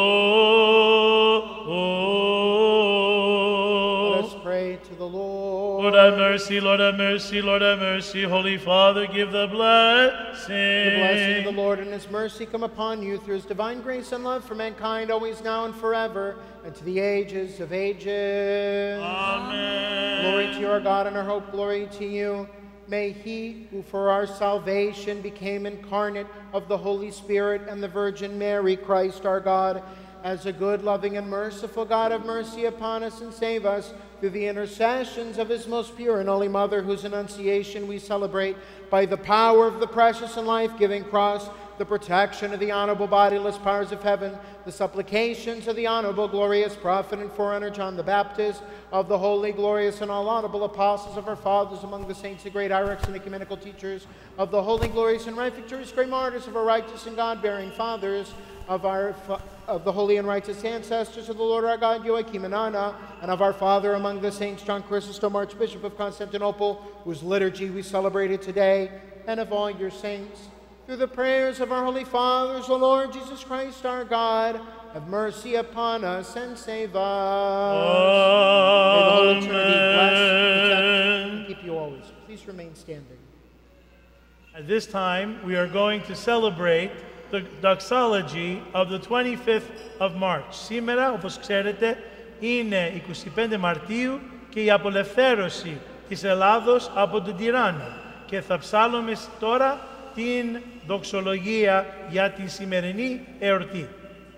Let us pray to the Lord. Lord have mercy, Lord have mercy, Lord have mercy. Holy Father, give the blessing. The blessing of the Lord and his mercy come upon you through his divine grace and love for mankind, always now and forever, and to the ages of ages. Amen. Glory to you, our God, and our hope. Glory to you. May he who for our salvation became incarnate of the Holy Spirit and the Virgin Mary, Christ our God, as a good, loving, and merciful God, have mercy upon us and save us through the intercessions of his most pure and holy Mother, whose annunciation we celebrate by the power of the precious and life-giving cross, the protection of the honorable bodiless powers of heaven, the supplications of the honorable glorious prophet and forerunner John the Baptist, of the holy, glorious, and all honorable apostles of our fathers among the saints, the great hierarchs and ecumenical teachers, of the holy, glorious, and right victorious great martyrs, of our righteous and God-bearing fathers, of our of the holy and righteous ancestors of the Lord our God, Joachim and Anna, and of our father among the saints, John Chrysostom, Archbishop of Constantinople, whose liturgy we celebrated today, and of all your saints. Through the prayers of our holy fathers, the Lord Jesus Christ our God, have mercy upon us and save us. May the whole eternity bless, protect, and keep you always. Please remain standing. At this time, we are going to celebrate the doxology of the twenty-fifth of March. Σήμερα, όπως ξέρετε, είναι είκοσι πέντε Μαρτίου και η απολευθέρωση της Ελλάδος από τον τυράννο. Και θα ψάλλουμε τώρα την δοξολογία για τη σημερινή εορτή.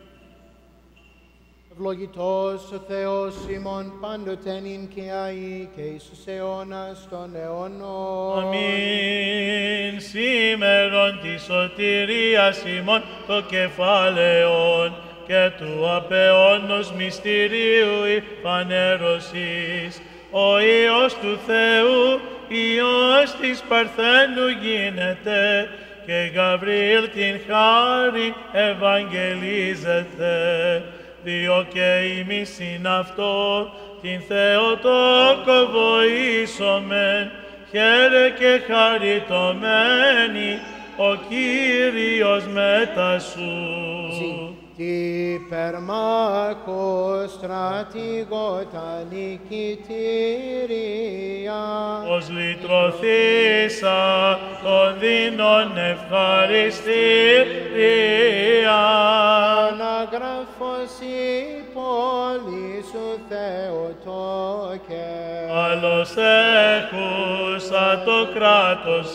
Ευλογητός ο Θεός ημών πάντοτε νυν και αεί και εις τους αιώνας των αιώνων. Αμήν. Σήμερον τη σωτηρίας ημών το κεφάλαιον και του απεώνος μυστηρίου η φανέρωσης. Ο Υιός του Θεού, Υιός της Παρθένου γίνεται και Γαβριήλ την χάριν ευαγγελίζεται. Διό και ημείς συν αυτό την Θεοτόκο βοήσομεν, χαίρε και χαριτωμένη ο Κύριος μετά σου. Τι περμάκο στρατηγότα νικητήρια, ως λυτρωθήσα των δίνων ευχαριστήρια. Αναγράφος η πόλη σου Θεοτόκε, άλλος έχουσα το κράτος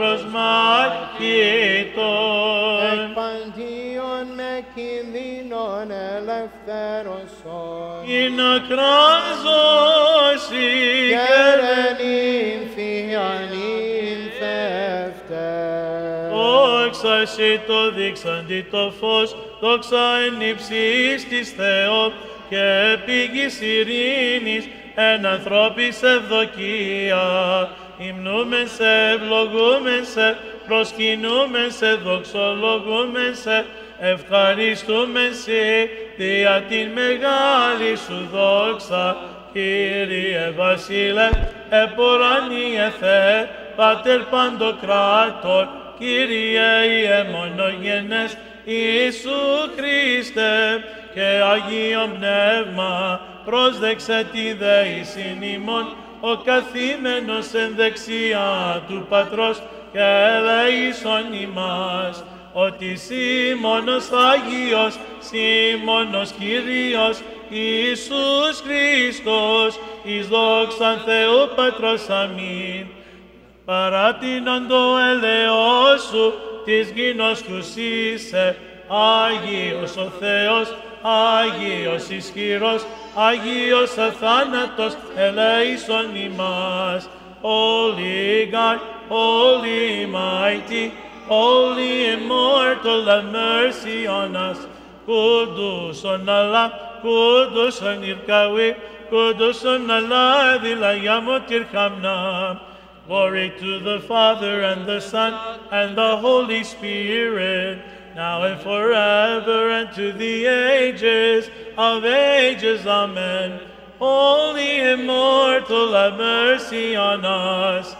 απροσμάχητον, εκ παντίον με κινδύνων ελευθέρωσον, ειν ακράζωση γέρεν υμφιαν υμφεύτε. Δόξα εσύ το δείξαντι το φως, δόξα εν υψής της Θεό και πηγής ειρήνης εν ανθρώπης ευδοκία. Υμνούμεν σε, ευλογούμεν σε, προσκυνούμεν σε, δοξολογούμεν σε, ευχαριστούμεν σε, δια την μεγάλη σου δόξα. Κύριε Βασίλε, επουρανίε Θεέ, Πάτερ Παντοκράτορ, Κύριε Ιε μονογενές, Ιησού Χριστέ, και Αγίο Πνεύμα, πρόσδεξε τη δεήσιν ημών, ο καθήμενος εν δεξιά του Πατρός, και ελέησον ημάς, ότι σύ μόνος Άγιος, σύ μόνος Κύριος, Ιησούς Χριστός, εις δόξαν Θεού Πατρός, αμήν. Παρά την οντοέλεό σου, της γινώσκους είσαι, Άγιος ο Θεός, Άγιος ισχυρός, Άγιος αθάνατος, ελέησον ημάς. Holy God, Holy mighty, Holy immortal, have mercy on us. Kudus on Allah, Kudus on Irkawi, Kudus on Allah, Dilayamot Irkamna. Glory to the Father, and the Son, and the Holy Spirit, now and forever, and to the ages of ages. Amen. Holy immortal, have mercy on us.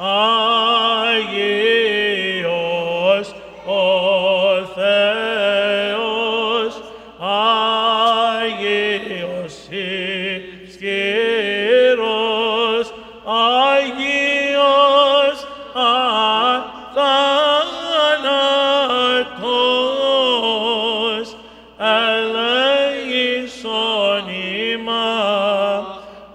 Agios o Theos, Agios ischiros,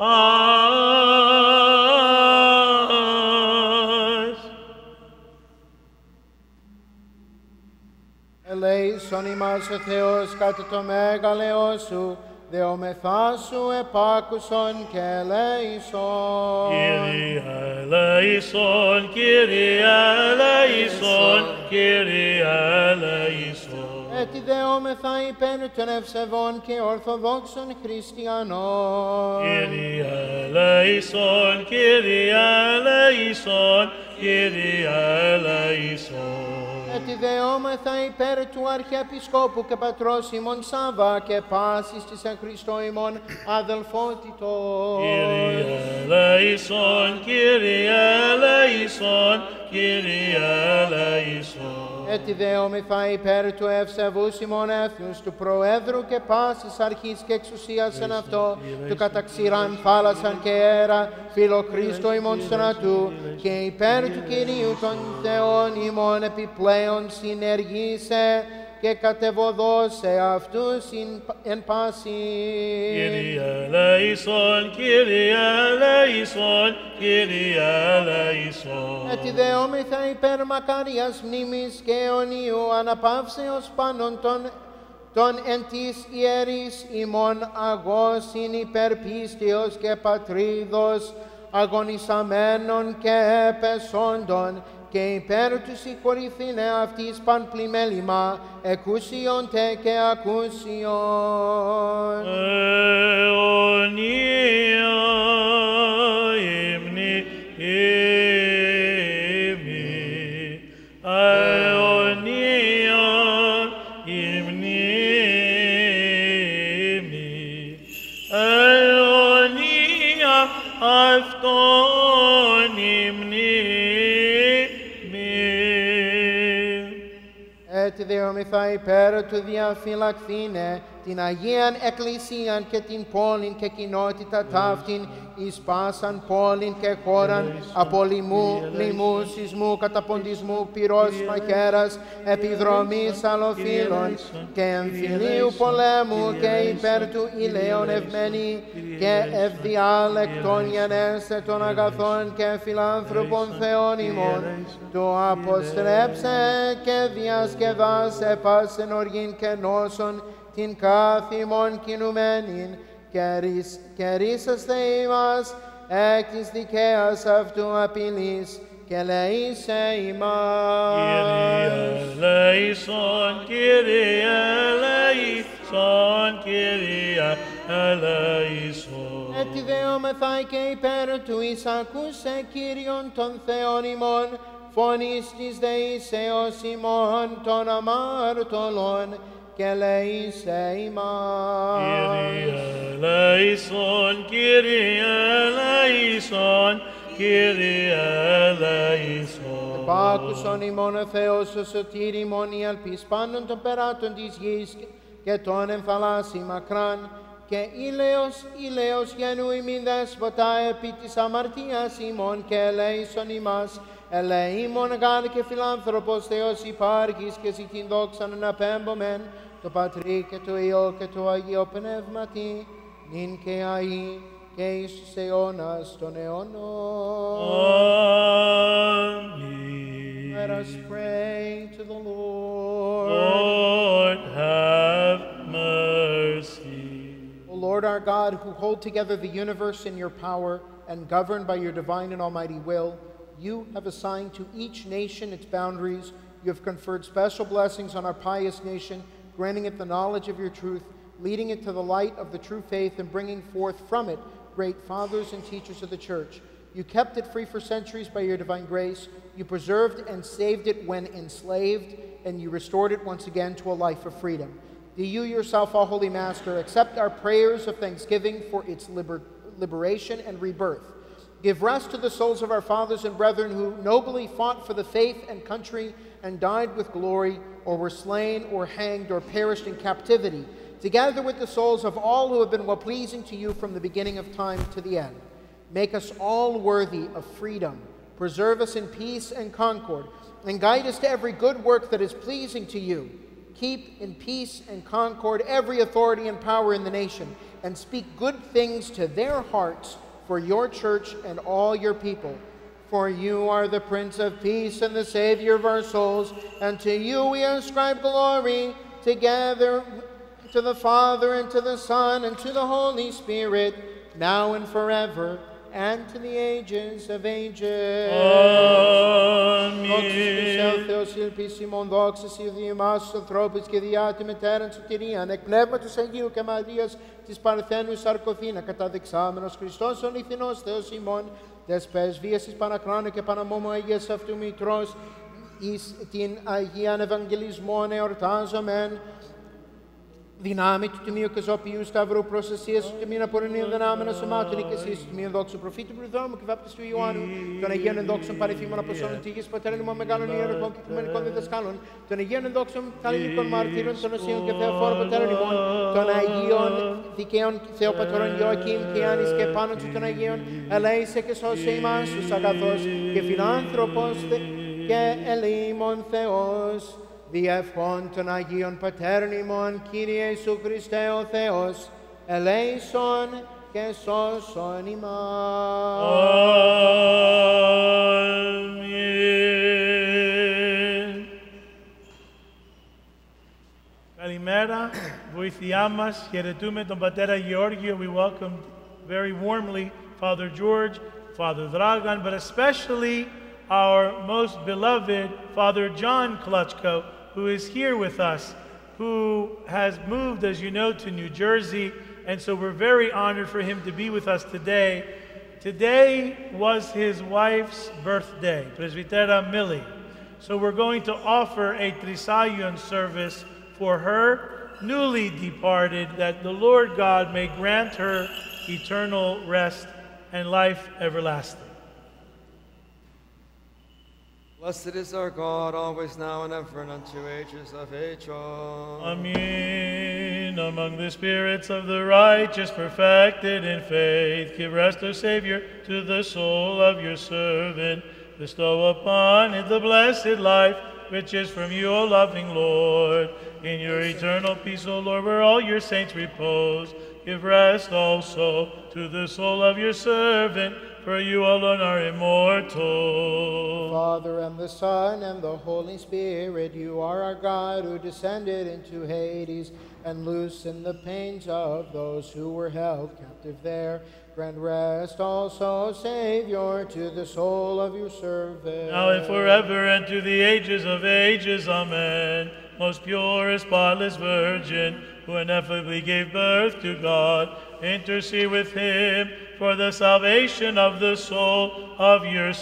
Ελέησον ημάς ο Θεός κατά το μέγαλεό σου, δεόμεθά σου επάκουσον και ελέησον. Κύριε ελέησον, Κύριε ελέησον, Κύριε ελέησον. Έτσι δεόμεθα υπέρ των ευσεβών και ορθοδόξων χριστιανών. Κύριε ελέησον, Κύριε ελέησον, Κύριε ελέησον. Έτσι δεόμεθα υπέρ του Αρχιεπισκόπου και Πατρός ημών Σάβα και πάσης της εν Χριστώ ημών αδελφότητος. Κύριε ελέησον, Κύριε ελέησον, Κύριε ελέησον. Έτσι δεόμεθα υπέρ του ευσεβούς ημών έθνους, του Προέδρου και πάσης αρχής και εξουσίας εν αυτό, του καταξηράν θάλασσαν και αέρα, φιλοχρίστο ημών στρατού, και υπέρ του Κυρίου των Θεών ημών επιπλέον συνεργήσε και κατεβοδώσε αυτούς εν πάση. Κύριε ελέησον, Κύριε ελέησον, Κύριε ελέησον. Έτσι δεόμεθα υπέρ μακάριας μνήμης και αιωνίου αναπαύσεως πάντων των των εν της ιερής ημών αγώσιν υπέρ πίστεως και πατρίδος αγωνισαμένων και επεσόντων, και υπέρ του συγχωρηθήνε αυτής πανπλημέλημα εκούσιον τε και ακούσιον. Αιωνία ύμνη ύμνη, αιωνία ύμνη ύμνη, αιωνία αυτόν ύμνη. Έτσι δεόμεθα υπέρ του διαφυλαχθήνε την Αγίαν Εκκλησίαν και την πόλην και κοινότητα ταύτην εις πάσαν πόλην και χώραν από λοιμού, λοιμού, σεισμού, καταποντισμού, πυρός, μαχαίρας, επιδρομής αλλοφύλων και εμφυλίου πολέμου, και υπέρ του ηλαίων ευμένη και ευδιάλεκτον γενέστε των αγαθών και φιλάνθρωπων Θεών ημών, το αποστρέψε και διασκεδάσε πάσεν οργήν και νόσον την κάθημον κινουμένην, και ρίσαστε ημάς εκ της δικαίας αυτού απειλής, και λαίσαι ημάς. Κύριε ελέησον, Κύριε ελέησον, Κύριε ελέησον. Έτσι δεόμεθα και υπέρ του εισακούσε Κύριον των Θεών ημών, φωνής της δεήσεως ημών των αμάρτωλων, και λαίσαι ημάς. Κύριε ελέησον, Κύριε ελέησον, Κύριε ελέησον. Επάκουσον ημών ο Θεός ο σωτήρ ημών η ελπίς πάντων των περάτων της γης και των εμφαλάσσι μακράν, και ήλαιος, ήλαιος γενού ημίν δέσποτα επί της αμαρτίας ημών, και ελέησον ημάς. Ελεήμων γάρ και φιλάνθρωπος Θεός υπάρχεις, και εσύ την δόξαν να πέμπομεν το Πατρί και το Υιό και το Αγίο Πνεύματι, νυν και αΐ και εις τους αιώνας των αιώνων. Amen. Let us pray to the Lord. Lord, have mercy. O Lord our God, who hold together the universe in your power and govern by your divine and almighty will, you have assigned to each nation its boundaries. You have conferred special blessings on our pious nation, granting it the knowledge of your truth, leading it to the light of the true faith, and bringing forth from it great fathers and teachers of the church. You kept it free for centuries by your divine grace. You preserved and saved it when enslaved, and you restored it once again to a life of freedom. Do you yourself, O Holy Master, accept our prayers of thanksgiving for its liber- liberation and rebirth. Give rest to the souls of our fathers and brethren who nobly fought for the faith and country and died with glory, or were slain or hanged or perished in captivity, together with the souls of all who have been well-pleasing to you from the beginning of time to the end. Make us all worthy of freedom. Preserve us in peace and concord, and guide us to every good work that is pleasing to you. Keep in peace and concord every authority and power in the nation, and speak good things to their hearts for your church and all your people. For you are the Prince of Peace and the Savior of our souls, and to you we ascribe glory, together to the Father, and to the Son, and to the Holy Spirit, now and forever, and to the ages of ages. Αμήν. Θεός ελπίσιμον, δόξα σοι δι' εμάς τους ανθρώπους και διά τη μετέραν σωτηρίαν, εκ πνεύματος Αγίου και Μαρίας της Παρθένου Σαρκωθήνα, καταδεξάμενος Χριστός ο αληθινός Θεός ημών, τες πεσβείες της Παναχρόνου και Παναμόμου Αγίας αυτού Μητρός, εις την Αγίαν Ευαγγελισμόν εορτάζομεν, δυνάμει του Τιμίου και Ζωπιού Σταυρού προστασίας του Τιμήν απορρινήν δυνάμενα σωμάτων και εσείς του Τιμήν δόξου προφήτου προδρόμου και βάπτης του Ιωάννου, των Αγίων ενδόξων παρεφήμων Αποστόλων της Γης Πατέρων ημών μεγάλων ιεραρχών και οικουμενικών διδασκάλων, των Αγίων ενδόξων καλλινικών μάρτυρων, των Οσίων και Θεοφόρων Πατέρων ημών, των Αγίων δικαίων Θεοπατώρων Ιωακήμ και Ιάννης και πάνω του των Αγίων, ελέησε και σώσε ημάς τους αγαθός και φιλάνθρωπος και ελεήμων Θεός. Διευχών των Αγίων Πατέρων ημών, Κύριε Ιησού Χριστέ ο Θεός, ελέησον και σώσον ημάς. Αμήν. Καλημέρα, βοήθειά μας. Χαιρετούμε τον Πατέρα Γεώργιο. We welcome very warmly Father George, Father Dragan, but especially our most beloved Father John Kluchko, who is here with us, who has moved, as you know, to New Jersey, and so we're very honored for him to be with us today. Today was his wife's birthday, Presbytera Millie. So we're going to offer a Trisagion service for her, newly departed, that the Lord God may grant her eternal rest and life everlasting. Blessed is our God, always now and ever, and unto ages of ages. Amen. Among the spirits of the righteous, perfected in faith, give rest, O Savior, to the soul of your servant. Bestow upon it the blessed life, which is from you, O loving Lord. In your eternal peace, O Lord, where all your saints repose, give rest also to the soul of your servant, for you alone are immortal. Father, and the Son, and the Holy Spirit, you are our God, who descended into Hades and loosened the pains of those who were held captive there. Grant rest also, Savior, to the soul of your servant. Now and forever, and to the ages of ages. Amen. Most pure and spotless Virgin, who ineffably gave birth to God, intercede with him for the salvation of the soul of your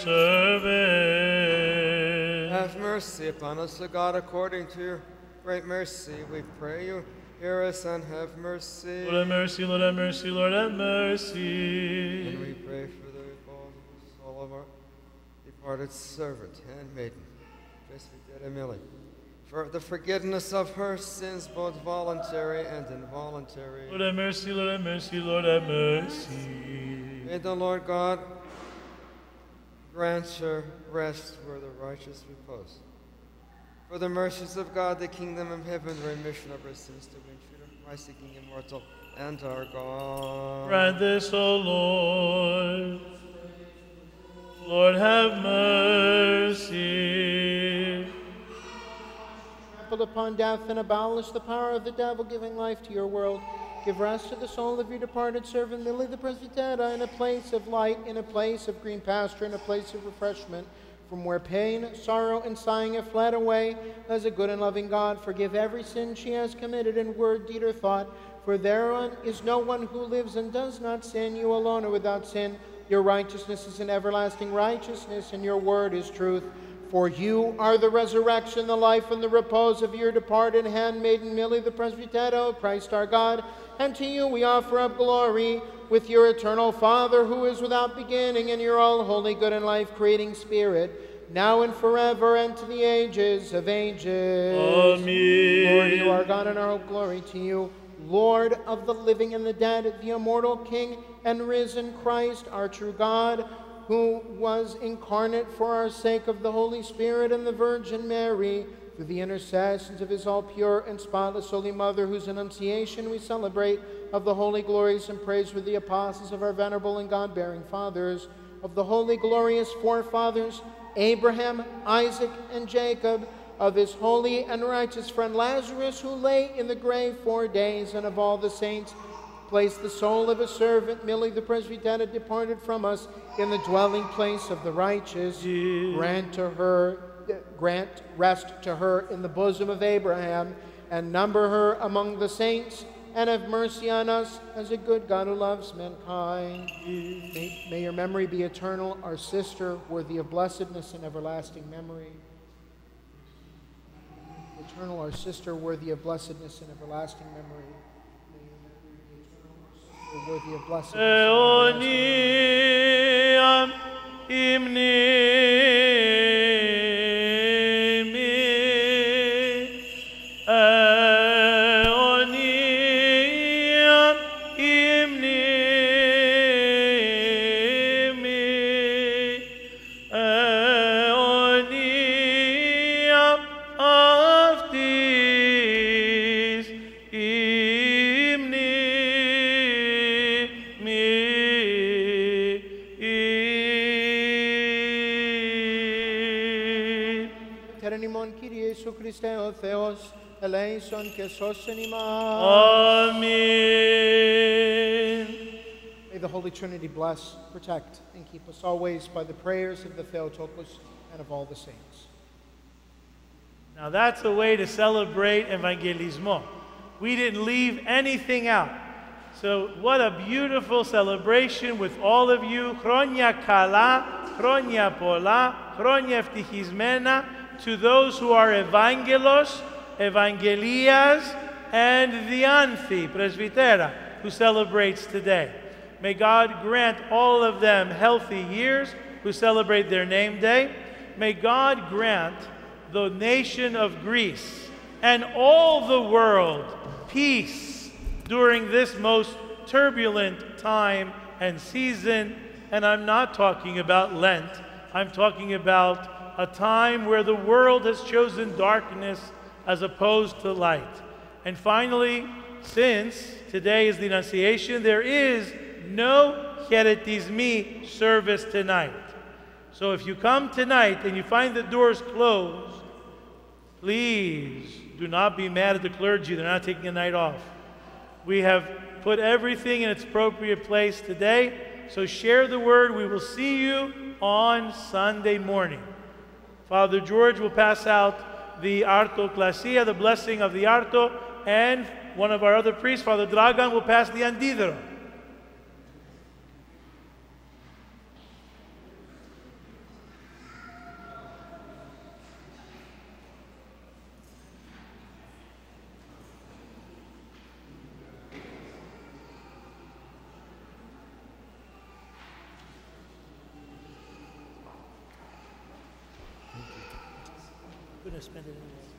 servant. Have mercy upon us, O God, according to your great mercy. We pray you, hear us and have mercy. Lord have mercy, Lord have mercy, Lord have mercy. And we pray for the repose of the soul of our departed servant, handmaiden, Presbytera Millie, for the forgiveness of her sins, both voluntary and involuntary. Lord have mercy, Lord have mercy, Lord have mercy. May the Lord God grant her rest where the righteous repose. For the mercies of God, the kingdom of heaven, the remission of her sins, to win through Christ, the King immortal, and our God. Grant this, O Lord. Lord have mercy. Trampled upon death and abolish the power of the devil, giving life to your world. Give rest to the soul of your departed servant, Millie the Presbytera, in a place of light, in a place of green pasture, in a place of refreshment, from where pain, sorrow, and sighing have fled away. As a good and loving God, forgive every sin she has committed in word, deed, or thought, for thereon is no one who lives and does not sin. You alone are without sin. Your righteousness is an everlasting righteousness, and your word is truth. For you are the resurrection, the life, and the repose of your departed handmaiden, Millie the Presbytera, O Christ our God. And to you we offer up glory with your eternal Father, who is without beginning, and your all-holy, good, and life-creating Spirit, now and forever, and to the ages of ages. Amen. Lord, you are God, and our hope, glory to you. Lord of the living and the dead, the immortal King and risen Christ, our true God, who was incarnate for our sake of the Holy Spirit and the Virgin Mary, through the intercessions of his all pure and spotless Holy Mother, whose annunciation we celebrate, of the holy, glorious, and praiseworthy apostles, of our venerable and God-bearing fathers, of the holy, glorious forefathers, Abraham, Isaac, and Jacob, of his holy and righteous friend Lazarus, who lay in the grave four days, and of all the saints. Place the soul of his servant Millie the Presbyterian departed from us in the dwelling place of the righteous. Grant to her, grant rest to her in the bosom of Abraham, and number her among the saints, and have mercy on us as a good God who loves mankind. May, may your memory be eternal, our sister, worthy of blessedness and everlasting memory. Eternal, our sister, worthy of blessedness and everlasting memory. May your memory be eternal, our sister, worthy of blessedness and everlasting Χριστέ ο Θεός, ελέησον και σώσον ημάς. Amen. May the Holy Trinity bless, protect, and keep us always by the prayers of the Theotokos and of all the saints. Now that's a way to celebrate Evangelismo. We didn't leave anything out. So what a beautiful celebration with all of you. Χρόνια καλά, χρόνια πολλά, χρόνια ευτυχισμένα to those who are Evangelos, Evangelias, and Dianthi, Presbytera, who celebrates today. May God grant all of them healthy years who celebrate their name day. May God grant the nation of Greece and all the world peace during this most turbulent time and season. And I'm not talking about Lent. I'm talking about a time where the world has chosen darkness as opposed to light. And finally, since today is the Annunciation, there is no Heretismi service tonight. So if you come tonight and you find the doors closed, please do not be mad at the clergy. They're not taking a night off. We have put everything in its appropriate place today. So share the word. We will see you on Sunday morning. Father George will pass out the Artoklasia, the blessing of the Arto, and one of our other priests, Father Dragan, will pass the Andidro. Spend it in